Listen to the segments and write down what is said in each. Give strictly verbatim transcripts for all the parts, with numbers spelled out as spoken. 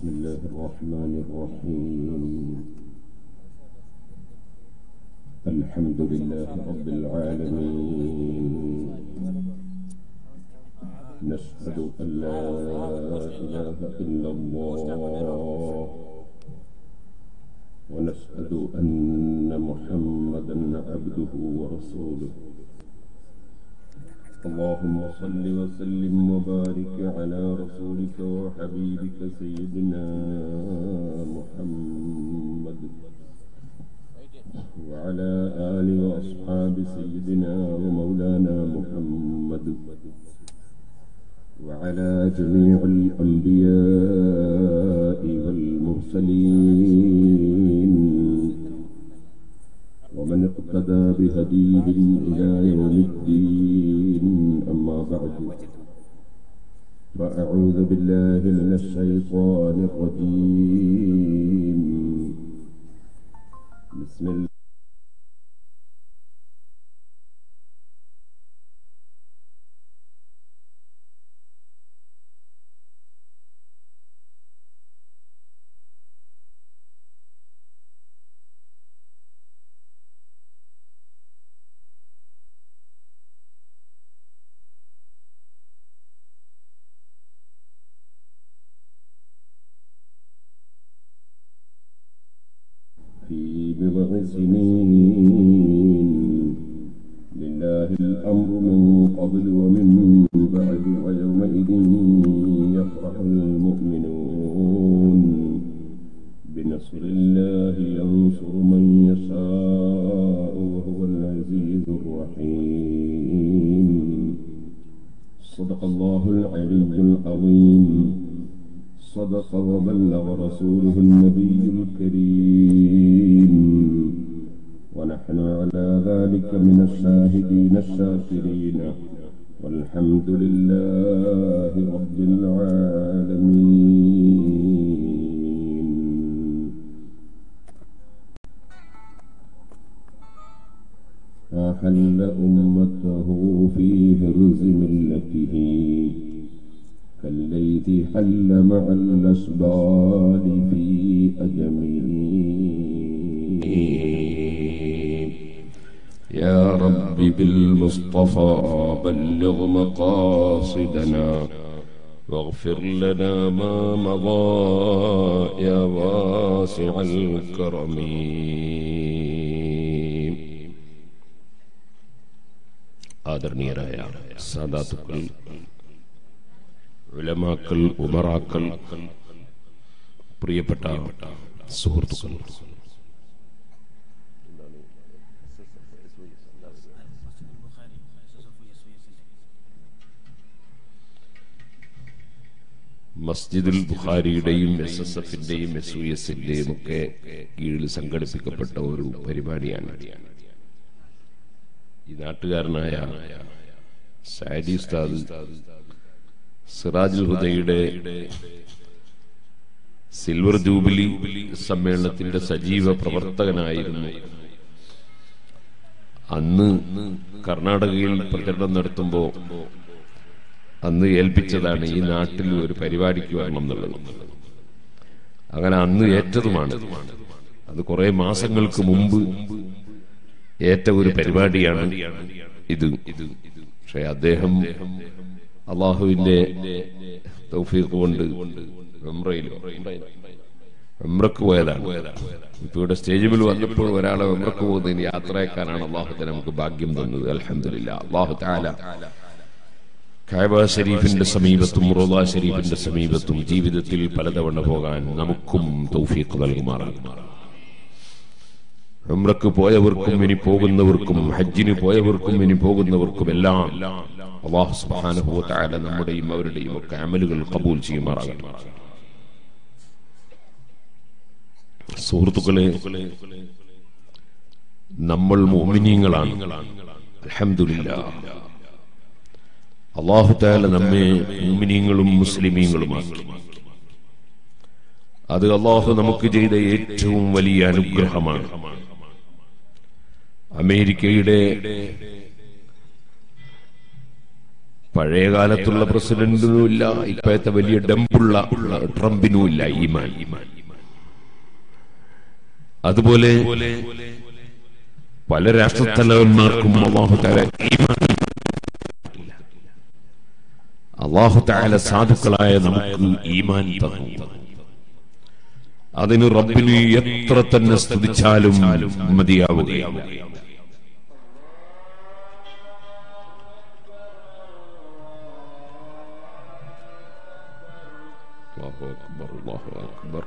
بسم الله الرحمن الرحيم الحمد لله رب العالمين نشهد أن لا إله إلا الله ونشهد أن محمدا عبده ورسوله اللهم صل وسلم وبارك على رسولك وحبيبك سيدنا محمد وعلى آل وأصحاب سيدنا ومولانا محمد وعلى جميع الأنبياء والمرسلين ومن اقتدى بهديهم إلى يوم الدين أما بعد فأعوذ بالله من الشيطان الرجيم بسم الله في بضع سنين لله الأمر من قبل ومن بعد ويومئذ يفرح المؤمنون بنصر الله ينصر من يشاء وهو العزيز الرحيم صدق الله العلي العظيم صدق وبلغ رسوله النبي الكريم ونحن على ذلك من الشاهدين الشاكرين والحمد لله رب العالمين أحل أمته في هرز ملته كالليث حل مع الأسبال في أجمه يا رب بالمصطفى بلغ مقاصدنا واغفر لنا ما مضى يا واسع الكرم ആദരണീയരായ സാദാത്തുക്കൾ ഉലമാക്കൾ ഉമറാക്കൾ പ്രിയപ്പെട്ട സുഹൃത്തുക്കൾ മസ്ജിദുൽ ബുഖാരിയുടെയും എസ് എസ് എഫിന്റെയും എസ് യു എസിന്റെയും ഒക്കെ കീഴിൽ സംഘടിപ്പിക്കപ്പെട്ട ഒരു പരിപാടിയാണ് ഈ നാട്ടുകാരനായ സഅദി ഉസ്താദ് സിറാജുൽ ഹുദയുടെ സിൽവർ ജൂബിലി സമ്മേളനത്തിന്റെ സജീവ പ്രവർത്തകനായിരുന്നു. അന്ന് കർണാടകയിൽ പ്രചരണം നടത്തുമ്പോൾ അന്ന് ഏൽപ്പിച്ചതാണ് ഈ നാട്ടിൽ ഒരു പരിപാടിക്ക് വരണം എന്നുള്ളത്. അങ്ങനെ അന്ന് ഏറ്റതുമാണ്. അത് കുറെ മാസങ്ങൾക്ക് മുമ്പ് ഏറ്റ ഒരു പരിപാടിയാണ് ഇത്. പക്ഷെ അദ്ദേഹം അള്ളാഹുവിന്റെ തൗഫീഖ് കൊണ്ട് ഉംറക്ക് പോയതാണ്. ഇപ്പൊ ഇവിടെ സ്റ്റേജിൽ വന്നപ്പോൾ ഒരാളെ ഉംറക്ക് പോകുന്നതിന് യാത്രക്കാരാണ് അള്ളാഹു നമുക്ക് ഭാഗ്യം തന്നത്. അൽഹംദുലില്ലാ. അള്ളാഹു തആല കഅബ ശരീഫിന്റെ സമീപത്തും റൗള ശരീഫിന്റെ സമീപത്തും ജീവിതത്തിൽ പലതവണ പോകാൻ നമുക്കും തൗഫീഖ് നൽകുമാറാകട്ടെ. ഉംറക്ക് പോയവർക്കും ഇനി പോകുന്നവർക്കും ഹജ്ജിന് പോയവർക്കും ഇനി പോകുന്നവർക്കും എല്ലാം അല്ലാഹു സുബ്ഹാനഹു വ തആല നമ്മുടെയും അവരുടെയും ഒക്കെ അമലുകൾ ഖബൂൽ ചെയ്യുമാറാകട്ടെ. സുഹൃത്തുക്കളെ, നമ്മൾ മുഅ്മിനീങ്ങളാണ്. അൽഹംദുലില്ലാഹ്. അല്ലാഹു തആല നമ്മെ മുഅ്മിനീങ്ങളും മുസ്ലിമീങ്ങളുമാക്കി. അത് അല്ലാഹു നമുക്ക് ചെയ്ത ഏറ്റവും വലിയ അനുഗ്രഹമാണ്. അമേരിക്കയുടെ പഴയ കാലത്തുള്ള പ്രസിഡന്റിനും ഇല്ല, ഇപ്പോഴത്തെ വലിയ ഡംപുള്ള ട്രംപിനും ഇല്ല ഈമാൻ. അതുപോലെ പല രാഷ്ട്രത്തലവന്മാർക്കും അല്ലാഹു തആല ഈമാൻ, അല്ലാഹു തആല സാധുക്കളായ നമുക്ക് ഈമാൻ തന്നു. അതിന് റബ്ബിന് എത്ര തന്നെ സ്തുതിച്ചാലും മതിയാവുകയില്ല. അല്ലാഹു അക്ബർ, അല്ലാഹു അക്ബർ.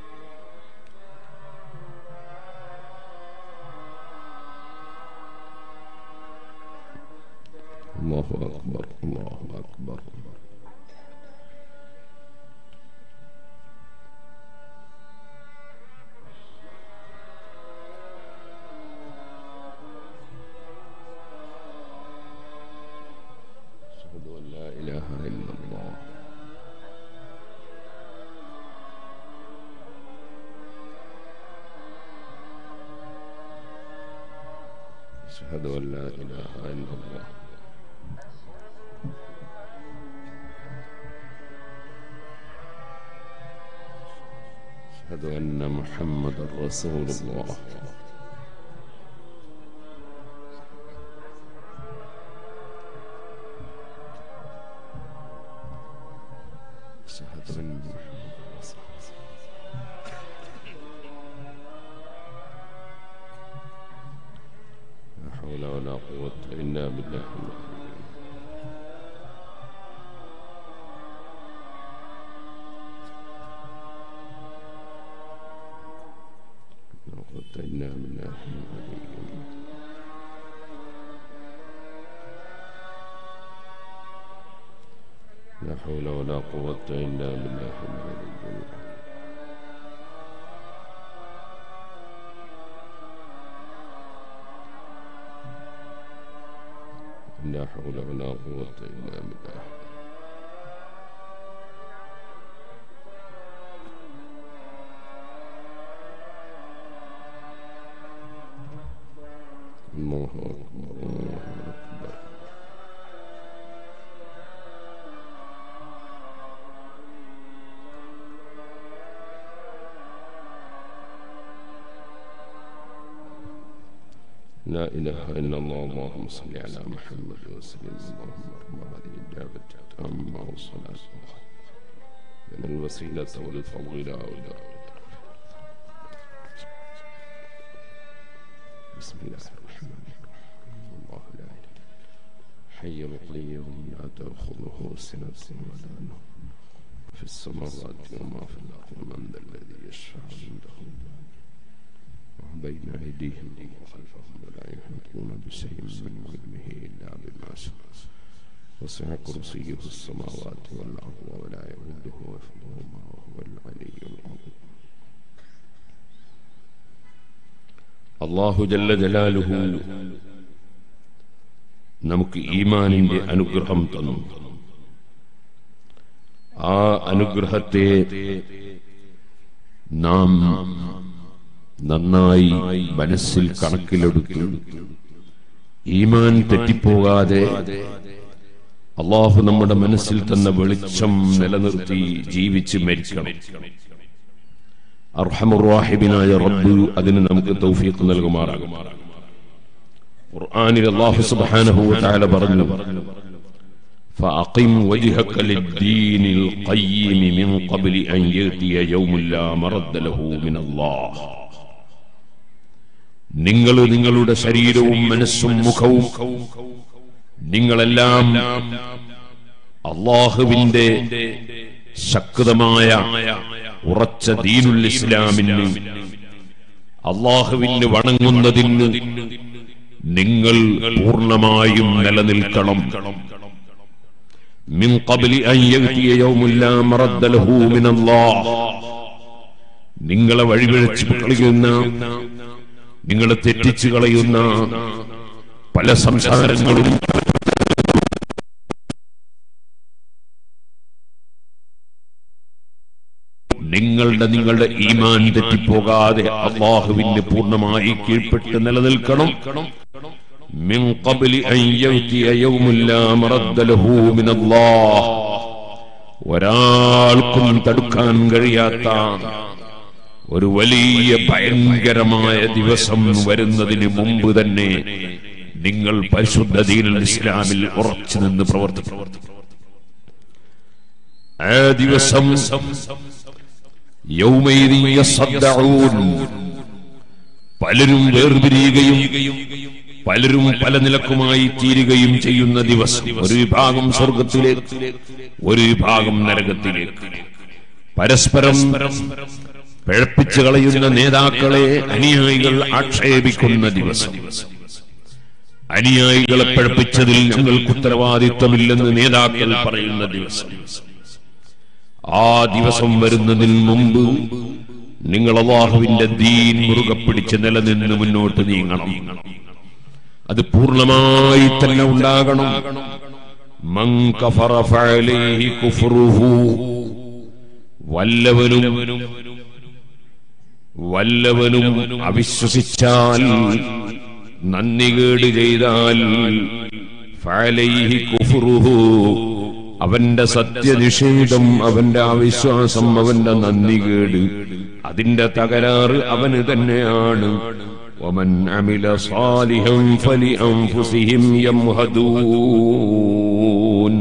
അല്ലാഹു അക്ബർ, അല്ലാഹു അക്ബർ. അഷ്ഹദു അൻ ലാ ഇലാഹ ഇല്ലല്ലാഹ്. أشهد أن لا إله إلا الله. أشهد أن محمدا رسول الله. أشهد أن ولا قوة إلا بالله. لا قوة إلا بالله. لا حول ولا قوة إلا بالله. لا حول ولا قوة إلا بالله. الله أكبر، الله أكبر. لا إله إلا الله. اللهم صل على محمد وسلم. اللهم رب هذه الإجابة التامة والصلاة من الوسيلة والفضيلة والدرجة. بسم الله الرحمن الرحيم. الله لا إله حي القيوم لا تأخذه سنة ولا نوم في السماوات وما في الأرض. من ذا الذي يشفع عنده بين أيديهم وخلفهم ولا يحيطون بشيء من علمه إلا بما شاء. وسع كرسيه السماوات والأرض ولا يؤوده حفظهما وهو العلي العظيم. الله جل جلاله നമുക്ക് ഈമാനിന്റെ അനുഗ്രഹം തന്നു. ആ അനുഗ്രഹത്തെ നാം നന്നായി മനസ്സിൽ കണക്കിലെടുത്ത് ഈമാൻ തെറ്റിപ്പോകാതെ അല്ലാഹു നമ്മുടെ മനസ്സിൽ തന്ന വെളിച്ചം നിലനിർത്തി ജീവിച്ച് മരിക്കണം. അർഹമുർ റഹീമിനായ റബ്ബ് അതിന് നമുക്ക് തൗഫീഖ് നൽകുമാറാകും. ഖുർആനിൽ അല്ലാഹു സുബ്ഹാനഹു വ തആല പറഞ്ഞു, فأقم وجهك للدين القيم من قبل أن يأتي يوم لا مرد له من الله. നിങ്ങൾ നിങ്ങളുടെ ശരീരവും മനസ്സും മുഖവും നിങ്ങളെല്ലാം അല്ലാഹുവിന്റെ ശക്തമായ ഉറച്ച ദീനുൽ ഇസ്ലാമിന്, അല്ലാഹുവിന് വണങ്ങുന്നതിന് നിങ്ങൾ പൂർണ്ണമായും നിലനിൽക്കണം. മിൻ ഖബ്ലി അൻ യഅതിയ യൗമുൻ ലാ മറദ്ദ ലഹു മിനല്ലാഹ്. നിങ്ങളെ വഴിപിഴച്ച് കളയുന്ന, നിങ്ങളെ തെറ്റിച്ചു കളയുന്ന പല സംസാരങ്ങളും നിങ്ങളുടെ നിങ്ങളുടെ ഈമാൻ തെറ്റിപ്പോകാതെ അല്ലാഹുവിന് പൂർണ്ണമായി കീഴ്പ്പെട്ട് നിലനിൽക്കണം. മിൻ ഖബ്ലി അൻ യഅതിയ യൗമുൻ ലാ മറദ്ദ ലഹു മിൻ അല്ലാഹ്, ഒരാൾക്കും തടുക്കാൻ കഴിയാത്ത ഒരു വലിയ ഭയങ്കരമായ ദിവസം വരുന്നതിന് മുമ്പ് തന്നെ നിങ്ങൾ പരിശുദ്ധ ദീനുൽ ഇസ്ലാമിൽ ഉറച്ചു നിന്ന് പ്രവർത്തിക്കണം. ആ ദിവസം യൗമൈദിൻ യസദ്ദഊൻ, പലരും വേർപിരിയുകയും പലരും പല നിലക്കുമായി തീരുകയും ചെയ്യുന്ന ദിവസം. ഒരു വിഭാഗം സ്വർഗത്തിലേക്ക്, ഒരു വിഭാഗം നരകത്തിലേക്ക്. പരസ്പരം പിഴപ്പിച്ചു കളയുന്ന നേതാക്കളെ അനുയായികൾ ആക്ഷേപിക്കുന്ന ദിവസം. അനുയായികളെ പിഴപ്പിച്ചതിൽ ഞങ്ങൾക്ക് ഉത്തരവാദിത്വമില്ലെന്ന് നേതാക്കൾ പറയുന്ന ദിവസം. ആ ദിവസം വരുന്നതിന് മുമ്പ് നിങ്ങൾ അല്ലാഹുവിന്റെ ദീൻ മുറുകെ പിടിച്ച് നിലനിന്ന് മുന്നോട്ട് നീങ്ങണം. അത് പൂർണ്ണമായി തന്നെ ഉണ്ടാകണം. മൻ കഫറ ഫഅലൈഹി കുഫ്റുഹു, വല്ലവനും വല്ലവനും അവിശ്വസിച്ചാൽ, നന്ദികേട് ചെയ്താൽ, ഫഅലൈഹി കുഫ്റുഹു, അവന്റെ സത്യനിഷേധം, അവന്റെ അവിശ്വാസം, അവന്റെ നന്ദികേട്, അതിന്റെ തകരാറ് അവന് തന്നെയാണ്. വമൻ അമില സാലിഹൻ ഫലിഅൻഫുസിഹിം യംഹദൂൻ,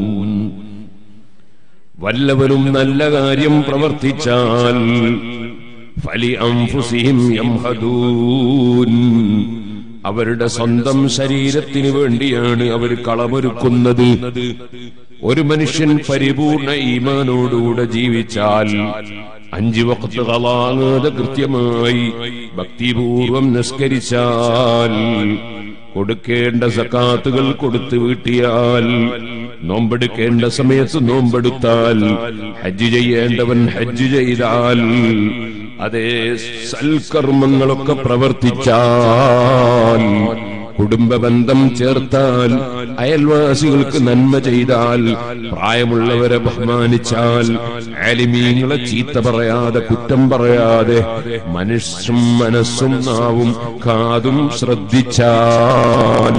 വല്ലവരും നല്ല കാര്യം പ്രവർത്തിച്ചാൽ ഫലിഅൻഫുസിഹിം യംഹദൂൻ, അവരുടെ സ്വന്തം ശരീരത്തിന് വേണ്ടിയാണ് അവർ കളമൊരുക്കുന്നത്. ഒരു മനുഷ്യൻ പരിപൂർണ ഈമാനോടുകൂടെ ജീവിച്ചാൽ, അഞ്ചു വഖ്ത് ഖളാഅാതെ കൃത്യമായി ഭക്തിപൂർവം നിസ്കരിച്ചാൽ, കൊടുക്കേണ്ട സകാത്തുകൾ കൊടുത്തു വീട്ടിയാൽ, നോമ്പെടുക്കേണ്ട സമയത്ത് നോമ്പെടുത്താൽ, ഹജ്ജ് ചെയ്യേണ്ടവൻ ഹജ്ജ് ചെയ്താൽ, അതേ സൽക്കർമ്മങ്ങളൊക്കെ പ്രവർത്തിച്ചാൽ, കുടുംബബന്ധം ചേർത്താൽ, അയൽവാസികൾക്ക് നന്മ ചെയ്താൽ, പ്രായമുള്ളവരെ ബഹുമാനിച്ചാൽ, ആലിമീങ്ങളെ ചീത്ത പറയാതെ കുറ്റം പറയാതെ മനുഷ്യൻ മനസ്സും നാവും കാതും ശ്രദ്ധിച്ചാൽ,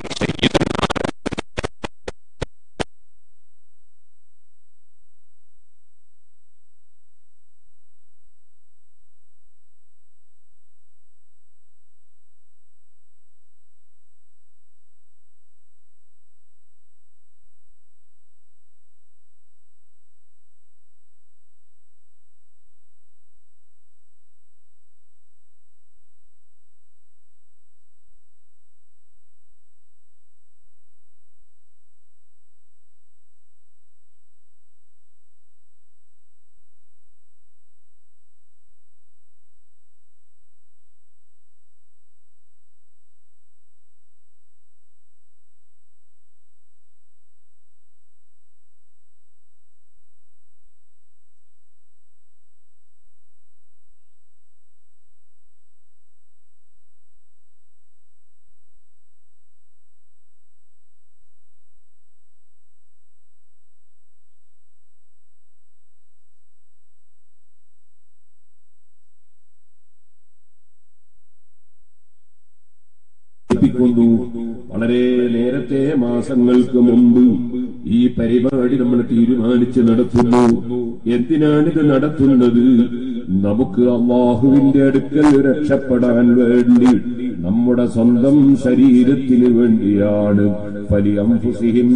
വളരെ നേരത്തെ മാസങ്ങൾക്ക് മുമ്പ് ഈ പരിപാടി നമ്മൾ തീരുമാനിച്ച് നടത്തുന്നു. എന്തിനാണിത് നടത്തുന്നത്? നമുക്ക് അല്ലാഹുവിന്റെ അടുക്കൽ രക്ഷപ്പെടാൻ വേണ്ടി, നമ്മുടെ സ്വന്തം ശരീരത്തിന് വേണ്ടിയാണ്. ഫലിഅൻഫുസിഹിം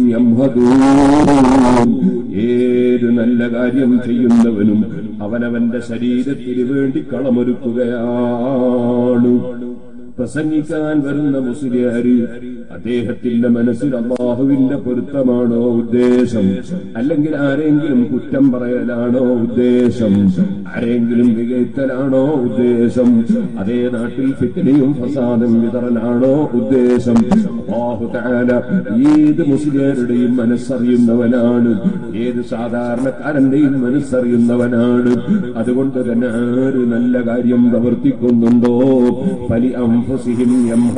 യംഹദൂൻ, ഏത് നല്ല കാര്യം ചെയ്യുന്നവനും അവനവന്റെ ശരീരത്തിന് വേണ്ടി കളമൊരുക്കുകയാണ്. പ്രസംഗിക്കാൻ വരുന്ന മുസ്ലിയാര് അദ്ദേഹത്തിന്റെ മനസ്സിൽ അല്ലാഹുവിന്റെ പൊരുത്തമാണോ ഉദ്ദേശം, അല്ലെങ്കിൽ ആരെങ്കിലും കുറ്റം പറയലാണോ ഉദ്ദേശം, ആരെങ്കിലും വികഴ്ത്തലാണോ ഉദ്ദേശം, അതേ നാട്ടിൽ ഫിത്നയും ഫസാദും വിതറലാണോ ഉദ്ദേശം? അല്ലാഹു തആല ഏത് മുസ്ലിയാരുടെയും മനസ്സറിയുന്നവനാണ്, ഏത് സാധാരണക്കാരന്റെയും മനസ്സറിയുന്നവനാണ്. അതുകൊണ്ട് തന്നെ ആര് നല്ല കാര്യം പ്രവർത്തിക്കുന്നുണ്ടോ ഫലിഅൻഫുസിഹിം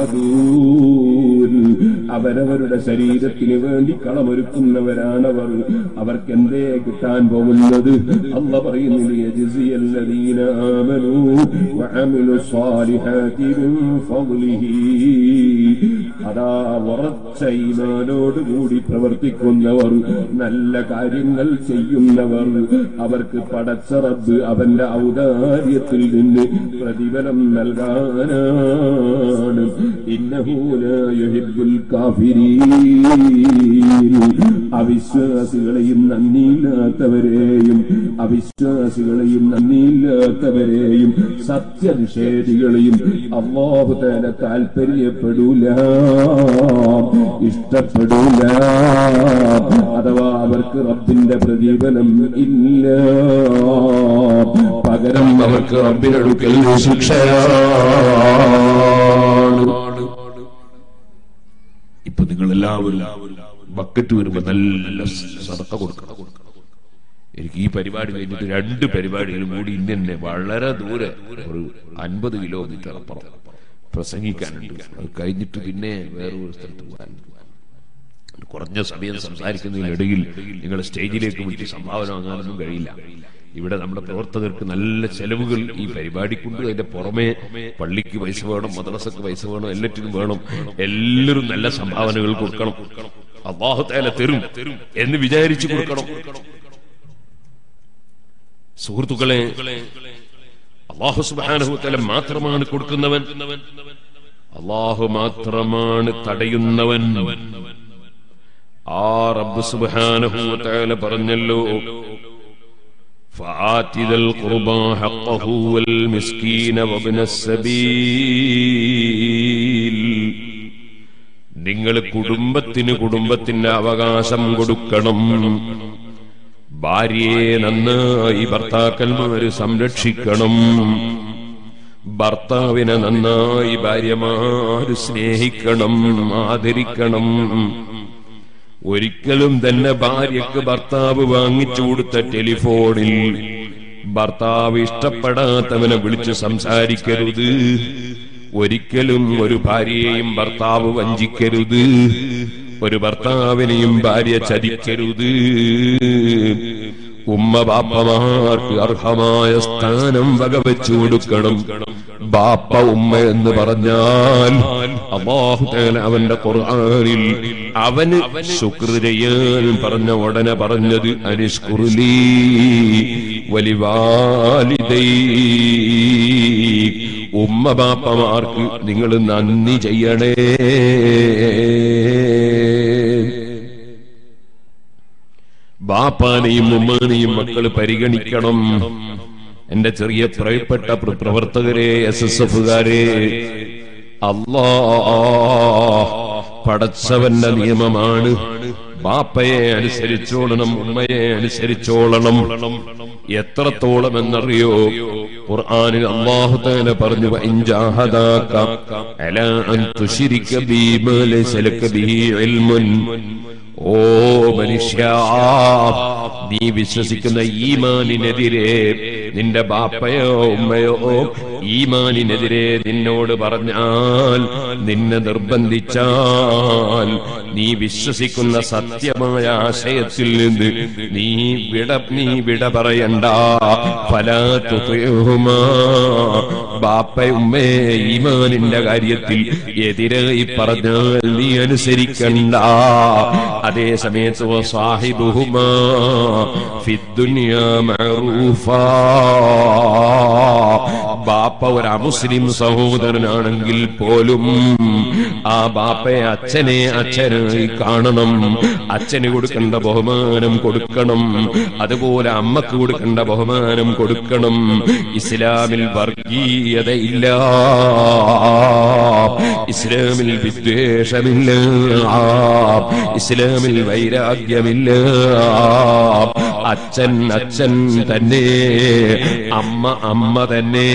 യംഹദൂൻ, അവരവരുടെ ശരീരത്തിന് വേണ്ടി കളമൊരുക്കുന്നവരാണവർ. അവർക്കെന്തേ കിട്ടാൻ പോകുന്നത്? അല്ലാഹു പറയുന്നു, യജ്സിയല്ലദീന ആമനൂ വഅമിലുസ്സാലിഹാതി മിൻ ഫദ്ലിഹി, അതാ ഉറച്ച ഈമാനോടുകൂടി പ്രവർത്തിക്കുന്നവർ, നല്ല കാര്യങ്ങൾ ചെയ്യുന്നവർ, അവർക്ക് പടച്ച റബ്ബ് അവന്റെ ഔദാര്യത്തിൽ നിന്ന് പ്രതിഫലം നൽകാനാണ്. ഇന്നഹു ലാ യുഹിബ്ബുൽ കാഫിരീൻ. അവിശ്വാസികളെയും നന്ദിയില്ലാത്തവരെയും അവിശ്വാസികളെയും നന്ദിയില്ലാത്തവരെയും സത്യനിഷേധികളെയും അല്ലാഹു തആല താല്പര്യപ്പെടൂല, ഇഷ്ടപ്പെടൂല. അഥവാ അവർക്ക് റബ്ബിന്റെ പ്രതിഫലം ഇല്ല, പകരം അവർക്ക് റബ്ബിനടുക്കൽ ശിക്ഷയാണ്. ഇപ്പൊ നിങ്ങൾ എല്ലാവരും ബക്കറ്റ് വരുമ്പോ നല്ല സദഖ കൊടുക്കണം. എനിക്ക് ഈ പരിപാടി കഴിഞ്ഞിട്ട് രണ്ട് പരിപാടികളും കൂടി ഇന്നെ വളരെ ദൂരെ ഒരു അൻപത് കിലോമീറ്റർ അപ്പുറം പ്രസംഗിക്കാനുണ്ട്. അത് കഴിഞ്ഞിട്ട് പിന്നെ വേറൊരു സ്ഥലത്ത് പോകാൻ കുറഞ്ഞ സമയം സംസാരിക്കുന്നതിനിടയിൽ നിങ്ങൾ സ്റ്റേജിലേക്ക് വിളിച്ച് സംഭാവന വാങ്ങാനൊന്നും കഴിയില്ല. ഇവിടെ നമ്മുടെ പ്രവർത്തകർക്ക് നല്ല ചെലവുകൾ ഈ പരിപാടിക്കുണ്ട്. അതിന്റെ പുറമെ പള്ളിക്ക് പൈസ വേണം, മദ്രസക്ക് പൈസ വേണം, എല്ലാറ്റിനും വേണം. എല്ലാവരും നല്ല സംഭാവനകൾ കൊടുക്കണം. അല്ലാഹു തആല തരും എന്ന് വിചാരിച്ചു കൊടുക്കണം. സുഹൃത്തുക്കളെ, അല്ലാഹു സുബ്ഹാനഹു വ തആല മാത്രമാണ് കൊടുക്കുന്നവൻ, അല്ലാഹു മാത്രമാണ് തടയുന്നവൻ. ആ റബ്ബ് സുബ്ഹാനഹു വ തആല പറഞ്ഞല്ലോ, فآت ذا القربى حقه والمسكين وابن السبيل. നിങ്ങൾ കുടുംബത്തിന് കുടുംബത്തിന്റെ അവകാശം കൊടുക്കണം. ഭാര്യയെ നന്നായി ഭർത്താക്കന്മാര് സംരക്ഷിക്കണം. ഭർത്താവിനെ നന്നായി ഭാര്യമാര് സ്നേഹിക്കണം, ആദരിക്കണം. ഒരിക്കലും തന്നെ ഭാര്യക്ക് ഭർത്താവ് വാങ്ങിച്ചു കൊടുത്ത ടെലിഫോണിൽ ഭർത്താവ് ഇഷ്ടപ്പെടാത്തവനെ വിളിച്ച് സംസാരിക്കരുത്. ഒരിക്കലും ഒരു ഭാര്യയെയും ഭർത്താവ് വഞ്ചിക്കരുത്. ഒരു ഭർത്താവിനെയും ഭാര്യ ചതിക്കരുത്. ഉമ്മ ബാപ്പമാർക്ക് അർഹമായ സ്ഥാനം വകവെച്ചു കൊടുക്കണം. ബാപ്പ ഉമ്മ എന്ന് പറഞ്ഞാൽ അല്ലാഹു തആല അവന്റെ ഖുർആനിൽ അവന് ശുക്ർ ചെയ്യാൻ പറഞ്ഞ ഉടനെ പറഞ്ഞത് അനിഷ്കുർലി വലിവാലിദൈ. ഉമ്മ ബാപ്പമാർക്ക് നിങ്ങൾ നന്ദി ചെയ്യണേ. ബാപ്പാനെയും ഉമ്മാനെയും മക്കൾ പരിഗണിക്കണം. എന്റെ ചെറിയ പ്രിയപ്പെട്ട പ്രവർത്തകരെ, എസ് എസ് എഫുകാരെ, അല്ലാഹ് പടച്ചവന്റെ നിയമമാണ്. ബാപ്പയെ അനുസരിച്ചോളണം, ഉമ്മയെ അനുസരിച്ചോളണം. എത്രത്തോളം എന്നറിയോ? ഖുർആനിൽ അല്ലാഹു തആല പറഞ്ഞു, വഇൻ ജാഹദാക അലാ അൻ തുശ്രിക ബി മാ ലൈസ ലക ബിഹി ഇൽമുൻ. ഓ മനുഷ്യ, നീ വിശ്വസിക്കുന്ന ഈമാനിനെതിരെ നിന്റെ ബാപ്പയോ ഉമ്മയോ ഈമാനിനെതിരെ നിന്നോട് പറഞ്ഞാൽ, നിന്നെ നിർബന്ധിച്ചാൽ, നീ വിശ്വസിക്കുന്ന സത്യമായ ആശയത്തിൽ നിന്ന് നീ വിട നീ വിട പറയണ്ട. ഫലാ തുതിഉഹുമാ. ബാപ്പ ഉമ്മയെ ഈമാനിന്റെ കാര്യത്തിൽ എതിരായി പറഞ്ഞാൽ നീ അനുസരിക്കണ്ട. അതേ സമയത്ത് വസാഹിബുഹുമാ ഫിദ്ദുനിയാ മഅറൂഫാ. ബാപ്പ ഒരു അമുസ്ലിം സഹോദരനാണെങ്കിൽ പോലും ആ ബാപ്പയെ അച്ഛനെ അച്ഛനായി കാണണം. അച്ഛന് കൊടുക്കേണ്ട ബഹുമാനം കൊടുക്കണം. അതുപോലെ അമ്മക്ക് കൊടുക്കേണ്ട ബഹുമാനം കൊടുക്കണം. ഇസ്ലാമിൽ വർഗീയതയില്ല, ഇസ്ലാമിൽ വിദ്വേഷമില്ല, ഇസ്ലാമിൽ വൈരാഗ്യമില്ല. അച്ഛൻ അച്ഛൻ തന്നെ, അമ്മ അമ്മ തന്നെ.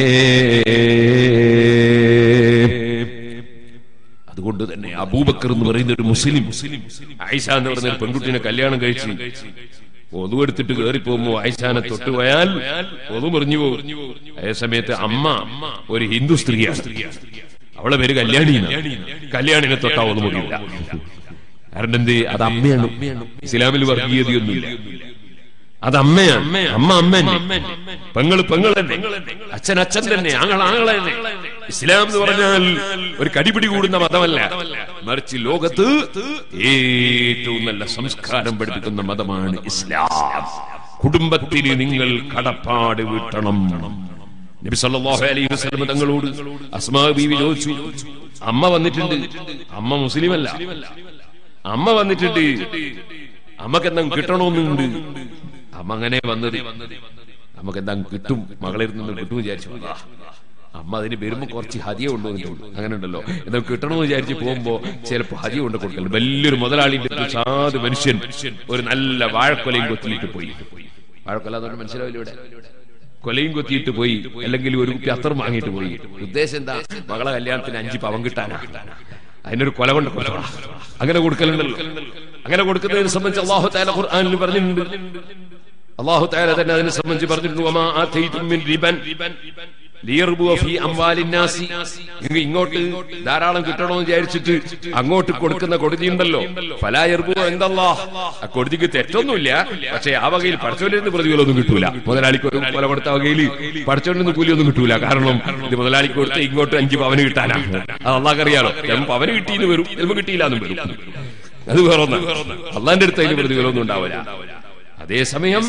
അതുകൊണ്ട് തന്നെ അബൂബക്കർ എന്ന് പറയുന്ന ഒരു മുസ്ലിം, ആയിഷ എന്ന് പറയുന്ന ഒരു പെൺകുട്ടിനെ കല്യാണം കഴിച്ചു ഒതു എടുത്തിട്ട് കയറി പോകുമ്പോ ആയിഷാനെ തൊട്ടുപോയാൽ ഒതു മുറിഞ്ഞു പോകും. അതേ സമയത്ത് അമ്മ ഒരു ഹിന്ദു സ്ത്രീയാണ്, അവളെ പേര് കല്യാണിയാണ്. കല്യാണിനെ തൊട്ടാ ഒതു മുറിയില്ല. കാരണം എന്ത്? അത് അമ്മയാണ്. ഇസ്ലാമിൽ വർഗീയതയൊന്നുമില്ല. അത് അമ്മയാണ്. അമ്മ അമ്മ തന്നെ, പെങ്ങള് പെങ്ങൾ തന്നെ, അച്ഛൻ അച്ഛൻ തന്നെ, ആങ്ങൾ ആങ്ങളെ തന്നെ. ഇസ്ലാം എന്ന് പറഞ്ഞാൽ ഒരു കടിപിടി കൂടുന്ന മതമല്ല, മറിച്ച് ലോകത്ത് ഏറ്റവും നല്ല സംസ്കാരം പഠിപ്പിക്കുന്ന മതമാണ് ഇസ്ലാം. കുടുംബത്തിന് നിങ്ങൾ കടപ്പാട് വീട്ടണം. നബി സല്ലല്ലാഹു അലൈഹി വസല്ലം തങ്ങളോട് അസ്മാ ബീവി ചോദിച്ചു, അമ്മ വന്നിട്ടുണ്ട്, അമ്മ മുസ്ലിം അല്ല, അമ്മ വന്നിട്ടുണ്ട്, അമ്മക്ക് എന്താ കിട്ടണമെന്നുണ്ട്. അമ്മ അങ്ങനെ വന്നത് നമുക്ക് എന്താ കിട്ടും, മകളിൽ നിന്ന് കിട്ടും വിചാരിച്ചു. അമ്മ അതിന് വരുമ്പോ കുറച്ച് ഹദിയ കൊണ്ടുവന്നിട്ടുണ്ട്, അങ്ങനെ ഉണ്ടല്ലോ. എന്നാൽ കിട്ടണമെന്ന് വിചാരിച്ച് പോകുമ്പോ ചിലപ്പോ ഹദിയ കൊണ്ട് കൊടുക്കല്ലോ. വലിയൊരു മുതലാളിന്റെ സാധു മനുഷ്യൻ ഒരു നല്ല വാഴക്കൊലയും കൊത്തിയിട്ട് പോയി. വാഴക്കൊല അതുകൊണ്ട് മനസ്സിലാവില്ല, ഇവിടെ കൊലയും കൊത്തിയിട്ട് പോയി, അല്ലെങ്കിൽ ഒരു കുപ്പി അത്തറും വാങ്ങിയിട്ട് പോയി. ഉദ്ദേശം എന്താ, മകളെ കല്യാണത്തിന് അഞ്ച് പവൻ കിട്ടാനാ, അതിനൊരു കൊല കൊണ്ട് കൊടുക്കണം. അങ്ങനെ കൊടുക്കലുണ്ടല്ലോ. അങ്ങനെ കൊടുക്കുന്നതിനെ സംബന്ധിച്ച് അല്ലാഹു തആല ഖുർആനിൽ പറഞ്ഞിട്ടുണ്ട്. അല്ലാഹു തആല തന്നെ അതിനെ സംബന്ധിച്ച് പറഞ്ഞിട്ടുണ്ട്, വമാ ആതൈതും മിൻ റിബൻ ലിയർബു ഫീ അംവാലിന്നാസി. ഇങ്ങോട്ട് ധാരാളം കിട്ടണമെന്ന് വിചാരിച്ചിട്ട് അങ്ങോട്ട് കൊടുക്കുന്ന കൊടുതിയുണ്ടല്ലോ, ഫലാ യർബു ഇൻദല്ലാഹ്. ആ കൊടുതിക്ക് തെറ്റൊന്നുമില്ല, പക്ഷേ ആ വകയിൽ പടച്ചവനിൽ നിന്ന് പ്രതിഫലമൊന്നും കിട്ടൂല. മുതലാളിക്ക് ഒരു കൊല കൊടുത്ത വകയിൽ പടച്ചവനിൽ നിന്ന് കൂലിയൊന്നും കിട്ടൂല. കാരണം ഇത് മുതലാളിക്ക് കൊടുത്ത് ഇങ്ങോട്ട് അഞ്ച് പവന് കിട്ടാനാണ്. അത് അള്ളാഹ്ക്ക് അറിയാലോ. ചിലപ്പോൾ പവന് കിട്ടിയെന്ന് വരും, ചിലപ്പോൾ കിട്ടിയില്ലാന്നും വരും. അത് വേറെ ഒന്നും. അള്ളാന്റെ അടുത്ത് അതിന് പ്രതിഫലമൊന്നും ഉണ്ടാവില്ല. അതേസമയം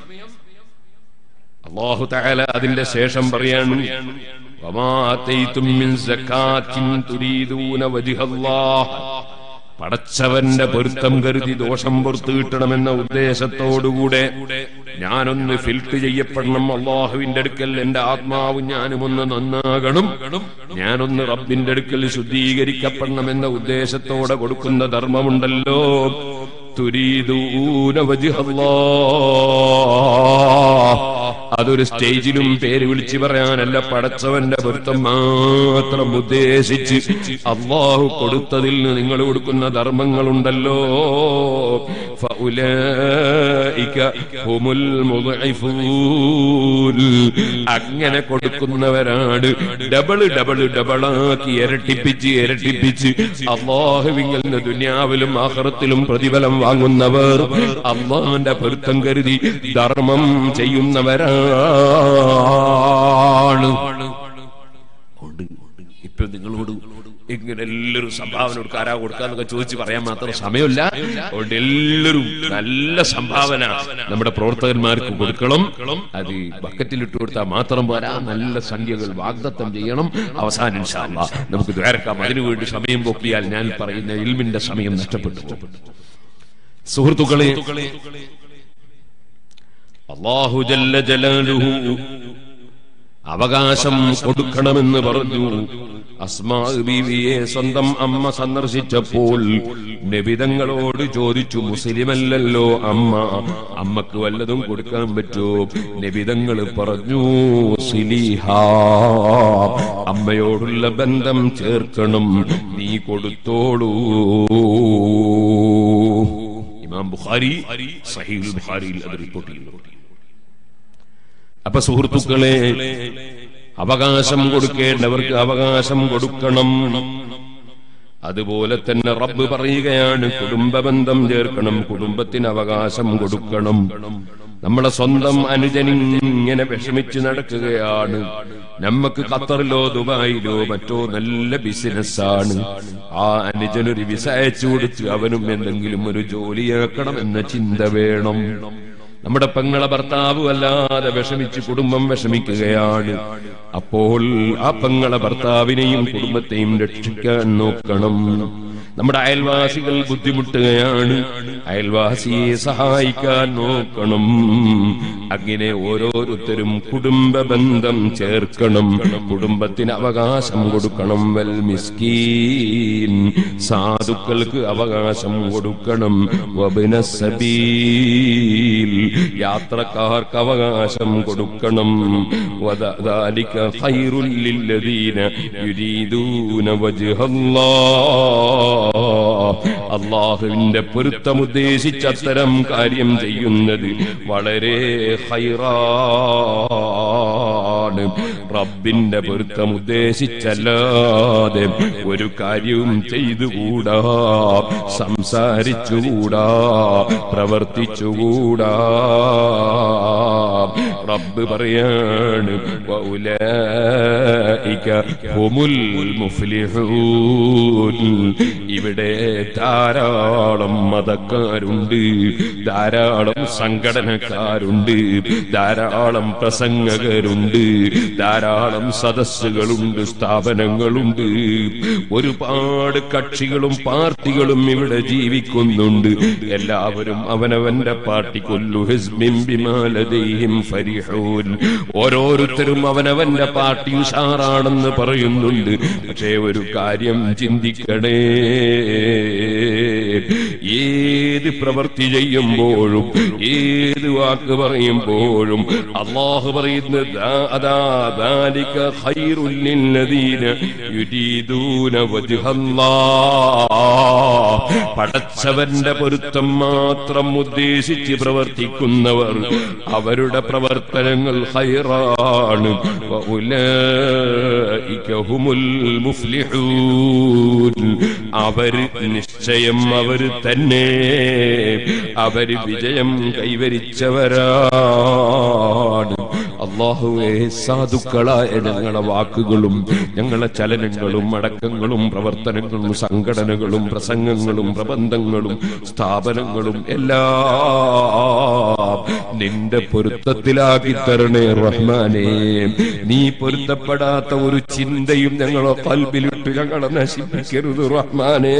അല്ലാഹു തആല അതിന്റെ ശേഷം പറയാണ്, വമാ ആതൈതും മിൻ സകാത്തിൻ തുരീദൂന വജ്ഹല്ലാഹ്. പടച്ചവന്റെ പൊരുത്തം കരുതി ദോഷം പുറത്തു കിട്ടണമെന്ന ഉദ്ദേശത്തോടുകൂടെ ഞാനൊന്ന് ഫിൽട്ടർ ചെയ്യപ്പെടണം, അള്ളാഹുവിന്റെ അടുക്കൽ എന്റെ ആത്മാവും ഞാനും ഒന്ന് നന്നാകണം, ഞാനൊന്ന് റബ്ബിന്റെ അടുക്കൽ ശുദ്ധീകരിക്കപ്പെടണമെന്ന ഉദ്ദേശത്തോടെ കൊടുക്കുന്ന ധർമ്മമുണ്ടല്ലോ, തുരീദൂന വജ്ഹല്ലാഹ്. അതൊരു സ്റ്റേജിലും പേര് വിളിച്ചു പറയാനല്ല, പടച്ചവന്റെ പൊരുത്തം മാത്രം ഉദ്ദേശിച്ച് അല്ലാഹു കൊടുത്തതിൽ നിങ്ങൾ കൊടുക്കുന്ന ധർമ്മങ്ങളുണ്ടല്ലോ, ഫഉലൈക ഹുമുൽ മുദ്ഇഫൂൻ. അങ്ങനെ കൊടുക്കുന്നവരാണ് ഡബിൾ ഡബിൾ ഡബിളാക്കി ഇരട്ടിപ്പിച്ച് ഇരട്ടിപ്പിച്ച് അല്ലാഹുവിൽ നിന്ന് ദുനിയാവിലും ആഖിറത്തിലും പ്രതിഫലം വാങ്ങുന്നവർ, അല്ലാഹുവിന്റെ പൊരുത്തം കരുതി ധർമ്മം ചെയ്യുന്നവരാണ്. ഇപ്പൊ നിങ്ങളോട് ഇങ്ങനെ എല്ലാവരും സംഭാവന കൊടുക്കാരാ കൊടുക്കാന്നൊക്കെ ചോദിച്ച് പറയാൻ മാത്രം സമയമില്ല. അതുകൊണ്ട് എല്ലാവരും നല്ല സംഭാവന നമ്മുടെ പ്രവർത്തകന്മാർക്ക് കൊടുക്കണം. അത് ബക്കറ്റിലിട്ട് കൊടുത്താൽ മാത്രം പോരാ, നല്ല സംഖ്യകൾ വാഗ്ദത്തം ചെയ്യണം. അവസാനം ഇൻഷാ അല്ലാഹ് നമുക്ക് ദ്വാരക്കാം. അതിനുവേണ്ടി സമയം പോക്കിയാൽ ഞാൻ പറയുന്ന ഇൽമിന്റെ സമയം നഷ്ടപ്പെട്ടു. സുഹൃത്തുക്കളെ, അല്ലാഹു ജല്ല ജലാലുഹു അവകാശം കൊടുക്കണമെന്ന് പറഞ്ഞു. അസ്മാ ബീവിയെ സ്വന്തം അമ്മ സന്ദർശിച്ചപ്പോൾ നബി തങ്ങളോട് ചോദിച്ചു, മുസ്ലിമല്ലല്ലോ അമ്മ, അമ്മക്ക് വല്ലതും കൊടുക്കാൻ പറ്റുമോ? നബി തങ്ങൾ പറഞ്ഞു, സിലിഹാ, അമ്മയോടുള്ള ബന്ധം ചേർക്കണം, നീ കൊടുത്തോളൂ. ഇമാം ബുഖാരി സഹീഹുൽ ബുഖാരിയിൽ അത് റിപ്പോർട്ട് ചെയ്യുന്നു. അപ്പൊ സുഹൃത്തുക്കളെ, അവകാശം കൊടുക്കേണ്ടവർക്ക് അവകാശം കൊടുക്കണം. അതുപോലെ തന്നെ റബ്ബ് പറയുകയാണ്, കുടുംബ ബന്ധം ചേർക്കണം, കുടുംബത്തിന് അവകാശം കൊടുക്കണം. നമ്മളെ സ്വന്തം അനുജനിങ്ങനെ വിഷമിച്ച് നടക്കുകയാണ്. നമുക്ക് ഖത്തറിലോ ദുബായിലോ മറ്റോ നല്ല ബിസിനസ്സാണ്. ആ അനുജനൊരു വിസ അയച്ചു കൊടുത്ത് അവനും എന്തെങ്കിലും ഒരു ജോലിയാക്കണം എന്ന ചിന്ത വേണം. നമ്മുടെ പെങ്ങളെ ഭർത്താവ് അല്ലാതെ വിഷമിച്ച് കുടുംബം വിഷമിക്കുകയാണ്. അപ്പോൾ ആ പെങ്ങളെ ഭർത്താവിനെയും കുടുംബത്തെയും രക്ഷിക്കാൻ നോക്കണം. നമ്മുടെ അയൽവാസികൾ ബുദ്ധിമുട്ടുകയാണ്, അയൽവാസിയെ സഹായിക്കാൻ നോക്കണം. അങ്ങനെ ഓരോരുത്തരും കുടുംബ ബന്ധം ചേർക്കണം, കുടുംബത്തിന് അവകാശം കൊടുക്കണം. വൽ മിസ്കീൻ, സാധുക്കൾക്ക് അവകാശം കൊടുക്കണം. വബ്നസ് സബീൽ, യാത്രക്കാർക്ക് അവകാശം കൊടുക്കണം. വദാലിക ഖൈറുൽ ലില്ലദീന യുരീദൂന വജ്ഹല്ലാഹ്, അല്ലാഹുവിന്റെ പൊരുത്തമുദ്ദേശിച്ച് അത്തരം കാര്യം ചെയ്യുന്നത് വളരെ ഖൈറാണ്. റബ്ബിന്റെ പൊരുത്തമുദ്ദേശിച്ചല്ലാതെ ഒരു കാര്യവും ചെയ്തുകൂടാ, സംസാരിച്ചുകൂടാ, പ്രവർത്തിച്ചുകൂടാ. റബ്ബ് പറയാണ് വഉലൈക ഹുമുൽ മുഫ്ലിഹൂൻ. ഇവിടെ ധാരാളം മതക്കാരുണ്ട്, ധാരാളം സംഘടനക്കാരുണ്ട്, ധാരാളം പ്രസംഗകരുണ്ട്, ധാരാളം സദസ്സുകളുണ്ട്, സ്ഥാപനങ്ങളുണ്ട്, ഒരുപാട് കക്ഷികളും പാർട്ടികളും ഇവിടെ ജീവിക്കുന്നുണ്ട്. എല്ലാവരും അവനവന്റെ പാർട്ടി കുല്ലു ഹിസ്ബിൻ ബിമാ ലദൈഹിം ഫരിഹൂൻ. ഓരോരുത്തരും അവനവന്റെ പാർട്ടി ഉഷാറാണെന്ന് പറയുന്നുണ്ട്. പക്ഷേ ഒരു കാര്യം ചിന്തിക്കണേ, ഏത് പ്രവൃത്തി ചെയ്യുമ്പോഴും ഏത് വാക്ക് പറയുമ്പോഴും അല്ലാഹു പറയുന്നത് അതാ ദാലിക ഖൈറുൽ ലില്ലദീന യുരീദൂന വജ്ഹല്ലാഹ്. പടച്ചവന്റെ പൊരുത്തം മാത്രം ഉദ്ദേശിച്ച് പ്രവർത്തിക്കുന്നവർ അവരുടെ പ്രവർത്തനങ്ങൾ ഖൈറാണ്. വഉലൈക ഹുമുൽ മുഫ്ലിഹൂൻ. അവര് നിശ്ചയം അവര് തന്നെ അവര് വിജയം കൈവരിച്ചവരാണ്. അല്ലാഹുവേ, സാധുക്കളായ ഞങ്ങളുടെ വാക്കുകളും ഞങ്ങളുടെ ചലനങ്ങളും അടക്കങ്ങളും പ്രവർത്തനങ്ങളും സംഘടനകളും പ്രസംഗങ്ങളും പ്രബന്ധങ്ങളും സ്ഥാപനങ്ങളും എല്ലാം നിന്റെ പൊരുത്തത്തിലാക്കി തരണേ റഹ്മാനേ. നീ പൊരുത്തപ്പെടാത്ത ഒരു ചിന്തയും ഞങ്ങളെ ഖൽബിലിട്ട് ഞങ്ങളെ നശിപ്പിക്കരുത് റഹ്മാനേ.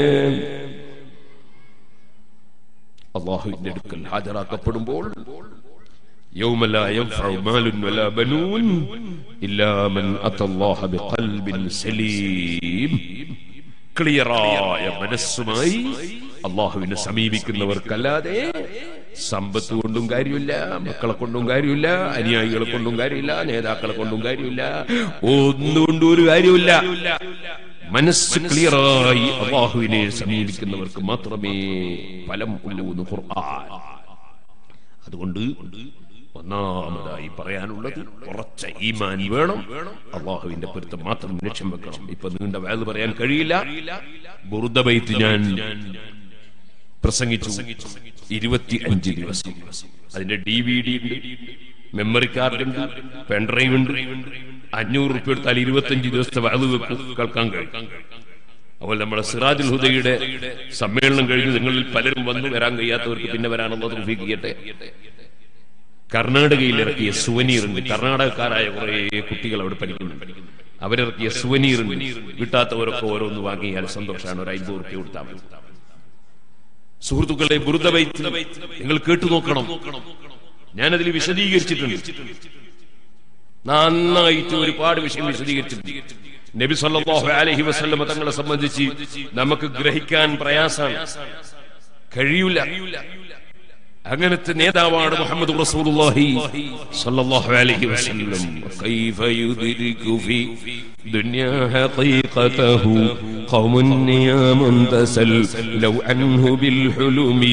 അല്ലാഹുവിന്റെ അടുക്കൽ ഹാജരാക്കപ്പെടുമ്പോൾ يوم لا ينفع مال ولا بنون إلا من أتى الله بقلب سليم. ക്ലിയറായ മനസ്സുമായി അല്ലാഹുവിനെ സമീപിക്കുന്നവർക്കല്ലാതെ സമ്പത്ത് കൊണ്ടും കാര്യമില്ല, മക്കളെ കൊണ്ടും കാര്യമില്ല, അനുയായികളെ കൊണ്ടും കാര്യമില്ല, നേതാക്കളെ കൊണ്ടും കാര്യമില്ല, ഒന്നുകൊണ്ടും ഒരു കാര്യമില്ല. മനസ്സ് ക്ലിയറായി അല്ലാഹുവിനെ സമീപിക്കുന്നവർക്ക് മാത്രമേ ഫലം ഉള്ളൂ എന്ന് ഖുർആൻ. അതുകൊണ്ട് ഒന്നാമതായി പറയാനുള്ളത് ഉറച്ച ഈമാൻ വേണം. അല്ലാഹുവിന്റെ പൊരുത്തം മാത്രം ലക്ഷ്യം വെക്കണം. ഇപ്പൊ നീണ്ട വഅദ് പറയാൻ കഴിയില്ല. ബുർദ ബൈത്ത് ഞാൻ പ്രസംഗിച്ചു ഇരുപത്തി അഞ്ച് ദിവസം. അതിന്റെ ഡി വി ഡി ഉണ്ട്, മെമ്മറി കാർഡ് ഉണ്ട്, പെൻഡ്രൈവ് ഉണ്ട്. അഞ്ഞൂറ് റുപ്യ എടുത്താൽ ഇരുപത്തിയഞ്ച് ദിവസത്തെ വഅദ് കേൾക്കാൻ കഴിയും. അതുപോലെ നമ്മുടെ സിറാജുൽ ഹുദയുടെ സമ്മേളനം കഴിഞ്ഞ് നിങ്ങളിൽ പലരും വന്നു, വരാൻ കഴിയാത്തവർക്ക് പിന്നെ വരാനുള്ള തൗഫീഖ് ചെയ്യട്ടെ. കർണാടകയിൽ ഇറക്കിയ സുവനീർ ഉണ്ട്. കർണാടകക്കാരായ കുറെ കുട്ടികൾ അവിടെ പഠിക്കുന്നുണ്ട്. അവരിറക്കിയ സുവനീർ ഉണ്ട്. കിട്ടാത്തവരൊക്കെ ഓരോന്ന് വാങ്ങിയാൽ സന്തോഷമാണ്. ഒരു അയ്പത് റുപ്യ കൊടുത്താൽ മതി. സുഹൃത്തുക്കളെ, ബുർദ ബൈത്ത് നിങ്ങൾ കേട്ടു നോക്കണം. ഞാനതിൽ വിശദീകരിച്ചിട്ടുണ്ട്, നന്നായിട്ട് ഒരുപാട് വിഷയം വിശദീകരിച്ചിട്ടുണ്ട്. നബി സല്ലല്ലാഹു അലൈഹി വസല്ലം തങ്ങളെ സംബന്ധിച്ച് നമുക്ക് ഗ്രഹിക്കാൻ പ്രയാസമാണ്, കഴിയൂല. അങ്ങനത്തെ നേതാവാണ് മുഹമ്മദ് റസൂലുള്ളാഹി സ്വല്ലല്ലാഹു അലൈഹി വസല്ലം. കൈഫ യുദ്രികു ഫി ദുനിയാ ഹഖീഖതഹു ഖൗമുൻ നിയാമുൻ തസൽ ലൗ അൻഹു ബിൽ ഹുലുമി.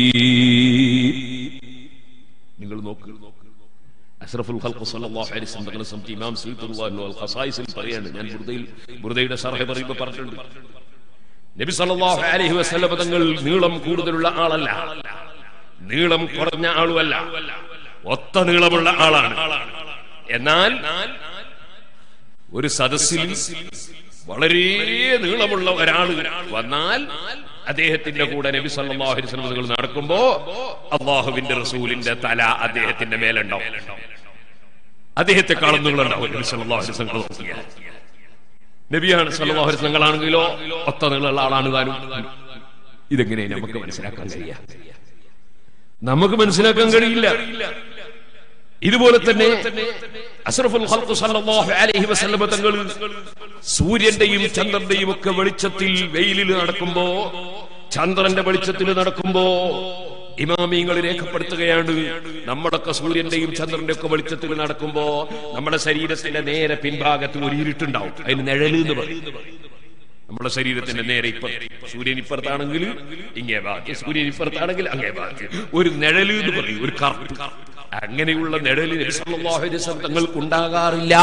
നിങ്ങൾ നോക്ക്, അഷ്റഫുൽ ഖൽഖ് സ്വല്ലല്ലാഹു അലൈഹി വസല്ലം തങ്ങളെ സംബന്ധിച്ച് ഇമാം സയ്യിദുല്ലാഹി വൽ ഖസായിസിൽ പറയാണ്. ഞാൻ ബുർദയിൽ ബുർദയുടെ ശർഹ് പറയുമ്പോൾ പറഞ്ഞിട്ടുണ്ട്, നബി സല്ലല്ലാഹു അലൈഹി വസല്ലം തങ്ങൾ നീളം കൂടുതലുള്ള ആളല്ല, നീളം കുറഞ്ഞ ആളുമല്ല, ഒത്ത നീളമുള്ള ആളാണ്. എന്നാൽ ഒരു സദസ്സിൽ വളരെ നീളമുള്ള ഒരാൾ വന്നാൽ അദ്ദേഹത്തിന്റെ കൂടെ നബി സല്ലല്ലാഹു അലൈഹി വസല്ലം തങ്ങൾ നടക്കുമ്പോ അല്ലാഹുവിന്റെ റസൂലിന്റെ തല അദ്ദേഹത്തിന്റെ മേലുണ്ടാവും. അദ്ദേഹത്തെക്കാളും നീളമുണ്ടാവും നബി സല്ലല്ലാഹു അലൈഹി വസല്ലം. നബിയാണ് സല്ലല്ലാഹു അലൈഹി വസല്ലം ആണെങ്കിലോ ഒത്ത നീളമുള്ള ആളാണ് താനും. ഇതെങ്ങനെ നമുക്ക് മനസ്സിലാക്കാൻ കഴിയാ? നമുക്ക് മനസ്സിലാക്കാൻ കഴിയില്ല. ഇതുപോലെ തന്നെ അഷ്റഫുൽ ഖൽഖ് സല്ലല്ലാഹു അലൈഹി വസല്ലം തങ്ങൾ സൂര്യന്റെയും ചന്ദ്രന്റെയും ഒക്കെ വെളിച്ചത്തിൽ വെയിലിൽ നടക്കുമ്പോ, ചന്ദ്രന്റെ വെളിച്ചത്തിൽ നടക്കുമ്പോ ഇമാമിങ്ങൾ രേഖപ്പെടുത്തുകയാണ്, നമ്മുടെയൊക്കെ സൂര്യന്റെയും ചന്ദ്രന്റെ ഒക്കെ വെളിച്ചത്തിൽ നടക്കുമ്പോ നമ്മുടെ ശരീരത്തിന്റെ നേരെ പിൻഭാഗത്ത് ഒരു ഇരുട്ടുണ്ടാവും. അതിന് നിഴല് എന്ന് പറയും. നമ്മുടെ ശരീരത്തിന്റെ നേരെ ഇപ്പ സൂര്യൻ ഇപ്പുറത്താണെങ്കിൽ ഇങ്ങേ ഭാഗത്ത്, സൂര്യൻ ഇപ്പുറത്താണെങ്കിൽ അങ്ങേ ഭാഗത്ത് ഒരു നിഴല് എന്ന് പറയും, ഒരു കറുപ്പ്. അങ്ങനെയുള്ള നിഴല് നബി സല്ലല്ലാഹു അലൈഹി വസല്ലം തങ്ങൾക്ക് ഉണ്ടാകാറില്ല.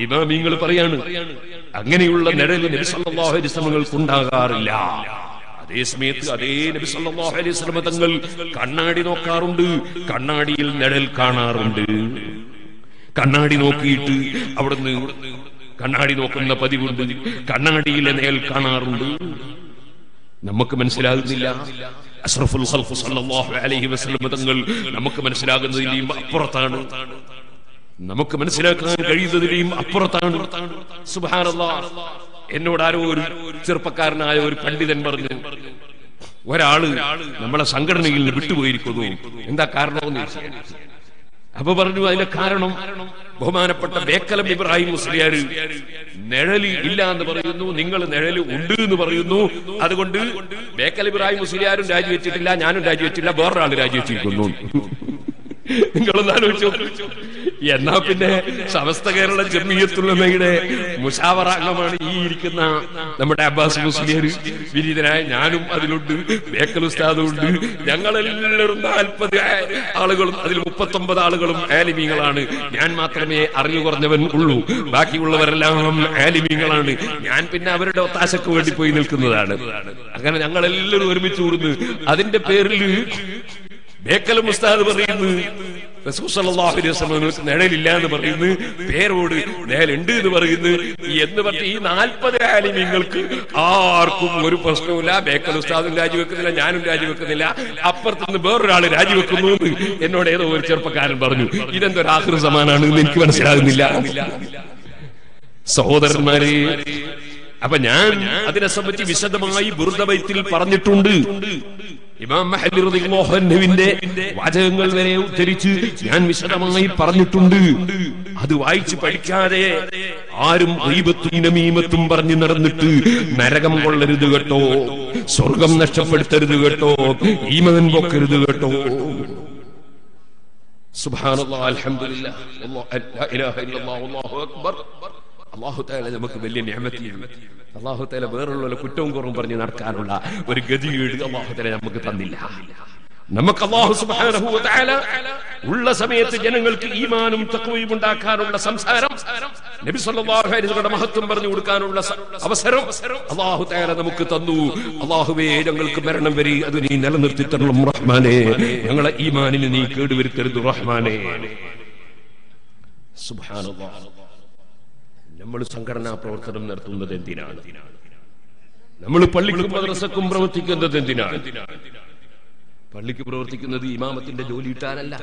ഇമാമിങ്ങൾ പറയാണ്, അങ്ങനെയുള്ള നിഴല് നബി സല്ലല്ലാഹു അലൈഹി വസല്ലം തങ്ങൾക്ക് ഉണ്ടാകാറില്ല. അതേ സമയത്ത് അതേ നബി സല്ലല്ലാഹു അലൈഹി വസല്ലം തങ്ങൾ കണ്ണാടി നോക്കാറുണ്ട്, കണ്ണാടിയിൽ നിഴൽ കാണാറുണ്ട്. കണ്ണാടി നോക്കിയിട്ട് അവിടുന്ന് കണ്ണാടി നോക്കുന്ന പതിവുണ്ട്, കണ്ണാടിയിലെ നിഴൽ കാണാറുണ്ട്. നമുക്ക് മനസ്സിലാകുന്നില്ല. അഷ്റഫുൽ ഖൽഖ് സല്ലല്ലാഹു അലൈഹി വസല്ലം തങ്ങൾ നമുക്ക് മനസ്സിലാകുന്നതിലും അപ്പുറത്താണ്, നമുക്ക് മനസ്സിലാക്കാൻ കഴിയുന്നതിലും അപ്പുറത്താണ്. സുബ്ഹാനല്ലാഹ്. എന്നോട് ആരോ ഒരു ചെറുപ്പക്കാരനായ ഒരു പണ്ഡിതൻ പറഞ്ഞു, ഒരാള് നമ്മളെ സംഘടനയിൽ നിന്ന് വിട്ടുപോയിരിക്കുന്നു, എന്താ കാരണമെന്ന് ചോദിച്ചു. അപ്പൊ പറഞ്ഞു അതിന്റെ കാരണം ബഹുമാനപ്പെട്ട ബേക്കലം ഇബ്രാഹിം മുസ്ലിയാർ നിഴല് ഇല്ല എന്ന് പറയുന്നു, നിങ്ങൾ നിഴല് ഉണ്ട് എന്ന് പറയുന്നു. അതുകൊണ്ട് ബേക്കൽ ഇബ്രാഹിം മുസ്ലിയാരും രാജിവെച്ചിട്ടില്ല, ഞാനും രാജിവെച്ചില്ല, വേറൊരാൾ രാജിവെച്ചിരിക്കുന്നു. നിങ്ങളൊന്ന് ആലോചിച്ചു. എന്നാ പിന്നെ സമസ്ത കേരള ജംഇയ്യത്തുൽ മുശാവറ അംഗമാണ് ഈ ഇരിക്കുന്ന നമ്മുടെ അബ്ബാസ് മുസ്ലിയാർ, വിനീതനായ ഞാനും അതിലുണ്ട്, ബേക്കൽ ഉസ്താദും ഉണ്ട്. ഞങ്ങളെല്ലാവരും നാൽപ്പത് ആളുകളും അതിൽ മുപ്പത്തൊമ്പത് ആളുകളും ആലിമീങ്ങളാണ്. ഞാൻ മാത്രമേ അറിവ് കുറഞ്ഞവൻ ഉള്ളൂ, ബാക്കിയുള്ളവരെല്ലാം ആലിമീങ്ങളാണ്. ഞാൻ പിന്നെ അവരുടെ ഒത്താശക്ക് വേണ്ടി പോയി നിൽക്കുന്നതാണ്. അങ്ങനെ ഞങ്ങളെല്ലാവരും ഒരുമിച്ച് കൂടുന്നു. അതിന്റെ പേരിൽ ബേക്കൽ ഉസ്താദ് പറയുന്നു റസൂൽ സല്ലല്ലാഹു അലൈഹി വസല്ലം നിഴലില്ല എന്ന് പറയുന്നു, പേരോട് നിഴലുണ്ട് എന്ന് പറയുന്നു. എന്ന് പറഞ്ഞ് ഈ നാൽപ്പത് ആലിമീങ്ങൾക്ക് ആർക്കും ഒരു പ്രശ്നവുമില്ല. ബേക്കൽ ഉസ്താദും രാജിവെക്കുന്നില്ല, ഞാനും രാജിവെക്കുന്നില്ല, അപ്പുറത്തുനിന്ന് വേറൊരാൾ രാജിവെക്കുന്നു എന്ന് എന്നോട് ഏതോ ഒരു ചെറുപ്പക്കാരൻ പറഞ്ഞു. ഇതെന്തൊരു ആഖിർ സമാനാണ് എന്ന് എനിക്ക് മനസ്സിലാകുന്നില്ല. സഹോദരന്മാരെ, അപ്പൊ ഞാൻ അതിനെ സംബന്ധിച്ച് വിശദമായി ബുർദ ബൈത്തിൽ പറഞ്ഞിട്ടുണ്ട്. ഇമാം മഹല്ലി റളിയല്ലാഹു അൻഹുവിന്റെ വാചകങ്ങൾ വരെ ഉദ്ധരിച്ച് ഞാൻ വിശദമായി പറഞ്ഞിട്ടുണ്ട്. അത് വായിച്ച് പഠിക്കാതെ ആരും ഗീബത്തും നമീമത്തും പറഞ്ഞു നടന്നിട്ട് നരകം കൊള്ളരുത് കേട്ടോ, സ്വർഗം നഷ്ടപ്പെടുത്തരുത് കേട്ടോ, ഈമാൻ പൊക്കരുത് കേട്ടോ. സുബ്ഹാനല്ലാഹ്, അൽഹംദുലില്ലാഹ്, ലാ ഇലാഹ ഇല്ലല്ലാഹ്, അല്ലാഹു അക്ബർ. അല്ലാഹു തആല നമുക്ക് വലിയ നിഅമത്ത് ചെയ്തു. അല്ലാഹു തആല വേറുള്ള കുറ്റവും കുറവും പറഞ്ഞ് നടക്കാനുള്ള ഒരു ഗതികേട് അല്ലാഹു തആല നമുക്ക് തന്നില്ല. നമുക്ക് അല്ലാഹു സുബ്ഹാനഹു വ തആല ഉള്ള സമയത്ത് ജനങ്ങൾക്ക് ഈമാനും തഖ്വയും ഉണ്ടാക്കാനുള്ള സംസാരം, നബി സല്ലല്ലാഹു അലൈഹി വസല്ലം മഹത്വം പറഞ്ഞു കൊടുക്കാനുള്ള അവസരം അല്ലാഹു തആല നമുക്ക് തന്നു. അല്ലാഹുവേ, ഞങ്ങൾക്ക് മരണം വരെ അത് നീ നിലനിർത്തി തരണം റഹ്മാനേ. ഞങ്ങളെ ഈമാനിനെ നീ കേടുവരുത്തരുത് റഹ്മാനേ. സുബ്ഹാനല്ലാഹ്. നമ്മൾ സംഘടനാ പ്രവർത്തനം നടത്തുന്നത് എന്തിനാണ്? നമ്മൾ പള്ളിക്കും മദ്രസക്കും പ്രവർത്തിക്കുന്നത് എന്തിനാണ്? പള്ളിക്ക് പ്രവർത്തിക്കുന്നത് ഇമാമത്തിന്റെ ജോലി കിട്ടാനല്ല,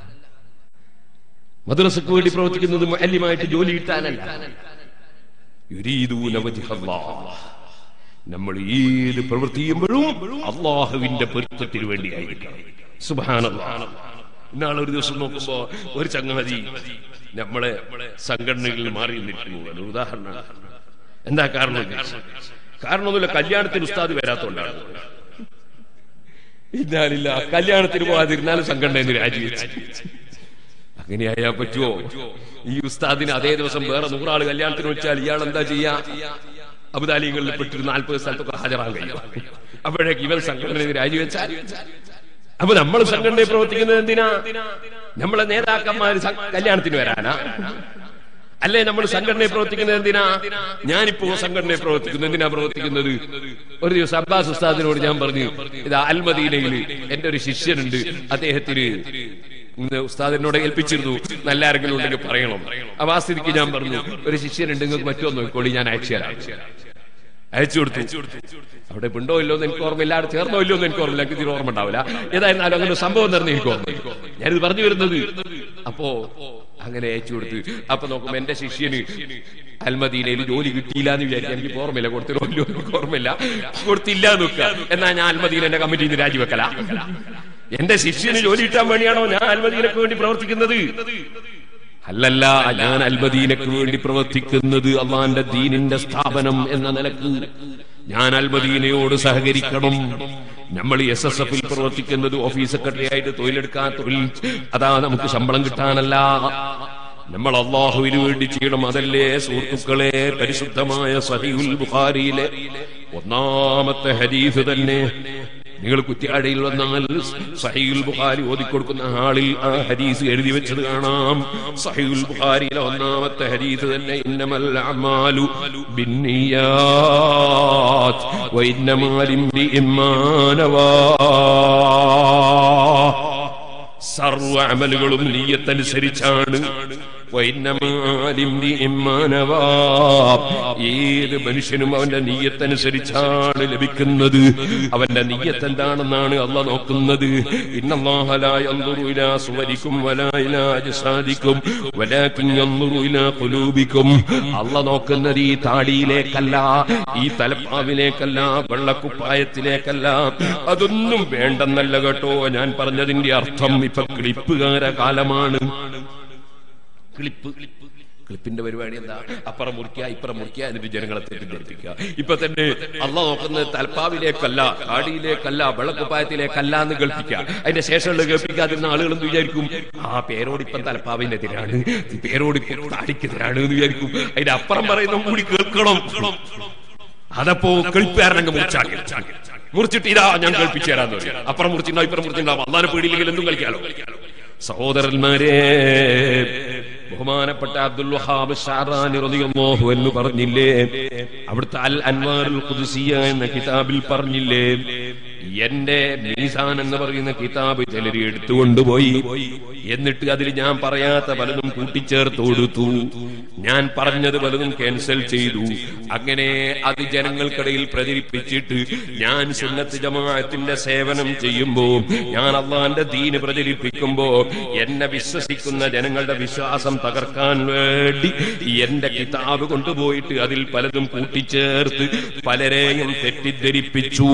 മദ്രസക്ക് വേണ്ടി പ്രവർത്തിക്കുന്നത് മുഅല്ലിമായിട്ട് ജോലി കിട്ടാനല്ല. യുരീദൂന വജ്ഹല്ലാഹ്. നമ്മൾ ഏത് പ്രവൃത്തി ചെയ്യുമ്പോഴും അല്ലാഹുവിന്റെ പൊരുത്തത്തിന് വേണ്ടിയായിരിക്കണം. സുബ്ഹാനല്ലാഹ്. ഇന്നാളെ ഒരു ദിവസം നോക്കുമ്പോ ഒരു ചങ്ങാതി നമ്മളെ സംഘടനകളിൽ മാറി നിൽക്കുന്നു. ഉദാഹരണം എന്താ കാരണം? കാരണമൊന്നുമില്ല, കല്യാണത്തിന് ഉസ്താദ് വരാത്തോണ്ടാണ്. ഇന്നാലില്ല, കല്യാണത്തിന് പോകാതിരുന്നാലും സംഘടന രാജിവെച്ച്. അങ്ങനെയായാ പറ്റുമോ? ഈ ഉസ്താദിന് അതേ ദിവസം വേറെ നൂറാള് കല്യാണത്തിന് വെച്ചാൽ ഇയാൾ എന്താ ചെയ്യാ? അബുദാലികളിൽ പെട്ടൊരു നാൽപ്പത് സ്ഥലത്തൊക്കെ ഹാജരാൻ കഴിയും. അപ്പോഴേക്ക് ഇവൻ സംഘടന രാജിവെച്ചാൽ, അപ്പൊ നമ്മൾ സംഘടനയെ പ്രവർത്തിക്കുന്നത് എന്തിനാ? നമ്മളെ നേതാക്കന്മാര് കല്യാണത്തിന് വരാനാ? അല്ലേ നമ്മൾ സംഘടനയെ പ്രവർത്തിക്കുന്നത് എന്തിനാ? ഞാനിപ്പോ സംഘടനയെ പ്രവർത്തിക്കുന്നു. എന്തിനാ പ്രവർത്തിക്കുന്നത്? ഒരു ദിവസം അബ്ബാസ് ഉസ്താദിനോട് ഞാൻ പറഞ്ഞു, ഇതാ അൽമദീനയിൽ എന്റെ ഒരു ശിഷ്യനുണ്ട്, അദ്ദേഹത്തിന് ഉസ്താദിനോട് ഏൽപ്പിച്ചിരുന്നു, നല്ല ആരെങ്കിലും ഉണ്ടെങ്കിൽ പറയണം. അപ്പൊ ആ സ്ഥിതിക്ക് ഞാൻ പറഞ്ഞു, ഒരു ശിഷ്യനുണ്ട്, നിങ്ങൾക്ക് മറ്റോ നോക്കിക്കോളി, ഞാൻ അയച്ചു തരാം. അയച്ചു കൊടുത്തു. അവിടെ ഉണ്ടോ ഇല്ലോ എന്ന് എനിക്ക് ഓർമ്മയില്ല, അവിടെ ചേർന്നോ ഇല്ലോ എന്ന് എനിക്ക് ഓർമ്മയില്ല, എനിക്ക് ഇതിന് ഓർമ്മ ഉണ്ടാവില്ല. ഏതായിരുന്നാലും അങ്ങനെ സംഭവം നടന്ന് എനിക്ക് ഓർമ്മ. ഞാനിത് പറഞ്ഞു വരുന്നത്, അപ്പോ അങ്ങനെ അയച്ചു കൊടുത്ത്. അപ്പൊ നോക്കുമ്പോ എന്റെ ശിഷ്യന് അൽമദീനയിൽ ജോലി കിട്ടിയില്ല എന്ന് വിചാരിച്ചു. എനിക്ക് ഓർമ്മയില്ല, കൊടുത്തില്ലോ ഇല്ലോ എനിക്ക് ഓർമ്മയില്ല. കൊടുത്തില്ല നോക്കുക, എന്നാ ഞാൻ അൽമദീനന്റെ കമ്മിറ്റിയിൽ നിന്ന് രാജിവെക്കല? എന്റെ ശിഷ്യന് ജോലി കിട്ടാൻ വേണ്ടിയാണോ ഞാൻ അൽമദീനക്ക് വേണ്ടി പ്രവർത്തിക്കുന്നത്? അല്ലല്ല, ഞാൻ അൽമദീനക്ക് വേണ്ടി പ്രവർത്തിക്കുന്നത് അള്ളാന്റെ ദീനിന്റെ സ്ഥാപനം എന്ന നിലക്ക് ഞാൻ അൽമദീനയോട് സഹകരിക്കണം. നമ്മൾ എസ് എസ് എഫിൽ പ്രവർത്തിക്കുന്നത് ഓഫീസ് സെക്രട്ടറി ആയിട്ട് തൊഴിലെടുക്കാൻ, തൊഴിൽ അതാ നമുക്ക് ശമ്പളം കിട്ടാനല്ല. നമ്മൾ അള്ളാഹുവിന് വേണ്ടി ചെയ്യണം. അതല്ലേ സുഹൃത്തുക്കളെ, പരിശുദ്ധമായ സഹീഹുൽ ബുഖാരിയിലെ ഒന്നാമത്തെ ഹദീസ് തന്നെ നിങ്ങൾ കുറ്റ്യാടിയിൽ വന്നാൽ സഹീഹുൽ ബുഖാരി ഓതിക്കൊടുക്കുന്ന ആളിൽ ആ ഹദീസ് എഴുതി വെച്ചത് കാണാം. സഹീഹുൽ ബുഖാരിയിലെ ഒന്നാമത്തെ ഹദീസ് തന്നെ ഇന്നമൽ അഅ്മാലു ബിന്നിയാത്ത് വ ഇന്നമാ ലിംരിഇൻ മാ നവാ. സർവ്വ അമലുകളും നിയ്യത്തനുസരിച്ചാണ്. ഏത് മനുഷ്യനും അവന്റെ നിയ്യത്തനുസരിച്ചാണ് ലഭിക്കുന്നത്. അവന്റെ നിയ്യത്ത് എന്താണെന്നാണ് അല്ലാഹ് നോക്കുന്നത്. ഇന്നല്ലാഹ ലാ യൻദുറു ഇലാ സുവരിക്കും വലാ ഇലാ അജ്സാദിക്കും വലാകിൻ യൻദുറു ഇലാ ഖുലൂബിക്കും. അല്ലാഹ് നോക്കുന്നത് ഈ താടിയിലേക്കല്ല, ഈ തലപ്പാവിലേക്കല്ല, വെള്ളക്കുപ്പായത്തിലേക്കല്ല. അതൊന്നും വേണ്ടെന്നല്ല കേട്ടോ ഞാൻ പറഞ്ഞതിന്റെ അർത്ഥം. ഇപ്പൊ ക്ലിപ്പുകാര കാലമാണ്. ക്ലിപ്പ് ക്ലിപ്പിന്റെ പരിപാടി എന്താ? അപ്പുറം മുറിക്കുക ഇപ്പുറം മുറിക്കുക എന്നിട്ട് ജനങ്ങളെ തെറ്റിദ്ധരിപ്പിക്കുക. ഇപ്പൊ തന്നെ അല്ലാഹ് നോക്കുന്നത് തലപ്പാവിലേക്കല്ല, താടിയിലേക്കല്ല, വെള്ളക്കുപ്പായത്തിലേക്കല്ല എന്ന് കേൾപ്പിക്കുക. അതിന്റെ ശേഷമുള്ള കേൾപ്പിക്കാതിരുന്ന ആളുകളെന്ന് വിചാരിക്കും ആ പേരോടിപ്പം തലപ്പാവിനെതിരാണ്, പേരോടിപ്പം താടിക്കെതിരാണ് എന്ന് വിചാരിക്കും. അതിന്റെ അപ്പുറം പറയുന്ന കൂടി കേൾക്കണം. അതപ്പോ കേൾപ്പിക്കാരനങ്ങ് മുറിച്ചാക്കി മുറിച്ചിട്ട് ഇതാ ഞാൻ കേൾപ്പിച്ചു തരാന്ന് പറയും. അപ്പുറം മുറിച്ചിട്ടുണ്ടോ ഇപ്പുറം മുറിച്ചിട്ടുണ്ടാവും. അല്ലാഹുവിനെ പേടിയില്ലെങ്കിൽ എന്തും കളിക്കാലോ. സഹോദരന്മാരെ, ബഹുമാനപ്പെട്ട അബ്ദുൽ വഹാബ് ഷഅറാനി റളിയല്ലാഹു അൻഹു പറഞ്ഞില്ലേ, അവിടുത്തെ അൽ അൻവാറുൽ ഖുദ്സിയ എന്ന കിതാബിൽ പറഞ്ഞില്ലേ, എന്റെ മീസാൻ എന്ന് പറയുന്ന കിതാബ് ചിലർ എടുത്തുകൊണ്ടുപോയി. എന്നിട്ട് അതിൽ ഞാൻ പറയാത്ത പലതും കൂട്ടിച്ചേർത്ത് കൊടുത്തു. ഞാൻ പറഞ്ഞത് പലതും ക്യാൻസൽ ചെയ്തു. അങ്ങനെ അത് ജനങ്ങൾക്കിടയിൽ പ്രചരിപ്പിച്ചിട്ട് ഞാൻ സുന്നത്ത് ജമാഅത്തിന്റെ സേവനം ചെയ്യുമ്പോ, ഞാൻ അള്ളാന്റെ ദീന് പ്രചരിപ്പിക്കുമ്പോ എന്നെ വിശ്വസിക്കുന്ന ജനങ്ങളുടെ വിശ്വാസം തകർക്കാൻ വേണ്ടി എന്റെ കിതാബ് കൊണ്ടുപോയിട്ട് അതിൽ പലതും കൂട്ടിച്ചേർത്ത് പലരെയും തെറ്റിദ്ധരിപ്പിച്ചു.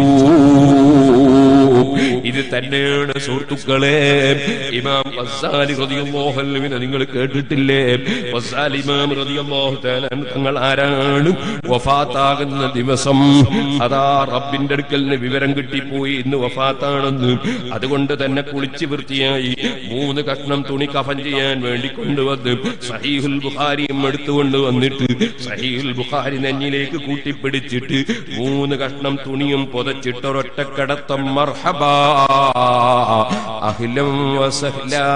ഇത് തന്നെയാണ് സുഹൃത്തുക്കളെ ഇമാം ഗസ്സാലി റളിയല്ലാഹു അൻഹുവിനെ നിങ്ങൾ കേട്ടിട്ടില്ലേ? ഗസ്സാലി ഇമാം റളിയല്ലാഹു തആല തങ്ങൾ ആരാണ്? വഫാത്താകുന്ന ദിവസം അതാ റബ്ബിന്റെ അടുക്കൽ നിന്ന് വിവരം കിട്ടിപ്പോയി ഇന്ന് വഫാത്താണെന്ന്. അതുകൊണ്ട് തന്നെ കുളിച്ച് വൃത്തിയായി മൂന്ന് കഷ്ണം തുണി കഫൻ ചെയ്യാൻ വേണ്ടി കൊണ്ടുവന്ന് സഹീഹുൽ ബുഖാരിയും എടുത്തുകൊണ്ട് വന്നിട്ട് സഹീഹുൽ ബുഖാരി നെഞ്ഞിലേക്ക് കൂട്ടിപ്പിടിച്ചിട്ട് മൂന്ന് കഷ്ണം തുണിയും പുതച്ചിട്ട് ഒരൊറ്റക്കടത്തം മർഹബാ അഹ്ലൻ വസഹ്ലാ.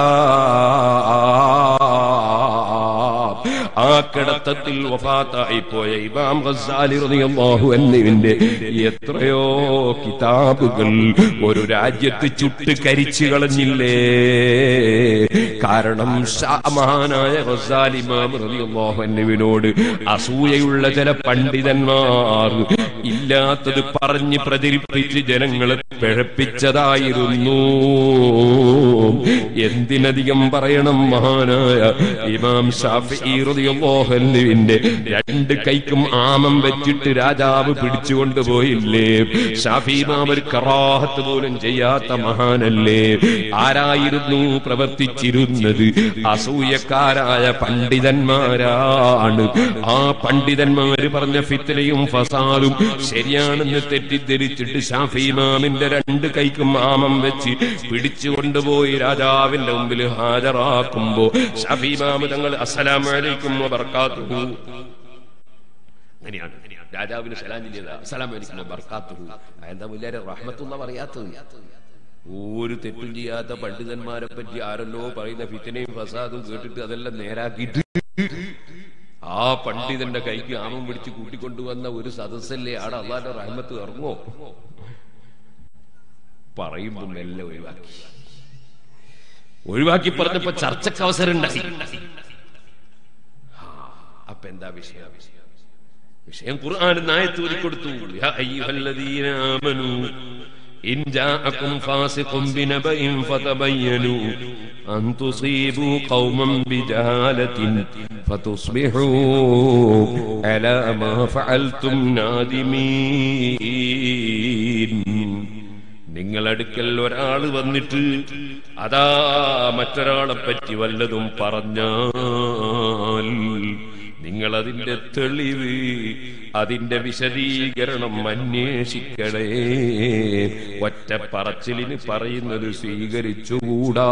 ആ കിടത്തത്തിൽ വഫാത്തായി പോയ ഇമാം ഗസ്സാലി റളിയല്ലാഹു അൻഹുവിന്റെ എത്രയോ കിതാബുകൾ ഒരു രാജ്യത്ത് ചുട്ട് കരിച്ചു കളഞ്ഞില്ലേ? കാരണം മഹാനായ ഗസ്സാലി ഇമാം റളിയല്ലാഹു അൻഹുവിനോട് അസൂയയുള്ള ചില പണ്ഡിതന്മാർ ഇല്ലാത്തത് പറഞ്ഞ് പ്രചരിപ്പിച്ച് ജനങ്ങളെ പിഴപ്പിച്ചതായിരുന്നു. എന്തിനധികം പറയണം, മഹാനായ ഇമാം ശാഫിഈ റളിയല്ലാഹു അൻഹുവിന്റെ രണ്ട് കൈക്കും ആമം വെച്ചിട്ട് രാജാവ് പിടിച്ചുകൊണ്ടുപോയില്ലേ? ശാഫിഈ ഇമാം ഒരു കറാഹത്ത് പോലും ചെയ്യാത്ത മഹാനല്ലേ? ആരായിരുന്നു പ്രവർത്തിച്ചിരുന്നത്? അസൂയക്കാരായ പണ്ഡിതന്മാരാണ്. ആ പണ്ഡിതന്മാര് പറഞ്ഞ ഫിത്നയും ഫസാദും ശരിയാണെന്ന് തെറ്റിദ്ധരിച്ചിട്ട് ശാഫിഈ ഇമാമിന്റെ രണ്ട് കൈക്കും ആമം വെച്ച് പിടിച്ചുകൊണ്ടുപോയി രാജാവിന്റെ മുമ്പിൽ ഹാജരാക്കുമ്പോ ശാഫിഈ ഇമാം തങ്ങൾ അസ്സലാമു അലൈക്കും വബറകാതുഹു അങ്ങനെയാണ് രാജാവിന് സലാം ചെയ്തത്. അസ്സലാമു അലൈക്കും വബറകാതുഹു. എന്താ മുല്ലാരെ റഹ്മത്തുള്ള പറയാത്തത്? ഒരു തെറ്റും ചെയ്യാത്ത പണ്ഡിതന്മാരെ പറ്റി ആരല്ലോ പറയുന്ന ഫിത്നയും ഫസാദും കേട്ടിട്ട് അതെല്ലാം നേരാക്കിയിട്ട് ആ പണ്ഡിതന്റെ കൈക്ക് ആമം പിടിച്ച് കൂട്ടിക്കൊണ്ടുവന്ന ഒരു സദസ്സല്ലേ ആടെ അള്ളാന്റെ റഹ്മത്ത് ഇറങ്ങോ? പറയുമ്പോ മെല്ലെ ഒഴിവാക്കി ഒഴിവാക്കി പറഞ്ഞപ്പോ ചർച്ചക്ക് അവസരം ഉണ്ടായി. അപ്പൊ എന്താ വിഷയം? വിഷയം ഖുർആൻ ആയത്ത് ഓതിക്കൊടുത്തു. യാ അയ്യുഹല്ലദീന ആമനൂ ഇൻ ജാഅകും ഫാസിഖുൻ ബിനബഇൻ ഫതബയ്യനൂ അൻ തുസീബൂ ഖൗമൻ ബിജഹാലത്തിൻ ഫതുസ്ബിഹൂ അലാ മാ ഫഅൽതും നാദിമീൻ. നിങ്ങളടുക്കൽ ഒരാൾ വന്നിട്ട് അതാ മറ്റൊരാളെ പറ്റി വല്ലതും പറഞ്ഞാൽ നിങ്ങളതിന്റെ തെളിവ്, അതിന്റെ വിശദീകരണം അന്വേഷിക്കണേ. ഒറ്റ പറച്ചിലിന് പറയുന്നത് സ്വീകരിച്ചുകൂടാ.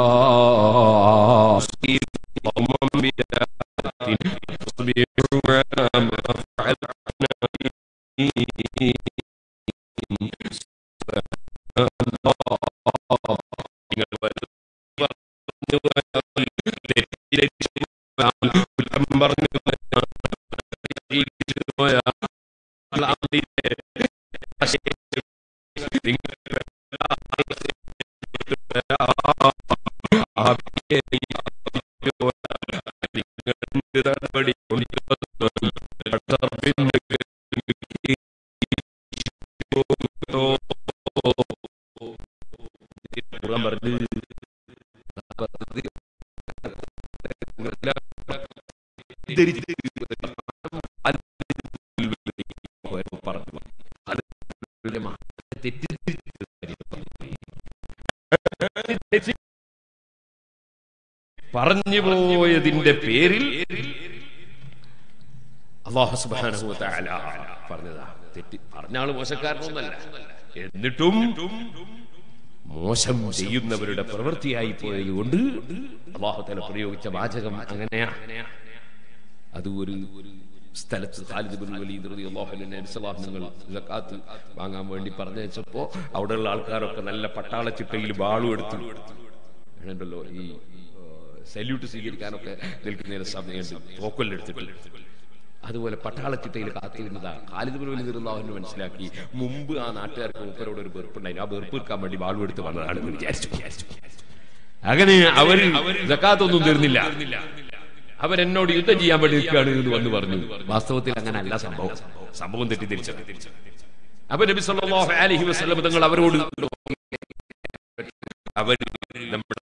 പറഞ്ഞു കുറ്റം പറഞ്ഞു പറഞ്ഞു പോയതിന്റെ പേരിൽ അല്ലാഹു സുബ്ഹാനഹു വ തആല പറഞ്ഞതാ. തെറ്റി പറഞ്ഞ ആള് മോശക്കാരനൊന്നല്ല, എന്നിട്ടും മോശം ചെയ്യുന്നവരുടെ പ്രവൃത്തിയായി പോയതുകൊണ്ട് അല്ലാഹു തആല പ്രയോഗിച്ച വാചകം അങ്ങനെയാ. അത് ഒരു സ്ഥലത്ത് ഖാലിദ് ഇബ്നു വലീദ് റളിയല്ലാഹു അൻഹു നബി സല്ലല്ലാഹു അലൈഹി വസല്ലം സക്കാത്ത് വാങ്ങാൻ വേണ്ടി പറഞ്ഞയച്ചപ്പോ അവിടെയുള്ള ആൾക്കാരൊക്കെ നല്ല പട്ടാള ചിട്ടയിൽ ബാളും എടുത്തു ഉണ്ടല്ലോ, ഈ സല്യൂട്ട് സ്വീകരിക്കാനൊക്കെ നിൽക്കുന്നതിന് സമയമുണ്ട്, തോക്കൊല്ലെടുത്തിട്ട്. അതുപോലെ പട്ടാള ചിട്ടയിൽ കാത്തിരുന്നതാ. ഖാലിദ് ഇബ്നു വലീദ് റളിയല്ലാഹു അൻഹു മനസ്സിലാക്കി മുമ്പ് ആ നാട്ടുകാർക്ക് മൂപ്പരോട് ഒരു വെറുപ്പുണ്ടായിരുന്നു, ആ വെറുപ്പ് എടുക്കാൻ വേണ്ടി ബാളും എടുത്ത് വന്നതാണെന്ന് വിചാരിച്ചു. അങ്ങനെ അവർ സക്കാത്തൊന്നും തീർന്നില്ല, അവരെന്നോട് യുദ്ധം ചെയ്യാൻ വേണ്ടി നിൽക്കുകയാണ് എന്ന് വന്ന് പറഞ്ഞു. വാസ്തവത്തിൽ അങ്ങനെ അല്ല സംഭവം, സംഭവം തെറ്റിദ്ധരിച്ചത്. അപ്പൊ നബി സല്ലല്ലാഹു അലൈഹി വസല്ലം തങ്ങൾ അവരോട് അവർ നമ്മുടെ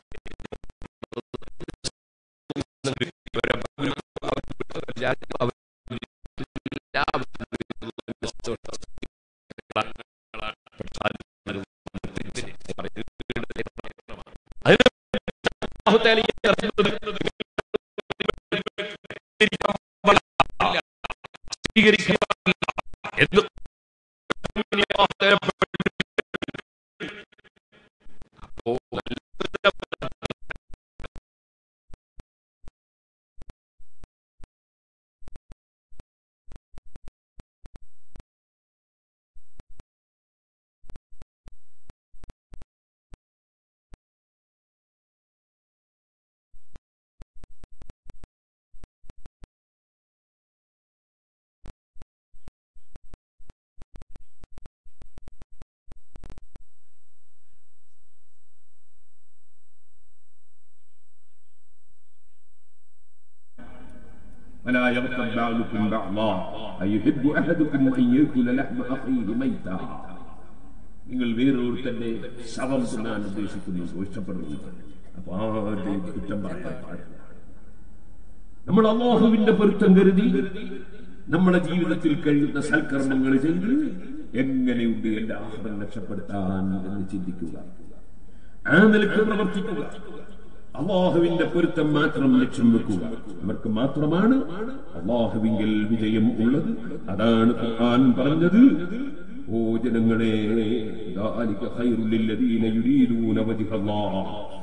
ولا يغتب بعضكم بعضا أيحب أحدكم أن يأكل لحم أخيه ميتا. നിങ്ങൾ വേറൊരുത്തന്റെ ശവം തിന്നാൻ ഉദ്ദേശിക്കുന്നു, ഇഷ്ടപ്പെടുന്നു. അപ്പൊ ആരുടെയും കുറ്റം പറയാൻ പാടില്ല. നമ്മൾ അല്ലാഹുവിന്റെ പൊരുത്തം കരുതി നമ്മുടെ ജീവിതത്തിൽ കഴിയുന്ന സൽക്കർമ്മങ്ങൾ ചെയ്ത് എങ്ങനെയുണ്ട് എന്റെ ആഖിറത്ത് രക്ഷപ്പെടുത്താൻ എന്ന് ചിന്തിക്കുക, ആ നിലയ്ക്ക് പ്രവർത്തിക്കുക. അല്ലാഹുവിന്റെ പൊരുത്തം മാത്രം ലക്ഷ്യം വെക്കുക. അവർക്ക് മാത്രമാണ് അല്ലാഹുവിങ്കൽ വിജയം ഉള്ളത്. അതാണ് ഖുർആൻ പറഞ്ഞത്, ഓ ജനങ്ങളെ, ദാലിക ഖൈറുൽ ലില്ലദീന യുരീദൂന വജ്ഹല്ലാഹ്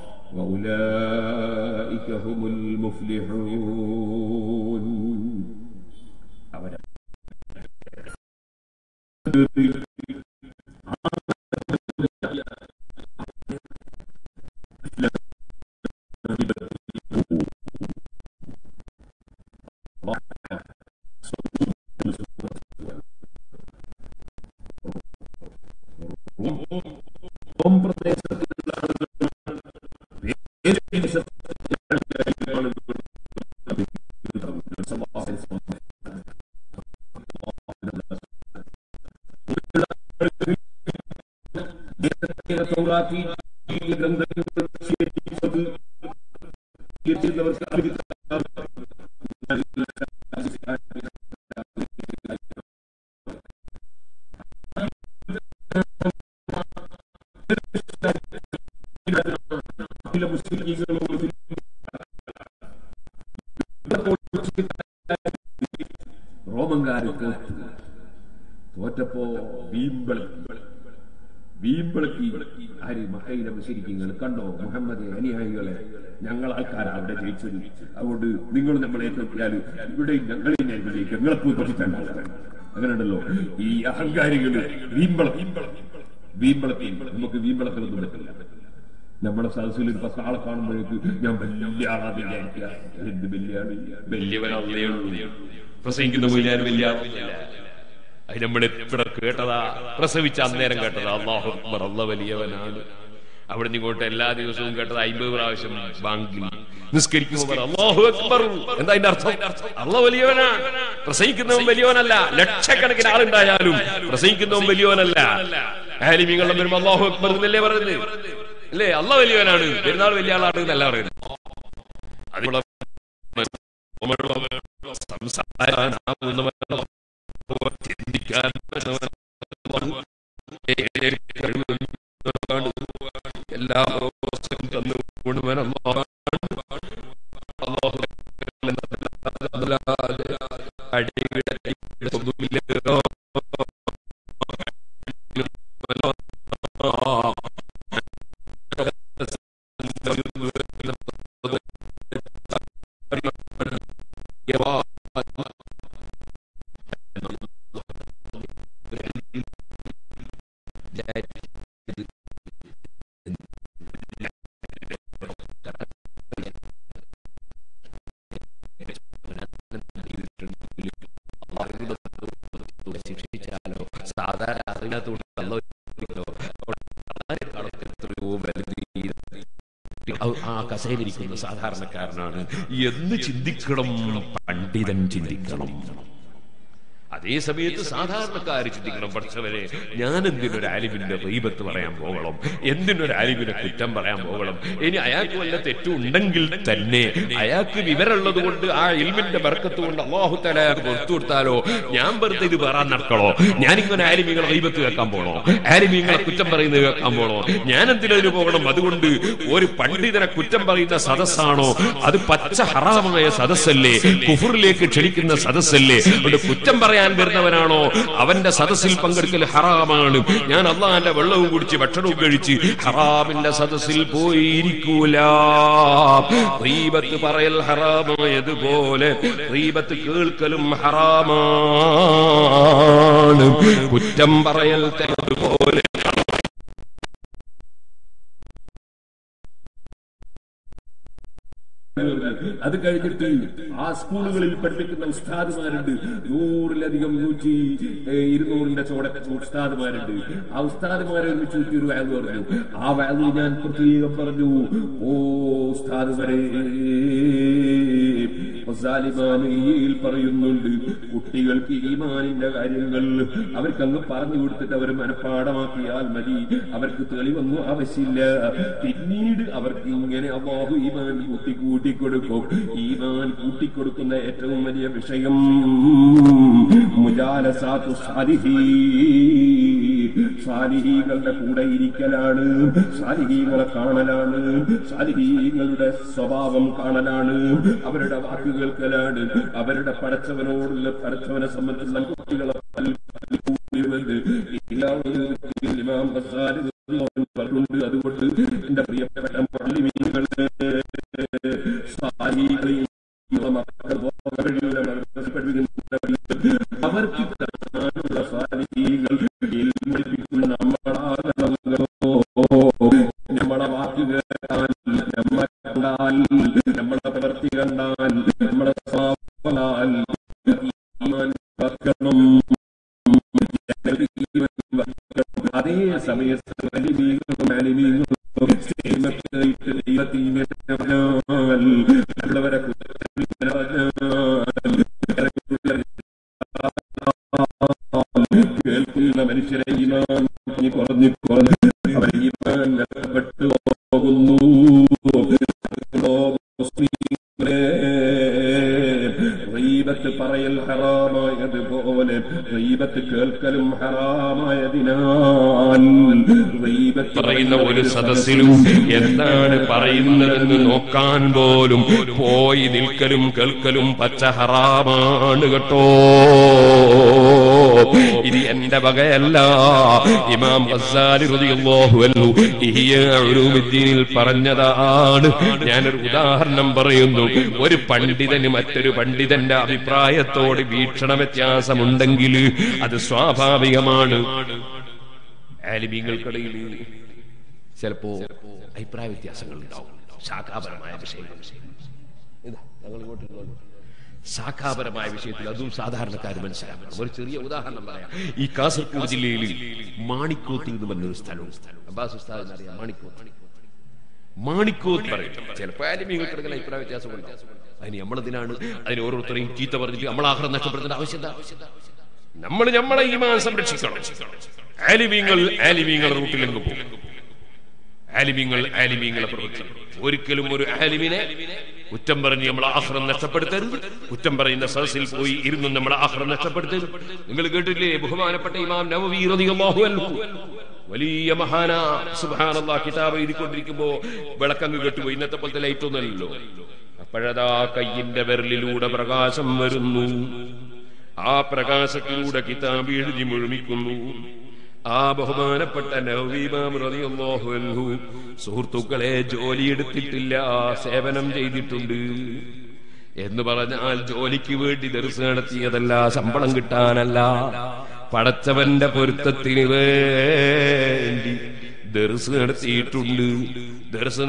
വഉലൈക ഹുമുൽ മുഫ്ലിഹൂൻ. അവരെ റോമൻകാരൊക്കെ തോറ്റപ്പോ വീമ്പളക്കി വീമ്പളക്കി ആര് മക്കയിലെ മുശ്രിക്കുകൾ കണ്ടോ, മുഹമ്മദ് അനുയായികളെ, ഞങ്ങൾ ആൾക്കാരാണ് അവിടെ ജയിച്ചത്, അതുകൊണ്ട് നിങ്ങൾ നമ്മളെ തോറ്റിയാൽ ഇവിടെ ഞങ്ങളെ ജയിക്കും, ഞങ്ങളെപ്പോ തോറ്റിട്ടാണ്. അങ്ങനെ ഉണ്ടല്ലോ ഈ അഹങ്കാരികള് വീമ്പളക്കി വീമ്പളക്കി നമുക്ക് വീമ്പളക്കലൊന്നും പറ്റില്ല. നമ്മുടെ സദസ്സിൽ ഒരു പത്ത് ആളെ കാണുമ്പോഴേക്ക് ഞാൻ വലിയ ആളാ വിചാരിക്കുക. എന്ത് വലിയ ആള്? വലിയവനല്ലേ പ്രസംഗിക്കുന്ന മൂല്യാൻ വലിയ അത് നമ്മൾ എവിടെ കേട്ടതാ? പ്രസവിച്ച അന്നേരം കേട്ടതാ അല്ലാഹു അക്ബർ, അല്ലാഹു വലിയവനാണ്. അവിടെ ഇങ്ങോട്ട് എല്ലാ ദിവസവും കേട്ടത് അയ്മ്പത് പ്രാവശ്യം ബാങ്കിൽ നിസ്കരിക്കുമ്പോൾ അല്ലാഹു അക്ബർ. എന്താ അതിന്റെ അർത്ഥം? അല്ലാഹു വലിയവനാണ്. പ്രസംഗിക്കുന്നവൻ വലിയവനല്ല. ലക്ഷക്കണക്കിന് ആളുണ്ടായാലും പ്രസംഗിക്കുന്നവൻ വലിയവനല്ല. ആലിമീങ്ങളും വരുമ്പോ അല്ലാഹു അക്ബർ എന്നല്ലേ പറയുന്നത്? അല്ലേ? അല്ലാഹു വലിയവനാണ്. പെരുന്നാൾ വലിയ ആളാണ് എന്നല്ല പറയുന്നത്. ചിന്തിക്കാൻ എല്ലാ ആ കസേലിരിക്കുന്ന സാധാരണക്കാരനാണ് എന്ന് ചിന്തിക്കണം. പണ്ഡിതൻ ചിന്തിക്കണം. അതേ സമയത്ത് സാധാരണക്കാർ ചിന്തിക്കണം, പഠിച്ചവരെ ഞാൻ എന്തിനൊരു ആലിമിന്റെ ഗീബത്ത് പറയാൻ പോകണം, എന്തിനൊരു ആലിമിനെ കുറ്റം പറയാൻ പോകണം. ഇനി അയാൾക്ക് വല്ല തെറ്റുണ്ടെങ്കിൽ തന്നെ അയാൾക്ക് വിവരമുള്ളത് കൊണ്ട് ആ ഇൽമിന്റെ ബർക്കത്ത് കൊണ്ട് അല്ലാഹു തആല അയാൾക്ക് പുറത്തു കൊടുത്താലോ ഞാൻ വെറുതെ ഇത് പറയാൻ നടക്കണോ? ഞാനിങ്ങനെ ആലിമീങ്ങളെ ഗീബത്ത് കേൾക്കാൻ പോകണോ? ആലിമീങ്ങളെ കുറ്റം പറയുന്നത് കേൾക്കാൻ പോകണോ? ഞാൻ എന്തിനു പോകണം? അതുകൊണ്ട് ഒരു പണ്ഡിതനെ കുറ്റം പറയുന്ന സദസ്സാണോ അത് പച്ച ഹറാമായ സദസ്സല്ലേ? കുഫറിലേക്ക് ക്ഷണിക്കുന്ന സദസ്സല്ലേ? അതുകൊണ്ട് കുറ്റം പറയാൻ വരുന്നവനാണോ അവന്റെ സദസ്സിൽ പങ്കെടുക്കൽ ഹറാമാണ്. ഞാൻ അള്ളാന്റെ വെള്ളവും കുടിച്ച് ഭക്ഷണവും കഴിച്ച് ഹറാമിന്റെ സദസ്സിൽ പോയിരിക്കൂല. ഗീബത്ത് പറയൽ ഹറാമായതുപോലെ ഗീബത്ത് കേൾക്കലും ഹറാമാണ്. കുറ്റം പറയൽ പോലെ അത് കഴിഞ്ഞിട്ട് ആ സ്കൂളുകളിൽ പഠിപ്പിക്കുന്ന ഉസ്താദുമാരുണ്ട്. നൂറിലധികം നൂറ്റി ഇരുന്നൂറിന്റെ ചോടെ ഉസ്താദുമാരുണ്ട്. ആ ഉസ്താദുമാരെ ഒരുമിച്ച് ഒരു വാല്യൂ പറഞ്ഞു. ആ വാല്യൂ ഞാൻ പ്രത്യേകം പറഞ്ഞു, ഓ ഉസ്താദുമാരെ ിൽ പറയുന്നുണ്ട്, കുട്ടികൾക്ക് ഈമാനിന്റെ കാര്യങ്ങൾ അവർക്കങ്ങ് പറഞ്ഞു കൊടുത്തിട്ട് അവർ മനഃപ്പാടമാക്കിയാൽ മതി. അവർക്ക് തെളിവൊന്നും ആവശ്യമില്ല. പിന്നീട് അവർക്ക് ഇങ്ങനെ അല്ലാഹു ഈമാൻ കൂട്ടി കൂട്ടിക്കൊടുക്കും. ഈമാൻ കൂട്ടിക്കൊടുക്കുന്ന ഏറ്റവും വലിയ വിഷയം മുജാലസാത്തു സാലിഹീൻ, സാലിഹീങ്ങളുടെ കൂടെ ഇരിക്കലാണ്, സാലിഹീങ്ങളെ കാണലാണ്, സാലിഹീങ്ങളുടെ സ്വഭാവം കാണലാണ്, അവരുടെ വാക്കുകൾ കേൾക്കലാണ്, അവരുടെ പടച്ചവനോടുള്ള പടച്ചവനെ സംബന്ധിച്ചുള്ള കുട്ടികളെ ഇമാം ഗസാലി പറഞ്ഞിട്ടുണ്ട്. അതുകൊണ്ട് എന്റെ പ്രിയപ്പെട്ട മുഅല്ലിമീങ്ങളെ അവർക്ക് സാലിഹീങ്ങൾ നമ്മളെ വാക്ക് കേട്ടാൽ, നമ്മളെ കണ്ടാൽ, നമ്മളെ പ്രവൃത്തി കണ്ടാൽ, നമ്മളെ സ്വഭാവം അതേ സമയത്ത് കേൾക്കുന്ന മനുഷ്യരെ ഈമാൻ കുറഞ്ഞു കുറഞ്ഞ് അവർ ഈമാൻ നഷ്ടപ്പെട്ടു പോകുന്നു. ഗീബത്ത് പറയൽ ഹറാമായതുപോലെ ഗീബത്ത് കേൾക്കലും ഹറാമായതിനാൽ ഗീബത്ത് പറയുന്ന ഒരു സദസ്സിലും എന്താണ് പറയുന്നതെന്ന് നോക്കാൻ പോലും പോയി നിൽക്കലും കേൾക്കലും പച്ച ഹറാമാണ് കേട്ടോ. ഇത് എന്റെ വകയല്ല. ഇമാം ഗസാലി റളിയല്ലാഹു അൻഹു ഇഹ്യാ ഉലൂമുദ്ദീനിൽ പറഞ്ഞതാണ്. ഞാനൊരു ഉദാഹരണം പറയുന്നു. ഒരു പണ്ഡിതന് മറ്റൊരു പണ്ഡിതന്റെ അഭിപ്രായത്തോട് വീക്ഷണ വ്യത്യാസമുണ്ടെങ്കിൽ അത് സ്വാഭാവികമാണ്. ആലിമീങ്ങൾക്കിടയിൽ ചിലപ്പോ അഭിപ്രായ വ്യത്യാസങ്ങൾ ഉണ്ടാവും. ശാഖാപരമായ വിഷയങ്ങൾ ഞങ്ങൾ ഇങ്ങോട്ട് ശാഖാപരമായ വിഷയത്തിൽ അതും സാധാരണക്കാർ മനസ്സിലാക്കണം. ഒരു ചെറിയ ഉദാഹരണം പറയാം. ഈ കാസർഗോഡ് ജില്ലയിൽ മാണിക്കോത്ത് എന്ന് പറഞ്ഞൊരു സ്ഥലവും അബ്ബാസ് ഉസ്താദിന് അറിയാം. മാണിക്കോത്ത് മാണിക്കോത്ത് പറയും. ചിലപ്പോൾ ആലിമീങ്ങൾക്കിടയിൽ അഭിപ്രായ വ്യത്യാസം ഉണ്ടാവും. അതിന് നമ്മളതിനാണ് അതിന് ഓരോരുത്തരെയും ചീത്ത പറഞ്ഞിട്ട് നമ്മൾ ആഹ്റം നഷ്ടപ്പെടുത്തേണ്ട ആവശ്യമില്ല. നമ്മൾ നമ്മളെ ഈമാൻ സംരക്ഷിക്കണം. ആലിമീങ്ങൾ ആലിമീങ്ങൾ റൂട്ടിലെങ്ങ് പോകും. ആലിമീങ്ങൾ ആലിമീങ്ങളെ പ്രവർത്തിക്കും. ഒരിക്കലും ഒരു ആലിമിനെ കുറ്റം പറഞ്ഞ് നമ്മൾ ആഹ്റം നഷ്ടപ്പെടുത്തരുത്. കുറ്റം പറയുന്ന സദസ്സിൽ പോയി ഇരുന്ന് നമ്മൾ ആഹ്റം നഷ്ടപ്പെടുത്തരുത്. നിങ്ങൾ കേട്ടില്ലേ ബഹുമാനപ്പെട്ട ഇമാം നവവി റളിയല്ലാഹു അൻഹു വലിയ മഹാന സുബ്ഹാനല്ലാഹ് കിതാബ് എഴുതിക്കൊണ്ടിരിക്കുമ്പോ വിളക്കങ്ങ് കേട്ടുപോയി. ഇന്നത്തെ പോലത്തെ ലൈറ്റ് ഒന്നല്ലോ. അപ്പോഴതാ കയ്യിന്റെ വിരലിലൂടെ പ്രകാശം വരുന്നു. ആ പ്രകാശത്തിലൂടെ കിതാബ് എഴുതി മുഴുമിക്കുന്നു. ആ ബഹുമാനപ്പെട്ട നവവി ഇമാം റളിയല്ലാഹു അൻഹു സുഹൃത്തുക്കളെ ജോലിയെടുത്തിട്ടില്ല, സേവനം ചെയ്തിട്ടുണ്ട്. എന്ന് പറഞ്ഞാൽ ജോലിക്ക് വേണ്ടി ദർസ് നടത്തിയതല്ല, ശമ്പളം കിട്ടാനല്ല, പടച്ചവന്റെ പൊരുത്തത്തിന് വേണ്ടി ദർസ് നടത്തിയിട്ടുണ്ട്. ദർസ്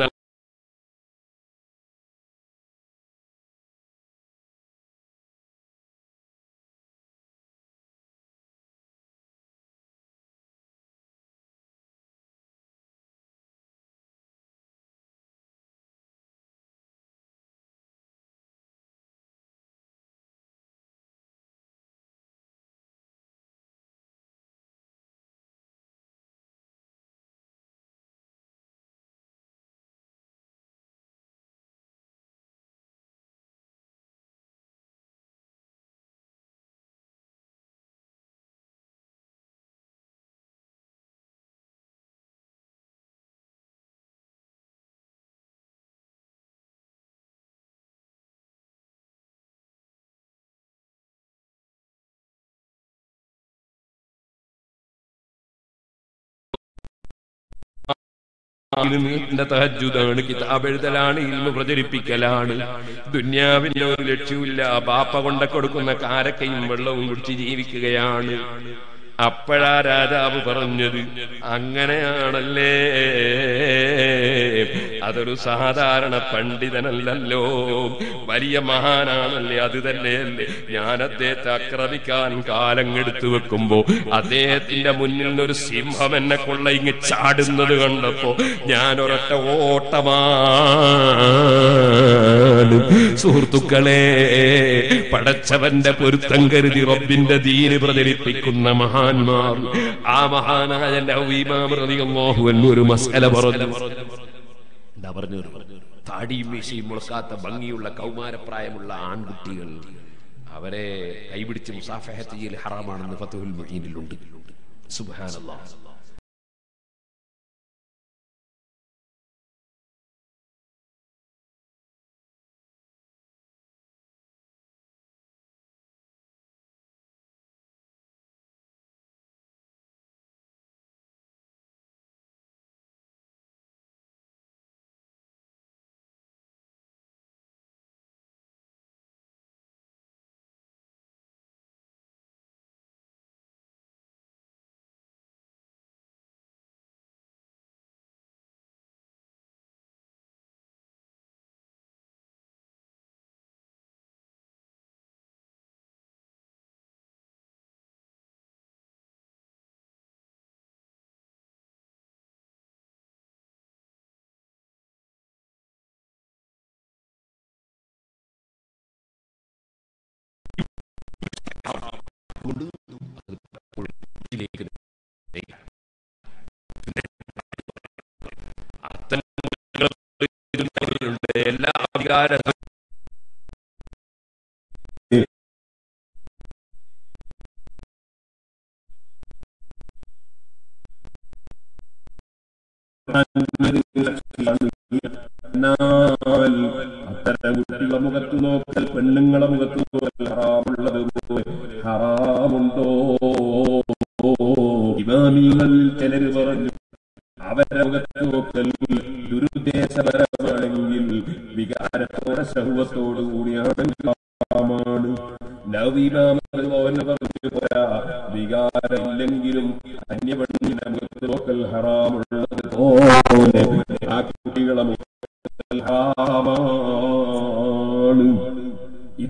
തഹജ്ജുദാണ്, കിതാബ് എഴുതലാണ്, ഇൽമു പ്രചരിപ്പിക്കലാണ്. ദുന്യാവിന്റെ ഒരു ലക്ഷ്യമില്ല. ബാപ്പ കൊണ്ട കൊടുക്കുന്ന കാരക്കയും വെള്ളവും കുടിച്ച് ജീവിക്കുകയാണ്. അപ്പോഴാ രാജാവ് പറഞ്ഞത്, അങ്ങനെയാണല്ലേ, അതൊരു സാധാരണ പണ്ഡിതനല്ലല്ലോ, വലിയ മഹാനാണല്ലേ, അത് തന്നെയല്ലേ. ഞാൻ അദ്ദേഹത്തെ ആക്രമിക്കാൻ കാലം എടുത്തു വെക്കുമ്പോ അദ്ദേഹത്തിന്റെ മുന്നിൽ നിന്നൊരു സിംഹം എന്നെ കൊള്ള ഇങ്ങ് ചാടുന്നത് കണ്ടപ്പോ ഞാൻ ഒരൊറ്റ ഓട്ടമാണ്. സുഹൃത്തുക്കളെ, പടച്ചവന്റെ പൊരുത്തം കരുതി റബ്ബിന്റെ ദീന് പ്രചരിപ്പിക്കുന്ന മഹാന്മാർ, ആ മഹാനായ നവവി ഇമാം റളിയല്ലാഹു അൻഹു ഒരു മസ്അല പറഞ്ഞു. എന്താ പറഞ്ഞു? താടിയും മീശയും മുളക്കാത്ത ഭംഗിയുള്ള കൗമാരപ്രായമുള്ള ആൺകുട്ടികൾ, അവരെ കൈപിടിച്ച് മുസാഫഹത്ത് ചെയ്യൽ ഹറാമാണെന്ന് ഫത്ഹുൽ മുഈനിലുണ്ട്. സുബ്ഹാനല്ലാഹ്. എല്ലാ അധികാര അത്തരം കുട്ടികളെ മുഖത്ത് നോക്കൽ, പെണ്ണുങ്ങളെ മുഖത്ത് നോക്കൽ ഹറാമുള്ളത് ഹറാമുണ്ടോ? ഇമാമികൾ ചിലര് പറഞ്ഞു അവരെ മുഖത്ത് നോക്കൽ ദുരുദ്ദേശപരമാണെങ്കിൽ, വികാരത്തോടെ ശഹ്വത്തോടു കൂടിയാണെങ്കിൽ ഹറാമാണ്. നവവി ഇമാം പറഞ്ഞു പോരാ, വികാരം ഇല്ലെങ്കിലും അന്യപെണ്ണിനെ മുഖത്ത് നോക്കൽ ഹറാമുള്ളത് പോലെ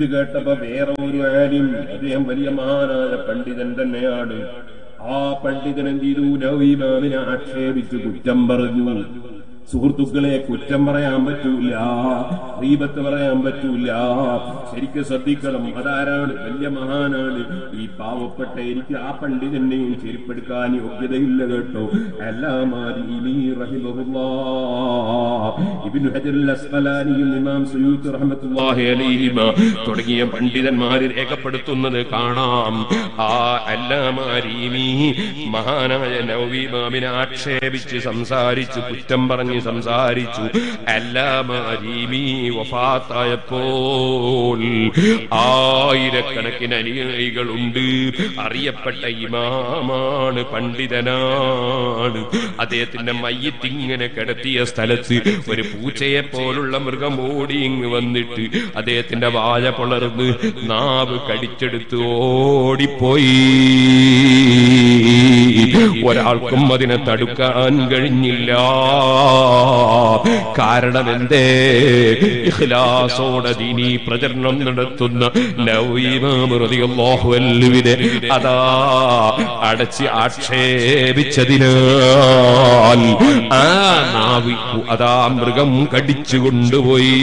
ഇത് കേട്ടപ്പോ വേറെ ഒരു ആലിം, അദ്ദേഹം വലിയ മഹാനായ പണ്ഡിതൻ തന്നെയാണ്. ആ പണ്ഡിതൻ എന്ത് ചെയ്തു? നവവി ഇമാമിനെ ആക്ഷേപിച്ചു കുറ്റം പറഞ്ഞു. സുഹൃത്തുക്കളെ, കുറ്റം പറയാൻ പറ്റൂല, ഗീബത്ത് പറയാൻ പറ്റൂല. ശരിക്കും ശ്രദ്ധിക്കണം. അതാരാണ്? വലിയ മഹാനാണ്. ഈ പാവപ്പെട്ട എനിക്ക് ആ പണ്ഡിതനെയും ചെരുപ്പെടുക്കാൻ യോഗ്യതയില്ല കേട്ടോ. അല്ലാമാ ദീനി റഹിമഹുല്ലാഹ്, ഇബ്നു ഹജറുൽ അസ്ഖലാനിയും ഇമാം സുയൂത്തി റഹ്മത്തുള്ളാഹി അലൈഹിമാ തുടങ്ങിയ പണ്ഡിതന്മാർ രേഖപ്പെടുത്തുന്നത് കാണാം. ആ അല്ലാമാ ദീനി മഹാനായ നവവി ഇമാമിനെ ആക്ഷേപിച്ച് സംസാരിച്ചു, കുറ്റം പറഞ്ഞു സംസാരിച്ചു. അല്ലാമാ ദീനി വഫാത്തായപ്പോൾ ആയിരക്കണക്കിന് അനുയായികളുണ്ട്. അറിയപ്പെട്ട ഇമാമാണ്, പണ്ഡിതനാണ്. അദ്ദേഹത്തിന്റെ മയ്യിത്ത് ഇങ്ങനെ കിടത്തിയ സ്ഥലത്ത് ഒരു പൂച്ചയെ പോലുള്ള മൃഗം ഓടി ഇങ്ങ് വന്നിട്ട് അദ്ദേഹത്തിന്റെ വായ പൊളർന്ന് നാവ് കടിച്ചെടുത്ത് ഓടിപ്പോയി. ഒരാൾക്കും അതിനെ തടുക്കാൻ കഴിഞ്ഞില്ല. കാരണം എന്തേ? ഇഖ്ലാസോടെ ദീനീ പ്രചരണം നടത്തുന്ന നവവി ഇമാം റളിയല്ലാഹു അൻഹുവിനെ അതാ അടച്ച് ആക്ഷേപിച്ചതിനാൽ ആ നാവി അതാ മൃഗം കടിച്ചു കൊണ്ടുപോയി.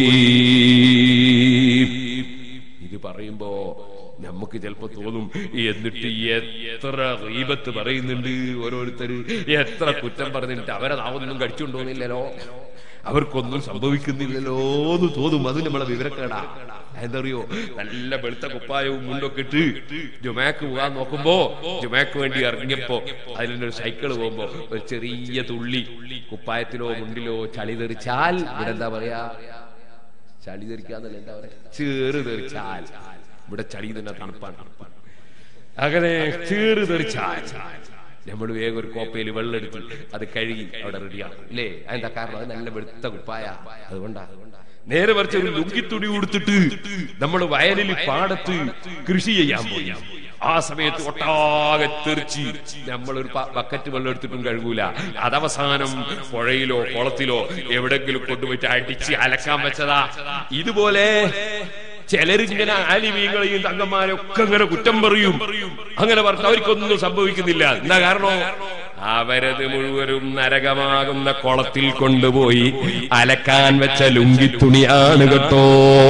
ഇത് പറയുമ്പോ നമുക്ക് ചിലപ്പോ തോന്നും, എന്നിട്ട് എത്ര ഗീബത്ത് പറയുന്നുണ്ട് ഓരോരുത്തര്, എത്ര കുറ്റം പറഞ്ഞിട്ട് അവരെ നാവൊന്നും കടിച്ചുകൊണ്ടോന്നില്ലല്ലോ, അവർക്കൊന്നും സംഭവിക്കുന്നില്ലല്ലോ എന്ന് തോന്നും. അത് നമ്മളെ വിവരക്കേടാ. എന്തറിയോ? നല്ല വെളുത്ത കുപ്പായവും മുണ്ടൊക്കെ ഇട്ട് ജുമാക്ക് പോകാൻ നോക്കുമ്പോ, ജുമാക്ക് വേണ്ടി ഇറങ്ങിയപ്പോ അതിലൊരു സൈക്കിള് പോകുമ്പോ ഒരു ചെറിയ തുള്ളി കുപ്പായത്തിലോ മുണ്ടിലോ ചളി തെറിച്ചാൽ ഇവിടെ എന്താ പറയാ? ചളി തെറിക്കാന്നല്ല, എന്താ പറയാ? ചേറ് തെറിച്ചാൽ. ഇവിടെ ചളി തന്നെ തണുപ്പാണ്. അങ്ങനെ ചേറ് തെറിച്ചാൽ നമ്മൾ വേഗം ഒരു കോപ്പയിൽ വെള്ളം എടുത്ത് അത് കഴുകി അവിടെ റെഡിയാണ് അല്ലേ? അതിന്റെ കാരണം അത് നല്ല വെളുത്ത കുപ്പായ. അതുകൊണ്ടാ. നേരെ മറിച്ച് ഒരു ലുങ്കിത്തുണി കൊടുത്തിട്ട് നമ്മൾ വയലിൽ പാടത്ത് കൃഷി ചെയ്യാൻ പോയി. ആ സമയത്ത് ഒട്ടാകെ തെറിച്ച് നമ്മളൊരു ബക്കറ്റ് വെള്ളം എടുത്തിട്ടും കഴുകൂല. അതവസാനം പുഴയിലോ കുളത്തിലോ എവിടെങ്കിലും കൊണ്ടുപോയിട്ട് അടിച്ച് അലക്കാൻ വെച്ചതാ. ഇതുപോലെ ചിലരിങ്ങനെ ആലിമീങ്ങളെയും തങ്ങന്മാരെ ഒക്കെ അങ്ങനെ കുറ്റം പറയും. അങ്ങനെ പറഞ്ഞ അവർക്കൊന്നും സംഭവിക്കുന്നില്ല. എന്താ കാരണം? അവരത് മുഴുവനും നരകമാകുന്ന കുളത്തിൽ കൊണ്ടുപോയി അലക്കാൻ വെച്ച ലുങ്കിത്തുണിയാണ് കേട്ടോ.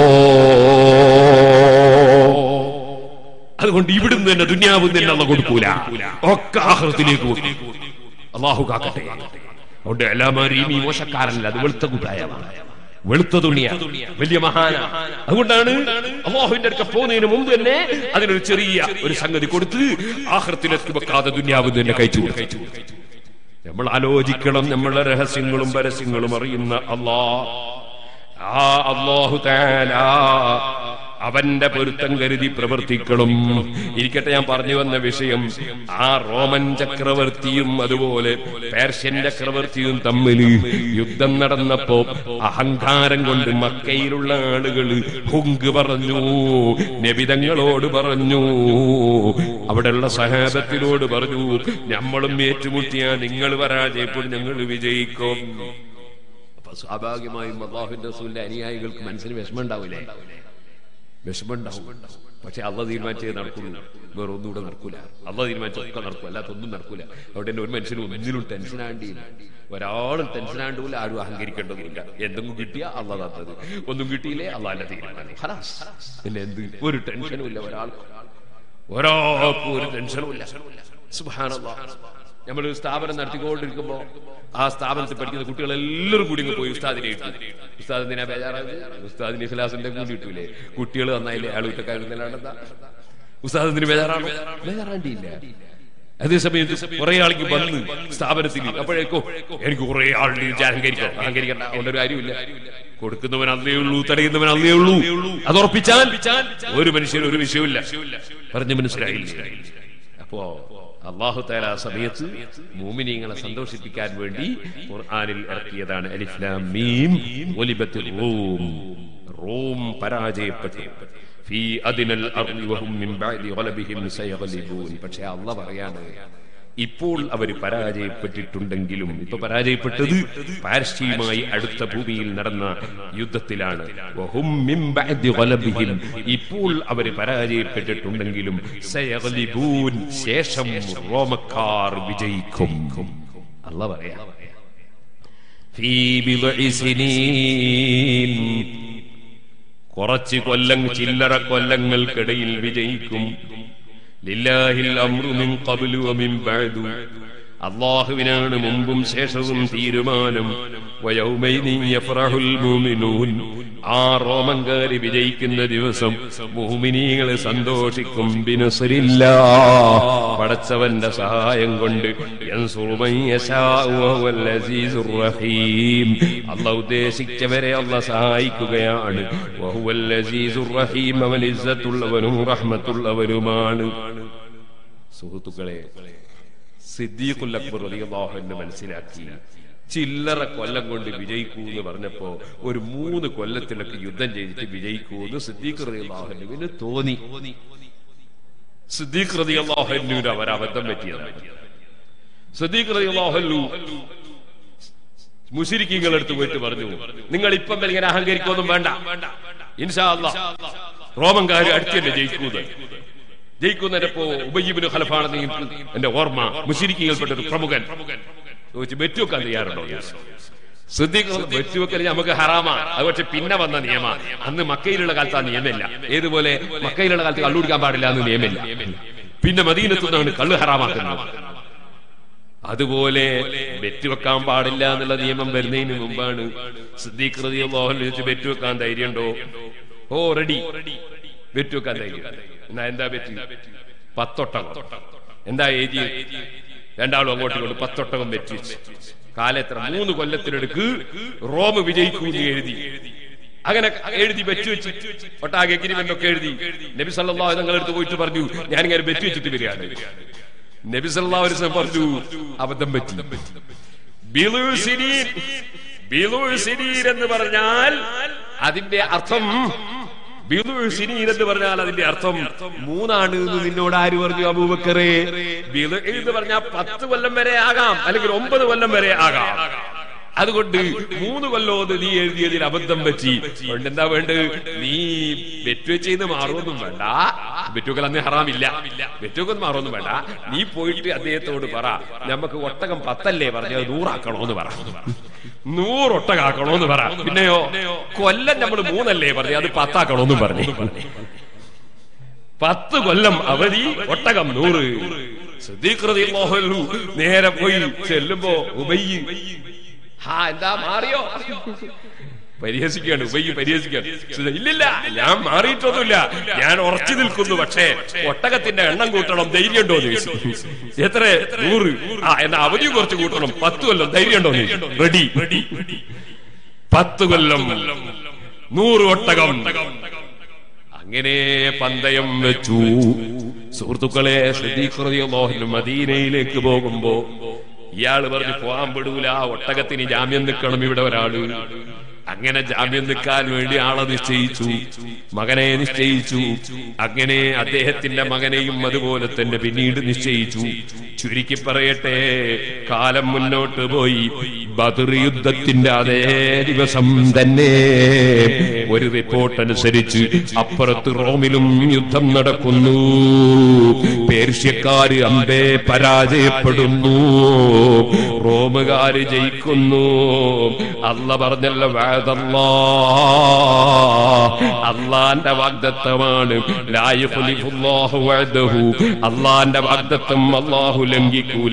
അതുകൊണ്ട് ഇവിടുന്ന് തന്നെ ദുനിയാവിൽ തന്നെ അള്ളാഹു കൊടുക്കൂല, ഒക്കെ ആഖിറത്തിലേക്ക് കൊടുക്കും. അള്ളാഹു കാക്കട്ടെ. അതുകൊണ്ട് എല്ലാമാരും ഈ മോശക്കാരല്ല, അത് വെളുത്ത കുപ്പായമാണ്, വെളുത്ത തുണിയാണ്, വലിയ മഹാന. അതുകൊണ്ടാണ് അല്ലാഹുവിന്റെ അടുക്ക പോകുന്നതിന് മുമ്പ് തന്നെ അതിനൊരു ചെറിയ ഒരു സംഗതി കൊടുത്ത് ആഖിറത്തിലേക്ക് വെക്കാതെ ദുനിയാവിൽ തന്നെ കഴിച്ചു. നമ്മൾ ആലോചിക്കണം, നമ്മളെ രഹസ്യങ്ങളും പരസ്യങ്ങളും അറിയുന്ന അല്ലാഹ്, ആ അല്ലാഹു തആല അവന്റെ പൊരുത്തം കരുതി പ്രവർത്തിക്കണം. ഇരിക്കട്ടെ, ഞാൻ പറഞ്ഞു വന്ന വിഷയം ആ റോമൻ ചക്രവർത്തിയും അതുപോലെ പേർഷ്യൻ ചക്രവർത്തിയും തമ്മിൽ യുദ്ധം നടന്നപ്പോ അഹങ്കാരം കൊണ്ട് മക്കയിലുള്ള ആളുകൾ ഹുങ്ക് പറഞ്ഞു, നബിതങ്ങളോട് പറഞ്ഞു, അവിടെയുള്ള സഹാബത്തിനോട് പറഞ്ഞു, നമ്മളും ഏറ്റുമുട്ടിയാ നിങ്ങൾ പരാജയപ്പെടും, ഞങ്ങൾ വിജയിക്കും. അപ്പൊ സ്വാഭാവികമായും അല്ലാഹുവിന്റെ റസൂലിന്റെ അനുയായികൾക്ക് മനസ്സിന് വിഷമം ഉണ്ടാവില്ലേ? വിഷമുണ്ടാവും. പക്ഷെ അള്ളാഹ് തീരുമാനിച്ചേ നടക്കുള്ളൂ, വേറെ ഒന്നുകൂടെ നടക്കൂല. അള്ളാഹ് തീരുമാനിച്ചൊക്കെ നടക്കും, അല്ലാത്തൊന്നും നടക്കൂല. അവിടെ തന്നെ ഒരു മനുഷ്യനും ഒന്നിനും ടെൻഷൻ ആണ്ടിയില്ല, ഒരാളും ടെൻഷൻ ആണ്ടൂല, ആരും അഹങ്കരിക്കേണ്ടതുമില്ല. എന്തെങ്കിലും കിട്ടിയാ അള്ളാഹ് തന്നത്, ഒന്നും കിട്ടിയില്ലേ അള്ളാഹിന്റെ തീരുമാനം. പിന്നെ എന്ത്? ഒരു ടെൻഷനും ഇല്ല ഒരാൾക്കും, ഒരാൾക്കും ഒരു ടെൻഷനും ഇല്ല. സുബ്ഹാനല്ലാഹ്. നമ്മൾ സ്ഥാപനം നടത്തിക്കൊണ്ടിരിക്കുമ്പോ ആ സ്ഥാപനത്തിൽ പഠിക്കുന്ന കുട്ടികളെല്ലാവരും കൂടി പോയി ഉസ്താദിനെ ഇട്ടു. ഉസ്താദ് എന്തിനാ ബേജാറാകുന്നത്? ഉസ്താദിന് ഇഖ്ലാസിന്റെ കൂലി കിട്ടൂലേ? കുട്ടികൾ നന്നായില്ലേ? ആള് കുറ്റക്കാരുന്നല്ലാണ്ടെന്താ? ഉസ്താദ് എന്തിന് ബേജാറാണോ? ബേജാറാണ്ടിയില്ല. അതേസമയം കുറെ ആൾക്ക് വന്ന് സ്ഥാപനത്തിൽ അപ്പോഴേക്കോ എനിക്ക് കുറെ ആളുടെ അഹങ്കരിക്കോ, അഹങ്കരിക്കണ്ട, അതുകൊണ്ട് ഒരു കാര്യമില്ല. കൊടുക്കുന്നവൻ അന്നേ ഉള്ളൂ, തടയുന്നവൻ അന്നേ ഉള്ളൂ. അത് ഉറപ്പിച്ചാൽ ഒരു മനുഷ്യന് ഒരു വിഷയമില്ല. പറഞ്ഞ് മനസ്സിലായില്ല. അപ്പോ അല്ലാഹു തആല സമയത്ത് മുഅ്മിനീങ്ങളെ സന്തോഷിപ്പിക്കാൻ വേണ്ടി ഖുർആനിൽ ഇറക്കിയതാണ് അലിഫ് ലാം മീം ഗുലിബത്തുർ റൂം. റൂം പരാജയപ്പെട്ടു. ഫീ അദ്നൽ അർളി വഹും മിൻ ബഅദി ഗലബിഹിം സയഗ്ലിബൂൻ. പക്ഷേ അല്ലാഹ് പറയാണ്, ഇപ്പോൾ അവർ പരാജയപ്പെട്ടിട്ടുണ്ടെങ്കിലും, ഇപ്പൊ പരാജയപ്പെട്ടത് പാർശ്യയുമായി അടുത്ത ഭൂമിയിൽ നടന്ന യുദ്ധത്തിലാണ്. ഇപ്പോൾ അവർ പരാജയപ്പെട്ടിട്ടുണ്ടെങ്കിലും സയഗ്ലിബൂൻ, ശേഷം റോമക്കാർ വിജയിക്കും. അല്ലാഹ് പറയാ ഫീ ബിദ്ഇ സിനീൻ, കുറച്ച് കൊല്ലം ചില്ലറ കൊല്ലങ്ങൾക്കിടയിൽ വിജയിക്കും. ലില്ലാഹിൽ അംറു മിൻ ഖബ്ലു വ മിൻ ബഅദു, അല്ലാഹുവിനാണ് മുമ്പും ശേഷവും തീരുമാനം. വയൗമൈനി യഫറഹുൽ മുഅ്മിനൂൻ, ആ റോമൻകാരി വിജയിക്കുന്ന ദിവസം മുഅ്മിനീങ്ങൾ സന്തോഷിക്കും. ബിനസ്രില്ലാഹ്, പടച്ചവന്റെ സഹായം കൊണ്ട്. യൻസുറു മൻ യശാഉ വഹുവൽ അസീസുർ റഹീം, അല്ലാഹു ഉദ്ദേശിച്ചവരെ അല്ലാഹു സഹായിക്കുകയാണ്. വഹുവൽ അസീസുർ റഹീം, അവൻ ഇസ്സത്തുള്ളവനും റഹ്മത്തുള്ളവനുമാണ്. സുഹൃത്തുക്കളെ, സിദ്ദീഖുൽ അക്ബർ റളിയല്ലാഹു അൻഹു മനസ്സിലാക്കി ചില്ലറ കൊല്ലം കൊണ്ട് വിജയിക്കൂ എന്ന് പറഞ്ഞപ്പോ ഒരു മൂന്ന് കൊല്ലത്തിലൊക്കെ യുദ്ധം ചെയ്തിട്ട് വിജയിക്കൂ എന്ന് സിദ്ദീഖ് റളിയല്ലാഹു അൻഹുവിന് തോന്നി. സിദ്ദീഖ് റളിയല്ലാഹു അൻഹുവിന് അവർ അബദ്ധം പറ്റിയതാണ്. സിദ്ദീഖ് റളിയല്ലാഹു അൻഹു മുശ്രിക്കീങ്ങളുടെ അടുത്ത് പോയിട്ട് പറഞ്ഞു, നിങ്ങൾ ഇപ്പം ഇങ്ങനെ അഹങ്കരിക്കൊന്നും വേണ്ട, ഇൻഷാ അല്ലാഹ് റോമൻകാർ അടുത്തന്നെ ജയിക്കൂന്ന്. ജയിക്കുന്നപ്പോ ഉബയ്യ് ഇബ്നു ഖലഫാണ് എന്റെ ഓർമ്മ, മുശ്രിക്കീകൾപ്പെട്ട ഒരു പ്രമുഖൻ ചോദിച്ചു, ബെറ്റുവെക്കാൻ തയ്യാറുണ്ടോ? സിദ്ദീഖ്, ബെറ്റുവെക്കൽ നമുക്ക് ഹറാമാ, അത് പക്ഷെ പിന്നെ വന്ന നിയമ. അന്ന് മക്കയിലുള്ള കാലത്ത് ആ നിയമമില്ല. ഏതുപോലെ മക്കയിലുള്ള കാലത്ത് കള്ളുടിക്കാൻ പാടില്ല എന്ന് നിയമമില്ല, പിന്നെ മദീനത്തു നിന്നാണ് കള്ള് ഹറാമാക്കുന്നത്. അതുപോലെ ബെറ്റുവെക്കാൻ പാടില്ല എന്നുള്ള നിയമം വരുന്നതിന് മുമ്പാണ് സിദ്ദീഖ് റളിയല്ലാഹു അൻഹു ചോദിച്ചു, ബെറ്റുവെക്കാൻ ധൈര്യമുണ്ടോ? ഓ റെഡി, ബെറ്റുവെക്കാൻ ധൈര്യം. എന്നാ എന്താ ബെറ്റ്? പത്തൊട്ടകം. എന്താ ഏജ്? രണ്ടാളും അങ്ങോട്ടും ഇങ്ങോട്ടും പത്തൊട്ടകം ബെറ്റ് വെച്ച്. കാലെത്ര? മൂന്ന് കൊല്ലത്തിനെടുക്ക് റോം വിജയിക്കൂന്ന് എഴുതി. അങ്ങനെ എഴുതി ബെറ്റ് വെച്ച് ഒട്ടാകെ എഗ്രിമെന്റൊക്കെ എഴുതി നബി സല്ലല്ലാഹു അലൈഹി വസല്ലം അടുത്ത് പോയിട്ട് പറഞ്ഞു, ഞാനിങ്ങനെ ബെറ്റ് വെച്ചിട്ട് വരികയാണ്. നബി സല്ലല്ലാഹു അലൈഹി വസല്ലം പറഞ്ഞു, അബദ്ധം പറ്റി. ബിളു സിനീൻ, ബിളു സിനീൻ എന്ന് പറഞ്ഞാൽ അതിന്റെ അർത്ഥം എന്ന് പറഞ്ഞാൽ അതിന്റെ അർത്ഥം മൂന്നാണ് എന്ന് നിന്നോട് ആര് പറഞ്ഞു അബൂബക്കറേ? ബിളു എന്ന് പറഞ്ഞാൽ പത്ത് കൊല്ലം വരെ ആകാം, അല്ലെങ്കിൽ ഒമ്പത് കൊല്ലം വരെ ആകാം. അതുകൊണ്ട് മൂന്ന് കൊല്ലോന്ന് നീ എഴുതിയതിൽ അബദ്ധം പറ്റി. അതുകൊണ്ട് എന്താ വേണ്ടത്? നീ ബെറ്റുവെച്ച് മാറുമൊന്നും വേണ്ട, ബെറ്റുവെക്കൽ അന്ന് ഹറാമില്ല, ബെറ്റുവെക്കൊന്നും മാറുമൊന്നും വേണ്ട. നീ പോയിട്ട് അദ്ദേഹത്തോട് പറ, നമുക്ക് ഒട്ടകം പത്തല്ലേ പറഞ്ഞത്, നൂറാക്കണോന്ന് പറ, നൂറൊട്ടകാക്കണോന്ന് പറ. പിന്നെയോ കൊല്ലം നമ്മൾ മൂന്നല്ലേ പറഞ്ഞു, അത് പത്താക്കണോന്നും പറഞ്ഞു. പത്ത് കൊല്ലം അവധി, ഒട്ടകം നൂറ്. സിദ്ദീഖ് റളിയല്ലാഹു അൻഹു നേരെ പോയി ചെല്ലുമ്പോ ഉബയ്യ്, ഹാ എന്താ മാറിയോ? പരിഹസിക്കാണ് ഉബയ്യ്, പരിഹസിക്കാണ്. ഇല്ലില്ല, ഞാൻ മാറിയിട്ടൊന്നുമില്ല, ഞാൻ ഉറച്ചു നിൽക്കുന്നു. പക്ഷേ ഒട്ടകത്തിന്റെ എണ്ണം കൂട്ടണം, ധൈര്യമുണ്ടോ എന്ന് ചോദിച്ചു. എത്ര? നൂറ്. ആ എന്നാ അവധി കുറച്ച് കൂട്ടണം, പത്ത് കൊല്ലം, ധൈര്യമുണ്ടോ? റെഡി. പത്ത് കൊല്ലം, നൂറ് ഒട്ടകം. അങ്ങനെ പന്തയം വെച്ചു. സുഹൃത്തുക്കളെ, സിദ്ദീഖ് റളിയല്ലാഹു അൻഹു മദീനയിലേക്ക് പോകുമ്പോ ഇയാള് പറഞ്ഞു, പോകാൻ പെടൂല, ഒട്ടകത്തിന് ജാമ്യം നിൽക്കണം ഇവിടെ ഒരാള്. അങ്ങനെ ജാമ്യം നിൽക്കാൻ വേണ്ടി ആളെ നിശ്ചയിച്ചു, മകനെ നിശ്ചയിച്ചു. അങ്ങനെ അദ്ദേഹത്തിന്റെ മകനെയും അതുപോലെ തന്നെ പിന്നീട് നിശ്ചയിച്ചു. ചുരുക്കി പറയട്ടെ, കാലം മുന്നോട്ട് പോയി. ബദർ യുദ്ധത്തിന്റെ അതേ ദിവസം തന്നെ ഒരു റിപ്പോർട്ട് അനുസരിച്ച് അപ്പുറത്ത് റോമിലും യുദ്ധം നടക്കുന്നു. പേർഷ്യക്കാര് അമ്പേ പരാജയപ്പെടുന്നു, റോമുകാര് ജയിക്കുന്നു. അല്ലാഹ് പറഞ്ഞല്ലോ, അള്ളാന്റെ വാഗ്ദത്തമാണ്. അള്ളാന്റെ വാഗ്ദത്തം അല്ലാഹു ലംഘിക്കൂല.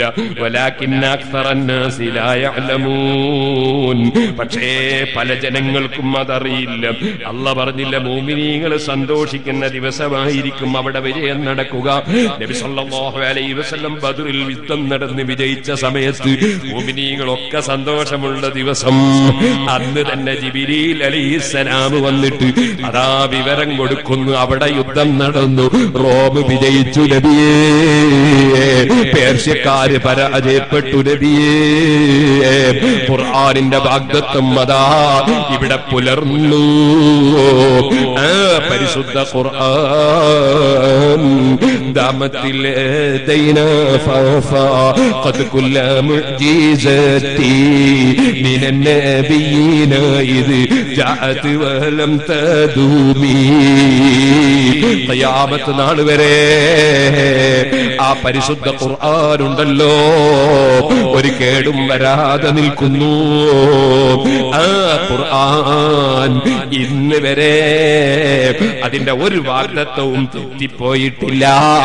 പക്ഷേ പല ജനങ്ങൾക്കും അതറിയില്ല. അല്ലാഹ് പറഞ്ഞില്ല, മുഅ്മിനീങ്ങൾ സന്തോഷിക്കുന്ന ദിവസമായിരിക്കും അവിടെ വിജയം നടക്കുക. നബി സല്ലല്ലാഹു അലൈഹി വസല്ലം ബദറിൽ യുദ്ധം നടന്ന് വിജയിച്ച സമയത്ത് മുഅ്മിനീങ്ങളൊക്കെ സന്തോഷമുള്ള ദിവസം. അന്ന് തന്നെ ജിബ്രീൽ അലൈഹിസ്സലാം വന്നിട്ട് അതാ വിവരം കൊടുക്കുന്നു, അവിടെ യുദ്ധം നടന്നു, റോം വിജയിച്ചു നബിയേ, പേർഷ്യക്കാര് പരാജയപ്പെട്ടു നബിയേ. ഖുർആനിന്റെ വാഗ്ദത്തം അതാ ഇവിടെ പുലർന്നു. പരിശുദ്ധ ഖുർആൻ ദാമത്തിൽ ദൈന ഫഫാ ഖദ് കുല്ല മുഅ്ജിസതി മിനൻ നബിയിന ഇദ് ജാഅത് വലം തദൂമി. ഖിയാമത്ത് നാൾ വരെ ആ പരിശുദ്ധ ഖുർആൻ ഉണ്ടല്ലോ, ഒരു കേടും വരാതെ നിൽക്കുന്നു. ആ ഖുർആൻ ഇന്ന് വരെ അതിന്റെ ഒരു വാഗ്ദത്തവും തെറ്റിപ്പോയിട്ടില്ല.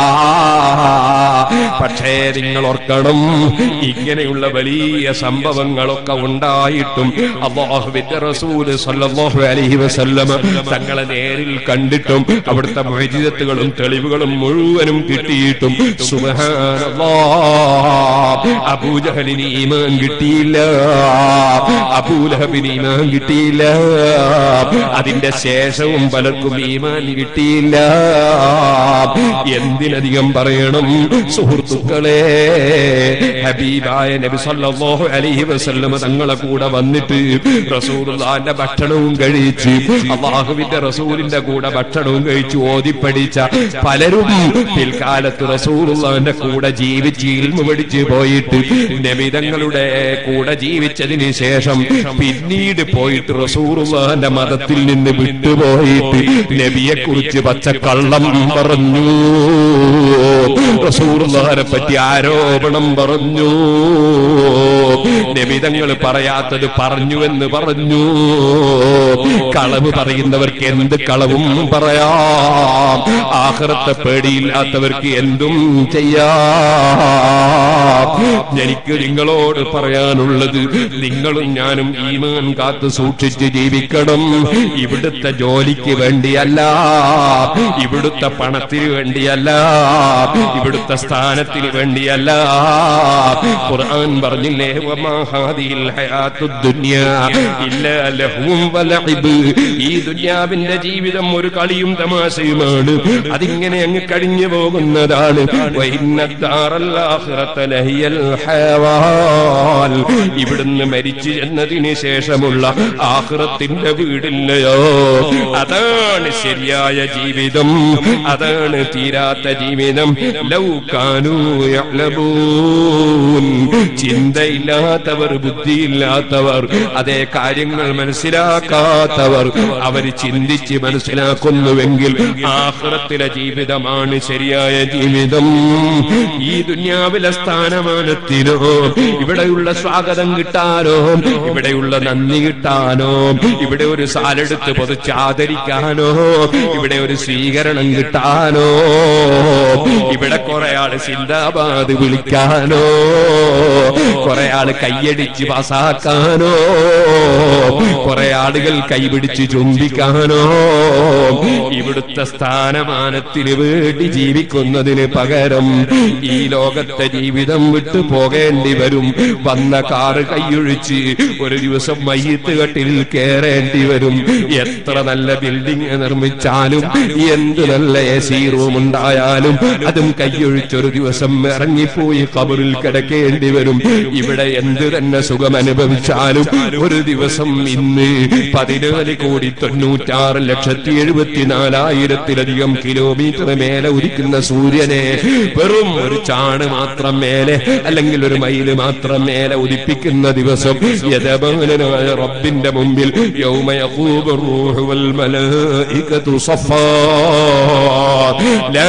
പക്ഷേ നിങ്ങൾ ഓർക്കണം, ഇങ്ങനെയുള്ള വലിയ സംഭവങ്ങളൊക്കെ ഉണ്ടായിട്ടും അല്ലാഹുവിന്റെ റസൂല് സ്വല്ലല്ലാഹു അലൈഹി വസല്ലമ തങ്ങളെ നേരിൽ കണ്ടിട്ടും അവിടുത്തെ മുഅ്ജിസത്തുകളും തെളിവുകളും മുഴുവനും കിട്ടിയിട്ടും സുബ്ഹാനല്ലാഹ് അബൂജഹലിന് ഈമാൻ കിട്ടിയില്ല, അബൂലഹബിന് ഈമാൻ കിട്ടിയില്ല, അതിന്റെ ശേഷവും പലർക്കും ഈമാൻ കിട്ടിയില്ല. എന്തിനധികം പറയണം സുഹൃത്തുക്കളെ, ഹബീബായ നബി സല്ലല്ലാഹു അലൈഹി വസല്ലമ തങ്ങളെ കൂടെ വന്നിട്ട് റസൂലുള്ളാഹിന്റെ ഭക്ഷണവും കഴിച്ച് അല്ലാഹുവിന്റെ റസൂലിന്റെ കൂടെ ഭക്ഷണവും കഴിച്ച് ഓതിപ്പടിച്ച പലരും പിൽക്കാലത്ത് റസൂലുള്ളാഹിന്റെ കൂടെ ജീവിച്ച് ഇൽമു പഠിച്ച് പോയിട്ട് നബി തങ്ങളുടെ കൂടെ ജീവിച്ചതിന് ശേഷം പിന്നീട് പോയിട്ട് റസൂലുള്ളാഹിന്റെ മതത്തിൽ നിന്ന് വിട്ടുപോയിട്ട് നബിയെ കുറിച്ച് പച്ചക്കള്ളം പറഞ്ഞു, റസൂലുള്ളാഹിനെ പറ്റി ആരോപണം പറഞ്ഞു, നബി തങ്ങൾ പറയാത്തത് പറഞ്ഞു എന്ന് പറഞ്ഞു. കളവ് പറയുന്നവർക്ക് എന്ത് കളവും പറയാം, ആഖിറത്തെ പേടിയില്ലാത്തവർക്ക് എന്തും ചെയ്യാം. എനിക്ക് നിങ്ങളോട് പറയാനുള്ളത്, നിങ്ങളും ഞാനും ഈമാൻ കാത്തു സൂക്ഷിച്ച് ജീവിക്കണം. ഇവിടുത്തെ ജോലിക്ക് വേണ്ടിയല്ല, ഇവിടുത്തെ പണത്തിന് വേണ്ടിയല്ല, ഇവിടുത്തെ സ്ഥാനത്തിന് വേണ്ടിയല്ല. ഖുർആൻ പറഞ്ഞില്ലേ, വമാ ഹാദിഹിൽ ഹയാത്തുദ് ദുനിയാ ഇല്ലാ ലഹ്വും വലഇബ്. ഈ ദുനിയാവിന്റെ ജീവിതം ഒരു കളിയും തമാശയുമാണ്, അതിങ്ങനെ അങ്ങ് കഴിഞ്ഞു പോകുന്നതാണ്. വഇന്നദ്ദാറൽ ആഖിറത ലഹിയൽ ഹയവാൻ. ഇവിടുന്ന് മരിച്ചു എന്നതിന് ശേഷമുള്ള ആഖിറത്തിന്റെ വീടില്ലയോ, അതാണ് ശരിയായ ജീവിതം, അതാണ് തീരാത്ത ജീവിതം. ലൗ കാനൂ യഅലമൂൻ. ചിന്തയില്ലാത്തവർ, ബുദ്ധിയില്ലാത്തവർ, അതേ കാര്യങ്ങൾ മനസ്സിലാക്കാത്തവർ, അവർ ചിന്തിച്ച് മനസ്സിലാക്കുന്നുവെങ്കിൽ ആഖിറത്തിലെ ജീവിതമാണ് ശരിയായ ജീവിതം. ഈ ദുനിയാവിലെ സ്ഥാനമാനത്തിനോ, ഇവിടെയുള്ള സ്വാഗതം കിട്ടാനോ, ഇവിടെയുള്ള നന്ദി കിട്ടാനോ, ഇവിടെ ഒരു സാലെടുത്ത് പൊതിച്ച് ആദരിക്കാനോ, ഇവിടെ ഒരു സ്വീകരണം കിട്ടാനോ, ഇവിടെ കുറെ ആള് സിന്ദാബാദ് വിളിക്കാനോ, കുറെ ആള് കയ്യടിച്ച് പാസാക്കാനോ, കുറെ ആളുകൾ കൈപിടിച്ച് ചുംബിക്കാനോ, ഇവിടുത്തെ സ്ഥാനമാനത്തിന് വേണ്ടി ജീവിക്കുന്നതിന് പകരം ഈ ലോകത്തെ ജീവിതം വിട്ടു പോകേണ്ടി വരും. വന്ന കാറ് കൈയൊഴിച്ച് ഒരു ദിവസം മയ്യിത്ത് കട്ടിൽ കയറേണ്ടി വരും. എത്ര നല്ല ബിൽഡിംഗ് നിർമ്മിച്ചാലും, എന്ത് നല്ല എ സി റൂം ഉണ്ടായാലും അതും കൈയൊഴിച്ചൊരു ദിവസം ഇറങ്ങിപ്പോയി ഖബറിൽ കിടക്കേണ്ടി വരും. ഇവിടെ എന്ത് തന്നെ സുഖം അനുഭവിച്ചാലും ഒരു ദിവസം ഇന്ന് പതിനാല് കോടി തൊണ്ണൂറ്റാറ് ലക്ഷത്തി എഴുപത്തിനാലായിരത്തിലധികം കിലോമീറ്റർ മേലെ ഉദിക്കുന്ന സൂര്യനെ വെറും ഒരു ചാണ് മാത്രം മേലെ, അല്ലെങ്കിൽ ഒരു മൈല് മാത്രം മേലെ ഉദിപ്പിക്കുന്ന ദിവസം യദബാനനായ റബ്ബിന്റെ മുമ്പിൽ യൗമ യഖൂബു റൂഹു വൽ മലായികതു സഫാ ലാ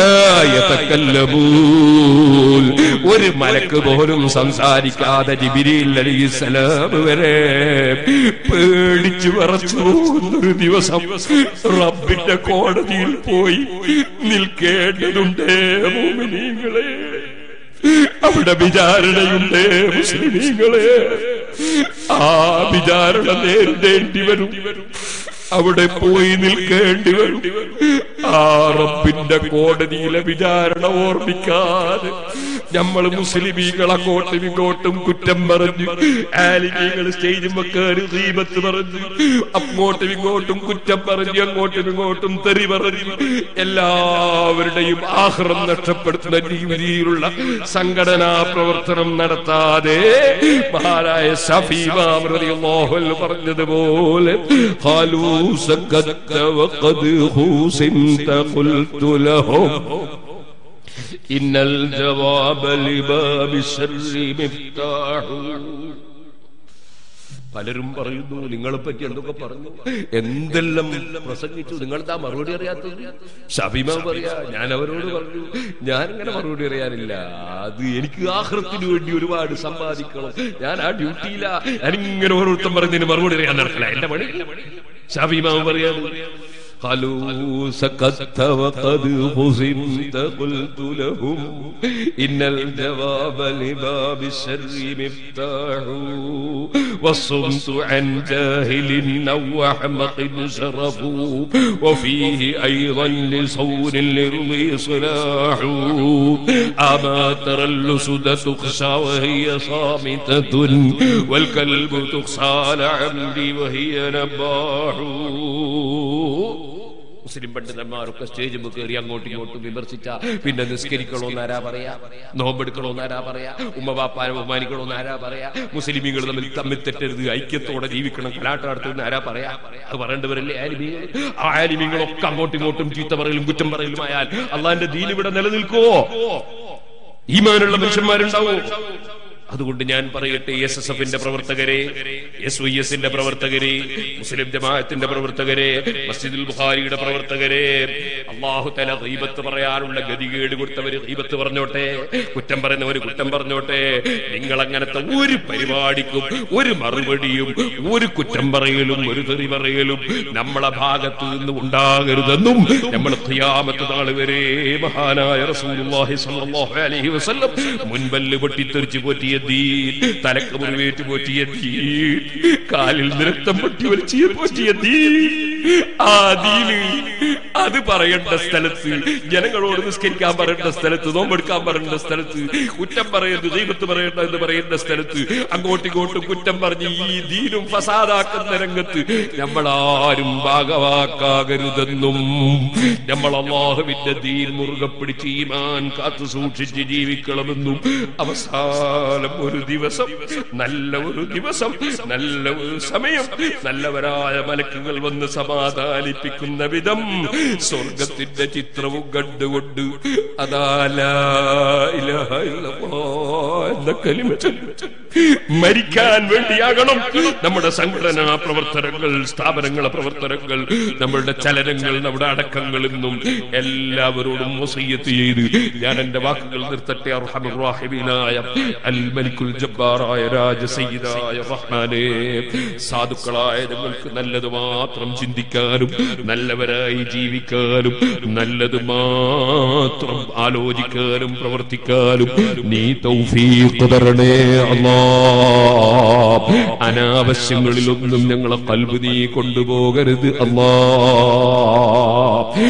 യതകല്ലമൂൻ. ഒരു മലക്ക് പോലും സംസാരിക്കാതെ ജിബ്രീൽ അലൈഹിസ്സലാം വരെ പേടിച്ചു വിറച്ചു പോകുന്നൊരു ദിവസം റബ്ബിന്റെ കോടതിയിൽ പോയി നിൽക്കേണ്ടതുണ്ട് മുഅ്മിനീങ്ങളെ. അവിടെ വിചാരണയുണ്ട് മുസ്ലിമീങ്ങളെ. ആ വിചാരണ നേരിടേണ്ടി വരും, അവിടെ പോയി നിൽക്കേണ്ടി വരും. ആ റബ്ബിന്റെ കോടതിയിലെ വിചാരണ ഓർമ്മിക്കാതെ നമ്മൾ മുസ്ലിമീങ്ങൾ അങ്ങോട്ടും ഇങ്ങോട്ടും കുറ്റം പറഞ്ഞു, ആലിമീങ്ങൾ സ്റ്റേജും കയറി ഗീബത്ത് പറഞ്ഞു, അങ്ങോട്ടും ഇങ്ങോട്ടും കുറ്റം പറഞ്ഞു, അങ്ങോട്ടും ഇങ്ങോട്ടും തെറി പറഞ്ഞു, എല്ലാവരുടെയും ആഖിറം നഷ്ടപ്പെടുത്തുന്ന രീതിയിലുള്ള സംഘടനാ പ്രവർത്തനം നടത്താതെ മഹാനായ ശഫീ ഇമാം റളിയല്ലാഹു അൻഹു പറഞ്ഞതുപോലെ ഖാലൂ സഖത്ത വഖദ് ഖുസിംത ഖുൽതു ലഹും ഇന്നൽ ജവാബ ലിബാബി ശർരി മിഫ്താഹു. പലരും പറയുന്നു നിങ്ങളെ പറ്റി എന്തൊക്കെ പറഞ്ഞു, എന്തെല്ലാം പ്രസംഗിച്ചു, നിങ്ങളെന്താ മറുപടി അറിയാത്തത്? ഷബീമ പറയാ ഞാൻ അവരോട് പറഞ്ഞു ഞാനിങ്ങനെ മറുപടി അറിയാനില്ല, അത് എനിക്ക് ആഖിറത്തിന് വേണ്ടി ഒരുപാട് സമ്പാദിക്കണം, ഞാൻ ആ ഡ്യൂട്ടിയില്ല, ഞാനിങ്ങനെ ഓരോരുത്തം പറഞ്ഞതിന് മറുപടി അറിയാൻ നടക്കില്ല, എന്റെ പണി. ഷബീമ പറയാണ് قالوا سكت وقد خصمت قلت لهم إن الجواب لباب الشر مفتاح والصمت عن جاهل أو أحمق شرف وفيه أيضا لصون للرضي صلاح أما ترى اللسد تخشى وهي صامتة والكلب تخشى لعمري وهي نباح. മുസ്ലിം പണ്ഡിതന്മാരൊക്കെ സ്റ്റേജ് കയറി അങ്ങോട്ടും ഇങ്ങോട്ടും വിമർശിച്ച പിന്നെ നിസ്കരിക്കണോന്ന് ആരാ പറയാ, നോമ്പെടുക്കണോന്ന് ആരാ പറയാ, ഉമ്മ ബാപ്പാനെ ബഹുമാനിക്കണോന്ന് ആരാ പറയാ, മുസ്ലിമീങ്ങൾ തമ്മിൽ തമ്മിൽ തെറ്റരുത്, ഐക്യത്തോടെ ജീവിക്കണം, കലാട്ട നടത്തുന്ന ആരാ പറയാ? അത് പറയേണ്ടവരല്ലേ ആലിമീങ്ങൾ? ആ ആലിമീങ്ങളൊക്കെ അങ്ങോട്ടും ഇങ്ങോട്ടും ചീത്ത പറയലും കുറ്റം പറയലുമായാൽ അള്ളാന്റെ ദീൻ ഇവിടെ നിലനിൽക്കുവോ? ഈമാനുള്ള മനുഷ്യന്മാരുണ്ടാവോ? അതുകൊണ്ട് ഞാൻ പറയട്ടെ, എസ് എസ് എഫിന്റെ പ്രവർത്തകരെ, എസ് വൈ എസിന്റെ പ്രവർത്തകരെ, മുസ്ലിം ജമാഅത്തിന്റെ പ്രവർത്തകരെ, മസ്ജിദുൽ ബുഖാരിയുടെ പ്രവർത്തകരെ, അല്ലാഹു തആല ഗീബത്ത് പറയാനുള്ള ഗതികേട് കൊടുത്തവര് ഗീബത്ത് പറഞ്ഞോട്ടെ, കുറ്റം പറയുന്നവര് കുറ്റം പറഞ്ഞോട്ടെ. നിങ്ങൾ അങ്ങനത്തെ ഒരു പരിപാടിക്കും ഒരു മറുപടിയും ഒരു കുറ്റം പറയലും ഒരു തെറി പറയലും നമ്മളെ ഭാഗത്ത് നിന്ന് ഉണ്ടാകരുതെന്നും നമ്മൾ ഖിയാമത്ത് നാൾ വരെ മഹാനായ റസൂലുള്ളാഹി സ്വല്ലല്ലാഹു അലൈഹി വസല്ലം മുൻപല്ല് പൊട്ടിത്തെറിച്ച് പോറ്റിയ ദീൻ, തലക്ക് മുറിവേറ്റ് പോറ്റിയ ദീൻ, കാലിൽ നൃത്തം പൊട്ടി വലിച്ചിയ പോറ്റിയ ദീൻ, ആ ദീന് അത് പറയേണ്ട സ്ഥലത്ത്, ജനങ്ങളോട് നിസ്കരിക്കാൻ പറയേണ്ട സ്ഥലത്ത്, നോമ്പെടുക്കാൻ പറയേണ്ട സ്ഥലത്ത്, കുറ്റം പറയരുത് ദൈവത്ത് പറയേണ്ട എന്ന് പറയുന്ന സ്ഥലത്ത് അങ്ങോട്ടും ഇങ്ങോട്ടും കുറ്റം പറഞ്ഞ് ഈ ദീനും ഫസാദാക്കുന്ന രംഗത്ത് നമ്മളാരും ഭാഗവാക്കാകരുതെന്നും നമ്മൾ അല്ലാഹുവിന്റെ ദീൻ മുറുകെ പിടിച്ച് ഈമാൻ കാത്തു സൂക്ഷിച്ച് ജീവിക്കണമെന്നും അവസാനം ഒരു ദിവസം, നല്ല ഒരു ദിവസം, നല്ല ഒരു സമയം നല്ലവരായ മലക്കുകൾ വന്ന് സമാധാനിപ്പിക്കുന്ന വിധം സ്വർഗത്തിന്റെ ചിത്രവും കണ്ടുകൊണ്ട് അതാ ലാ ഇലാഹ ഇല്ലല്ലാഹ് എന്ന കലിമ മരിക്കാൻ വേണ്ടിയാകണം നമ്മുടെ സംഘടനാ പ്രവർത്തനങ്ങൾ, സ്ഥാപനങ്ങളെ പ്രവർത്തനങ്ങൾ, നമ്മളുടെ ചലനങ്ങൾ, നമ്മുടെ അടക്കങ്ങൾ എന്നും എല്ലാവരോടും വസിയ്യത്ത് ചെയ്ത് ഞാൻ എന്റെ വാക്കുകൾ നിർത്തട്ടെ. അർഹമർ റഹീമീനായ അൽ മലിക്കുൽ ജബ്ബാറായ രാജസയ്യിദായ റഹ്മാനേ, സാധുക്കളായ നിങ്ങൾക്ക് നല്ലത് മാത്രം ചിന്തിക്കാനും നല്ലവരായി ജീവിക്കാനും നല്ലത് മാത്രം ആലോചിക്കാനും പ്രവർത്തിക്കാനും നീ തൗഫീഖ് തരണേ അല്ലാഹ്. അനാവശ്യങ്ങളിലൊന്നും ഞങ്ങളെ ഖൽബ് നീ കൊണ്ടുപോകരുത് അല്ലാഹ്.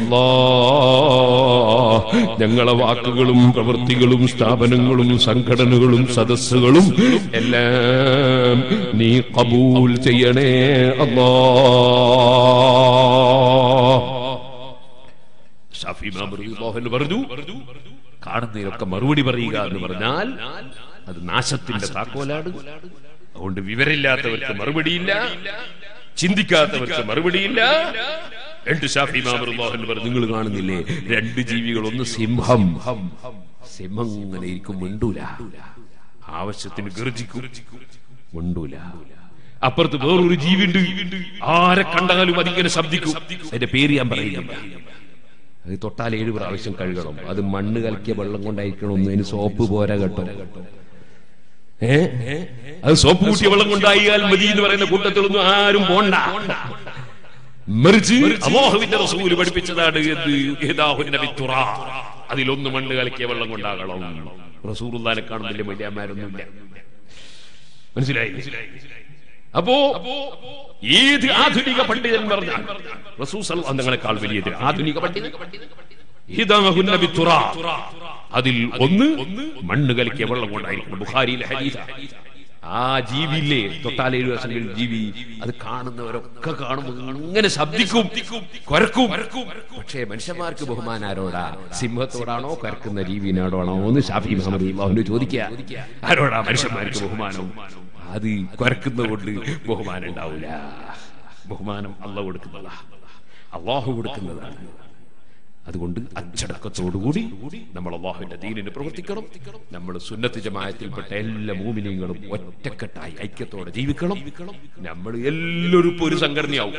അല്ലാഹ് ഞങ്ങളെ വാക്കുകളും പ്രവൃത്തികളും സ്ഥാപനങ്ങളും സംഘടനകളും സദസ്സുകളും എല്ലാം നീ ഖബൂൽ ചെയ്യണേ അല്ലാഹ്. ഷാഫി ഇമാം റളിയല്ലാഹു അൻഹു പറഞ്ഞു, കാണുന്നതിനൊക്കെ മറുപടി പറയുക എന്ന് പറഞ്ഞാൽ അത് നാശത്തിന്റെ താക്കോലാണ്. അതുകൊണ്ട് വിവരമില്ലാത്തവർക്ക് മറുപടിയില്ല, ചിന്തിക്കാത്തവർക്ക് മറുപടിയില്ല. രണ്ട് ഷാഫി ഇമാം റളിയല്ലാഹു അൻഹു പറഞ്ഞു, നിങ്ങൾ കാണുന്നില്ലേ രണ്ട് ജീവികൾ, ഒന്ന് സിംഹം, സിംഹം ഇങ്ങനെ ഇരിക്കും, മിണ്ടൂല, ആവശ്യത്തിന് ഗർജിക്കും, മിണ്ടൂല. അപ്പുറത്ത് വേറൊരു ജീവിണ്ട്, ആരെ കണ്ടാലും അതിങ്ങനെ ശബ്ദിക്കും. അതിന്റെ പേര് ഞാൻ പറയുന്നില്ല. അത് തൊട്ടാൽ ഏഴ് പ്രാവശ്യം കഴുകണം. അത് മണ്ണ് കലക്കിയ വെള്ളം കൊണ്ടായിരിക്കണം, ഒന്നും അതിന് സോപ്പ് പോരാ കേട്ടോ. ഏ അത് സോപ്പ് കൂട്ടിയ വെള്ളം കൊണ്ടായാൽ മതി എന്ന് പറയുന്ന കൂട്ടത്തിലൊന്നും ആരും പോണ്ട. മറിച്ച് അല്ലാഹുവിന്റെ റസൂൽ പഠിപ്പിച്ചതാണ് അതിലൊന്ന് മണ്ണ് കലക്കിയ വെള്ളം കൊണ്ടാകണം. റസൂലുള്ളാഹിനെ കാണുന്നില്ല മര്യാദമാരൊന്നുമില്ല. മനസ്സിലായി? അപ്പോ ഏത് ആധുനിക പണ്ഡിതൻ പറഞ്ഞാൽ റസൂൽ സല്ലല്ലാഹു അലൈഹി വസല്ലമയെക്കാൾ വലിയ ആധുനിക പണ്ഡിതൻ അതിൽ ഒന്ന് മണ്ണ് കലക്കിയ വെള്ളം കൊണ്ടായിരിക്കണം. ബുഖാരിയിലെ ഹദീസ്. ആ ജീവിയില്ലേ തൊട്ടാൽ ഏഴു വർഷങ്ങളിൽ ജീവി, അത് കാണുന്നവരൊക്കെ കാണുമ്പോൾ അങ്ങനെ ശബ്ദിക്കും, കൊരക്കും. പക്ഷേ മനുഷ്യന്മാർക്ക് ബഹുമാനം ആരോടാ? സിംഹത്തോടാണോ കരക്കുന്ന ജീവിനോടാണോ എന്ന് ഷാഫി മുഹമ്മദ് റളിയല്ലാഹു ചോദിക്കുക. ആരോടാ മനുഷ്യന്മാർക്ക് ബഹുമാനം? അത് കൊരക്കുന്ന കൊണ്ട് ബഹുമാനം ഉണ്ടാവില്ല. ബഹുമാനം അല്ലാഹു കൊടുക്കുന്നതാ, അല്ലാഹു കൊടുക്കുന്നതാണ്. അതുകൊണ്ട് അച്ചടക്കത്തോടുകൂടി നമ്മൾ അല്ലാഹുവിന്റെ ദീനിന് പ്രവർത്തിക്കണം. നമ്മൾ സുന്നത്ത് ജമാഅത്തിൽപ്പെട്ട എല്ലാ മുഅ്മിനീങ്ങളും ഒറ്റക്കെട്ടായി ഐക്യത്തോടെ ജീവിക്കണം. നമ്മൾ എല്ലാവരും ഇപ്പൊ ഒരു സംഘടനയാവും.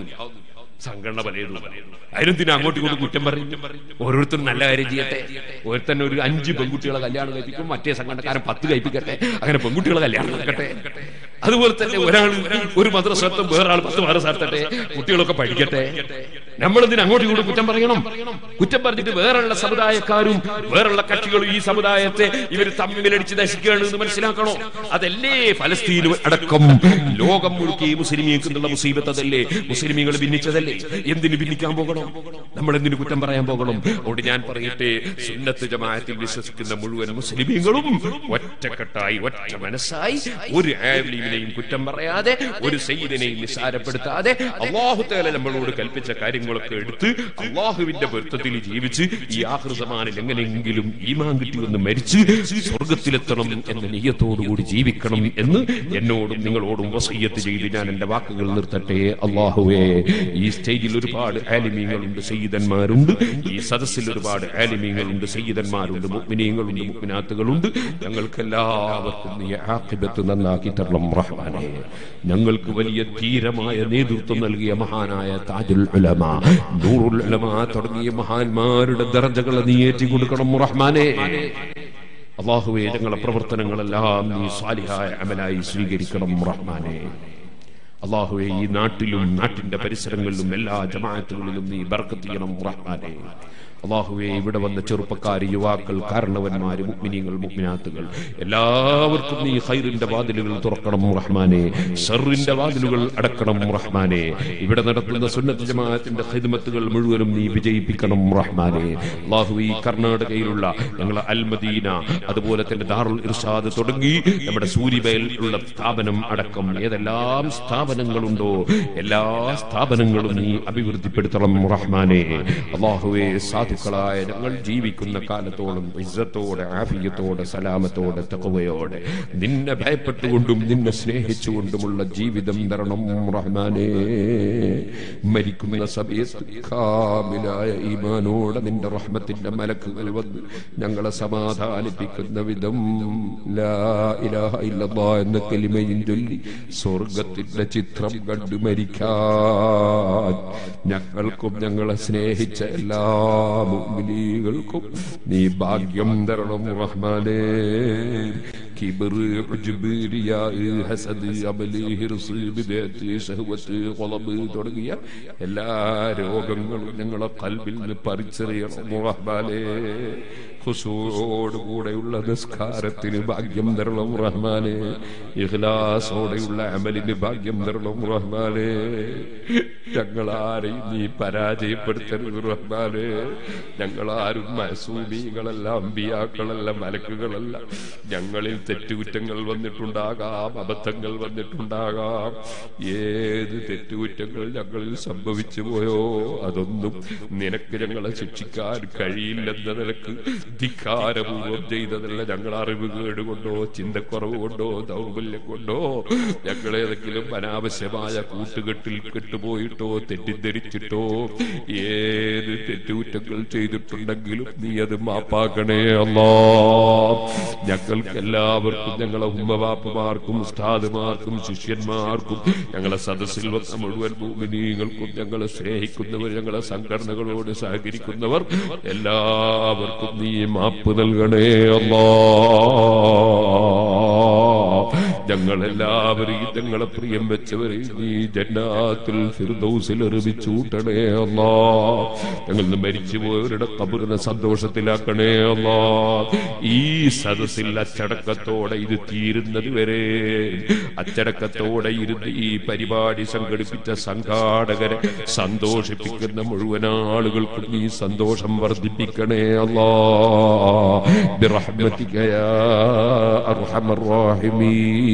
സംഘടന പലതും അതിനെന്തിനാ അങ്ങോട്ടും ഇങ്ങോട്ടും കുറ്റം പറയും. ഓരോരുത്തരും നല്ല കാര്യം ചെയ്യട്ടെ. ഓരോരുത്തന്നെ ഒരു അഞ്ച് പെൺകുട്ടികളെ കല്യാണം കഴിപ്പിക്കും, മറ്റേ സംഘടനക്കാരൻ പത്ത് കഴിപ്പിക്കട്ടെ, അങ്ങനെ പെൺകുട്ടികളെ കല്യാണം കഴിക്കട്ടെ. അതുപോലെ തന്നെ ഒരാൾ ഒരു മദ്രസ നടത്തും, വേറൊരാൾ പത്ത് മദ്രസ നടത്തട്ടെ, കുട്ടികളൊക്കെ പഠിക്കട്ടെ. നമ്മളെന്തിന് അങ്ങോട്ടും ഇങ്ങോട്ടും കുറ്റം പറയണം? കുറ്റം പറഞ്ഞിട്ട് വേറെയുള്ള സമുദായക്കാരും വേറെയുള്ള കക്ഷികളും ഈ സമുദായത്തെ ഇവർ തമ്മിലടിച്ച് നശിക്കുകയാണ് എന്ന് മനസ്സിലാക്കണോ? അതല്ലേ ഫലസ്തീൻ അടക്കം ലോകം മുഴുക്കി മുസ്ലിമീങ്ങൾക്കുള്ള മുസീബത്ത് അതല്ലേ? മുസ്ലിമീങ്ങൾ ഭിന്നിച്ചതല്ലേ? എന്തിന് ഭിന്നിക്കാൻ പോകണം? നമ്മൾ എന്തിനു കുറ്റം പറയാൻ പോകണം? അതുകൊണ്ട് ഞാൻ പറയട്ടെ, സുന്നത്ത് ജമാഅത്തിൽ വിശ്വസിക്കുന്ന മുഴുവൻ മുസ്ലിമീങ്ങളും ഒറ്റക്കെട്ടായി ഒറ്റ മനസ്സായി ഒരു ആലിമിനെയും കുറ്റം പറയാതെ ഒരു സയ്യിദിനെയും നിസാരപ്പെടുത്താതെ അല്ലാഹു തആല നമ്മളോട് കൽപ്പിച്ച കാര്യങ്ങളൊക്കെ എടുത്ത് അല്ലാഹുവിന്റെ പൊരുത്തത്തിൽ ജീവിച്ച് ഈ ആഖിർ സമാനിൽ എങ്ങനെയെങ്കിലും ഈമാൻ കിട്ടിയൊന്ന് മരിച്ച് സ്വർഗത്തിലെത്തണം എന്ന നിയ്യത്തോടുകൂടി ജീവിക്കണം എന്ന് എന്നോടും നിങ്ങളോടും വസിയ്യത്ത് ചെയ്ത് ഞാൻ എന്റെ വാക്കുകൾ നിർത്തട്ടെ. അല്ലാഹുവേ, ഈ സ്റ്റേജിൽ ഒരുപാട് ആലിമീങ്ങളുണ്ട്, സയ്യിദന്മാരുണ്ട്. ഈ സദസ്സിൽ ഒരുപാട് ആലിമീങ്ങളുണ്ട്, സയ്യിദന്മാരുണ്ട്, മുഅ്മിനീങ്ങളുണ്ട്, മുഅ്മിനാത്തുകളുണ്ട്. ഞങ്ങൾക്കെല്ലാവർക്കും നീ ആഖിബത്ത് നന്നാക്കി തരണം റഹ്മാനേ. ഞങ്ങൾക്ക് വലിയ ധീരമായ നേതൃത്വം നൽകിയ മഹാനായ താജുൽ ഉലമ, നൂറുൽ ഉലമ തുടങ്ങിയ മഹാന്മാരുടെ ദർജകളെ നീ ഏറ്റി കൊടുക്കണം റഹ്മാനേ. അല്ലാഹുവേ, ഞങ്ങളുടെ പ്രവർത്തനങ്ങളെല്ലാം നീ സാലിഹായ അമലായി സ്വീകരിക്കണം റഹ്മാനേ. അല്ലാഹുവേ, ഈ നാട്ടിലും നാട്ടിന്റെ പരിസരങ്ങളിലും എല്ലാ ജമാഅത്തുകളിലും നീ ബർക്കത്ത് ചെയ്യണം റഹ്മാനേ. അല്ലാഹുവേ, ഇവിടെ വന്ന ചെറുപ്പക്കാർ, യുവാക്കൾ, കാരണവന്മാര്, മുഅ്മിനീങ്ങൾ, മുഅ്മിനാത്തുകൾ എല്ലാവർക്കും നീ ഖൈറിന്റെ വാതിലുകൾ തുറക്കണം റഹ്മാനേ. ശർറിന്റെ വാതിലുകൾ അടക്കണം റഹ്മാനേ. ഇവിടെ നടത്തുന്ന സുന്നത്ത് ജമാഅത്തിന്റെ ഖിദ്മത്തുകൾ മുഴുവനും നീ വിജയിപ്പിക്കണം റഹ്മാനേ. അല്ലാഹുവേ, ഈ കർണാടകയിലുള്ള ഞങ്ങളെ അൽ മദീന, അതുപോലെ തന്നെ ദാറുൽ ഇർഷാദ് തുടങ്ങി നമ്മുടെ സൂരിബയിൽ ഉള്ള സ്ഥാപനം അടക്കം ഏതെല്ലാം സ്ഥാപനങ്ങളുണ്ടോ എല്ലാ സ്ഥാപനങ്ങളും നീ അഭിവൃദ്ധിപ്പെടുത്തണം റഹ്മാനേ. അല്ലാഹുവേ, സാധുക്കളായ ഞങ്ങൾ ജീവിക്കുന്ന കാലത്തോളം ഇസ്സത്തോടെ, ആഫിയത്തോടെ, സലാമത്തോടെ, തഖ്വയോടെ നിന്നെ ഭയപ്പെട്ടുകൊണ്ടും നിന്നെ സ്നേഹിച്ചുകൊണ്ടുമുള്ള ജീവിതം തരണം റഹ്മാനേ. മരിക്കുന്ന സമയത്ത് കാമിലായ ഈമാനോടെ നിന്റെ റഹ്മത്തിന്റെ മലക്കുകൾ വന്ന് ഞങ്ങളെ സമാധാനിപ്പിക്കുന്ന വിധം ലാ ഇലാഹ ഇല്ലല്ലാഹ് എന്ന കലിമയും ചൊല്ലി സ്വർഗത്തിന്റെ ചിത്രം കണ്ടു മരിക്കാൻ ഞങ്ങൾക്കും ഞങ്ങളെ സ്നേഹിച്ച എല്ലാ മുഅ്മിനീകൾക്കും നീ ഭാഗ്യം തരണം റഹ്മാനേ. കിബ്ർ, ഉജ്ബ്, റിയാ, ഹസദ്, അമല്, ഹിർസ്, ബിദ്അത്ത്, ശഹ്വത്ത്, ഖലബ് തുടങ്ങിയ എല്ലാ രോഗങ്ങളും ഞങ്ങളെ ഖൽബിൽ നിന്ന് പറിച്ചെറിയണം റഹ്മാനേ. ഖുശൂഅോടുകൂടെയുള്ള നിസ്കാരത്തിന് ഭാഗ്യം തരണം റഹ്മാനേ. ഇഖ്ലാസോടെയുള്ള അമലിന് ഭാഗ്യം തരണം റഹ്മാനേ. ഞങ്ങളാരെയും നീ പരാജയപ്പെടുത്തരുത് റഹ്മാനേ. ഞങ്ങളാരും മഅസൂമീങ്ങളല്ല, അമ്പിയാക്കളല്ല, മലക്കുകളല്ല. ഞങ്ങളിൽ തെറ്റുകുറ്റങ്ങൾ വന്നിട്ടുണ്ടാകാം, അബദ്ധങ്ങൾ വന്നിട്ടുണ്ടാകാം. ഏത് തെറ്റുകുറ്റങ്ങൾ ഞങ്ങളിൽ സംഭവിച്ചു പോയോ അതൊന്നും നിനക്ക് ഞങ്ങളെ ശിക്ഷിക്കാൻ കഴിയില്ലെന്ന നിലക്ക് ധിക്കാരപൂർവം ചെയ്തതല്ല. ഞങ്ങൾ അറിവ് കേടുകൊണ്ടോ ചിന്തക്കുറവ് കൊണ്ടോ ദൗർബല്യം കൊണ്ടോ ഞങ്ങളേതെങ്കിലും അനാവശ്യമായ കൂട്ടുകെട്ടിൽ കെട്ടുപോയിട്ടോ തെറ്റിദ്ധരിച്ചിട്ടോ ഏത് തെറ്റുകുറ്റങ്ങൾ ചെയ്തിട്ടുണ്ടെങ്കിലും നീ അത് മാപ്പാക്കണേ അല്ലാഹ്. ഞങ്ങൾക്ക് എല്ലാവർക്കും, ഞങ്ങളെ ഉമ്മവാപ്പമാർക്കും ഉസ്താദുമാർക്കും ശിഷ്യന്മാർക്കും ഞങ്ങളെ സദസ്സിൽ വന്ന മുഴുവൻ മുഅ്മിനീങ്ങൾക്കും ഞങ്ങളെ സ്നേഹിക്കുന്നവർ, ഞങ്ങളെ സംഘടനകളോട് സഹകരിക്കുന്നവർ എല്ലാവർക്കും നീ മാപ്പ് നൽകണേ അല്ലാഹ്. ഞങ്ങളെല്ലാവരെയും ഞങ്ങളെ പ്രിയം വെച്ചവരെയും നീ ജന്നാത്തുൽ ഫിർദൗസിൽ എറിവിച്ചൂട്ടണേ അല്ലാഹ്. ഞങ്ങൾ മരിച്ചുപോയവരുടെ ഖബറിനെ സന്തോഷത്തിലാക്കണേ അല്ലാഹ്. ഈ സദസ്സിൽ അച്ചടക്കത്തോടെ ഇത് തീരുന്നത് വരെ അച്ചടക്കത്തോടെ ഇരുന്ന് ഈ പരിപാടി സംഘടിപ്പിച്ച സംഘാടകരെ സന്തോഷിപ്പിക്കുന്ന മുഴുവൻ ആളുകൾക്കും നീ സന്തോഷം വർദ്ധിപ്പിക്കണേ അല്ലാഹ്. ബിറഹ്മതിക യാ അർഹമർ റഹീമീൻ.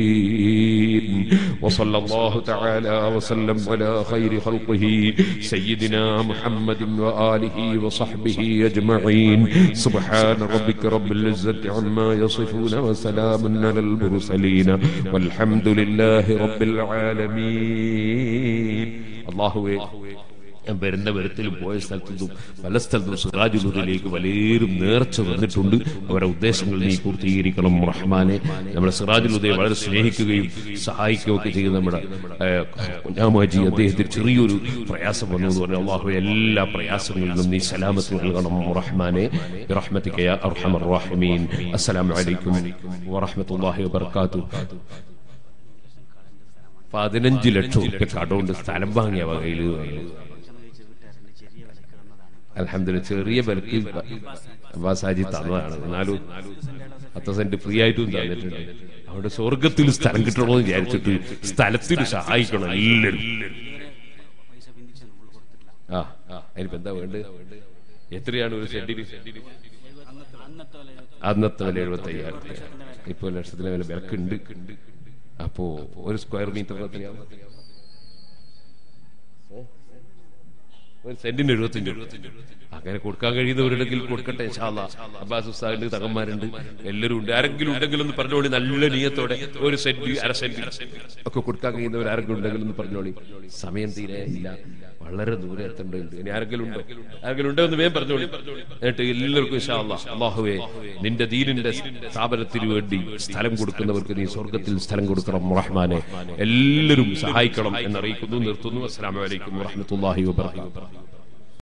وصلى الله تعالى وسلم على خير خلقه سيدنا محمد وآله وصحبه أجمعين. سبحان ربك رب العزة عما يصفون وسلام على المرسلين والحمد لله رب العالمين. الله വരുന്ന വരത്തിലും പോയ സ്ഥലത്തും പല സ്ഥലത്തും സിറാജുൽ ഹുദയിലേക്ക് വലിയൊരു നേർച്ച വന്നിട്ടുണ്ട്. അവരുടെ ഉദ്ദേശങ്ങൾ നീ പൂർത്തീകരിക്കണം റഹ്മാനെ. നമ്മുടെ സിറാജുൽ ഹുദയെ വളരെ സ്നേഹിക്കുകയും സഹായിക്കുകയും ഒക്കെ ചെയ്ത് നമ്മുടെ കുഞ്ഞാമാജി അദ്ദേഹത്തിന് ചെറിയൊരു പ്രയാസം വന്നു എന്ന് പറഞ്ഞാൽ അള്ളാഹു എല്ലാ പ്രയാസങ്ങളിൽ നിന്നും നീ സലാമത്ത് നൽകണം റഹ്മാനെ ബിറഹ്മതിക യാ അർഹമർ റഹീമീൻ. അസ്സലാമു അലൈക്കും വറഹ്മത്തുള്ളാഹി വബറകാതുഹു. പതിനഞ്ച് ലക്ഷം റുപ്യ കടമുണ്ട് സ്ഥലം വാങ്ങിയ വകയിൽ. അൽഹംദുലില്ലാഹ് ചെറിയ വിലക്ക് അബ്ബാസാജി തന്നതാണ്. എന്നാലും പത്ത് സെന്റ് ഫ്രീ ആയിട്ടും തന്നിട്ടുണ്ട്. അവിടെ സ്വർഗത്തിൽ സ്ഥലം കിട്ടണമെന്ന് വിചാരിച്ചിട്ട് സ്ഥലത്തിന് സഹായിക്കണം എല്ലാവരും. ആ അതിനിപ്പോ എന്താ വേണ്ടത്? എത്രയാണ് ഒരു സെന്റിന്? അന്നത്തെ വില എഴുപത്തി അയ്യായിരം രൂപ. ഇപ്പൊ ലക്ഷത്തിന് വില വിലക്കുണ്ട്. അപ്പോ ഒരു സ്ക്വയർ മീറ്റർ എത്രയാണ്? ഒരു സെന്റിന് എഴുപത്തിയഞ്ച് രൂപ. അങ്ങനെ കൊടുക്കാൻ കഴിയുന്നവരുണ്ടെങ്കിൽ കൊടുക്കട്ടെ ഇൻഷാ അല്ലാഹ്. അബ്ബാസ് ഉസ്താദിന്റെ തങ്ങന്മാരുണ്ട്, എല്ലാവരും ഉണ്ട്. ആരെങ്കിലും ഉണ്ടെങ്കിൽ ഒന്ന് പറഞ്ഞോളി, നല്ല നിയത്തോടെ ഒരു സെന്റ് അര സെന്റ് ഒക്കെ കൊടുക്കാൻ കഴിയുന്നവർ ആരെങ്കിലും ഉണ്ടെങ്കിൽ ഒന്ന് പറഞ്ഞോളി. സമയം തീരെ ഇല്ല, വളരെ ദൂരെ എത്തേണ്ടതുണ്ട്. ഇനി ആരെങ്കിലും ഉണ്ടോ? ആരെങ്കിലും ഉണ്ടോ എന്ന് വേഗം പറഞ്ഞോളി. എന്നിട്ട് എല്ലാവർക്കും ഇൻഷാ അല്ലാഹ് അല്ലാഹുവേ നിന്റെ ദീനിന്റെ സ്ഥാപനത്തിന് വേണ്ടി സ്ഥലം കൊടുക്കുന്നവർക്ക് നീ സ്വർഗത്തിൽ സ്ഥലം കൊടുക്കണം റഹ്മാനെ. എല്ലാവരും സഹായിക്കണം എന്നറിയിക്കുന്നു. നിർത്തുന്നു. അസ്സലാമു അലൈക്കും വറഹ്മത്തുള്ളാഹി വബറകാതുഹു.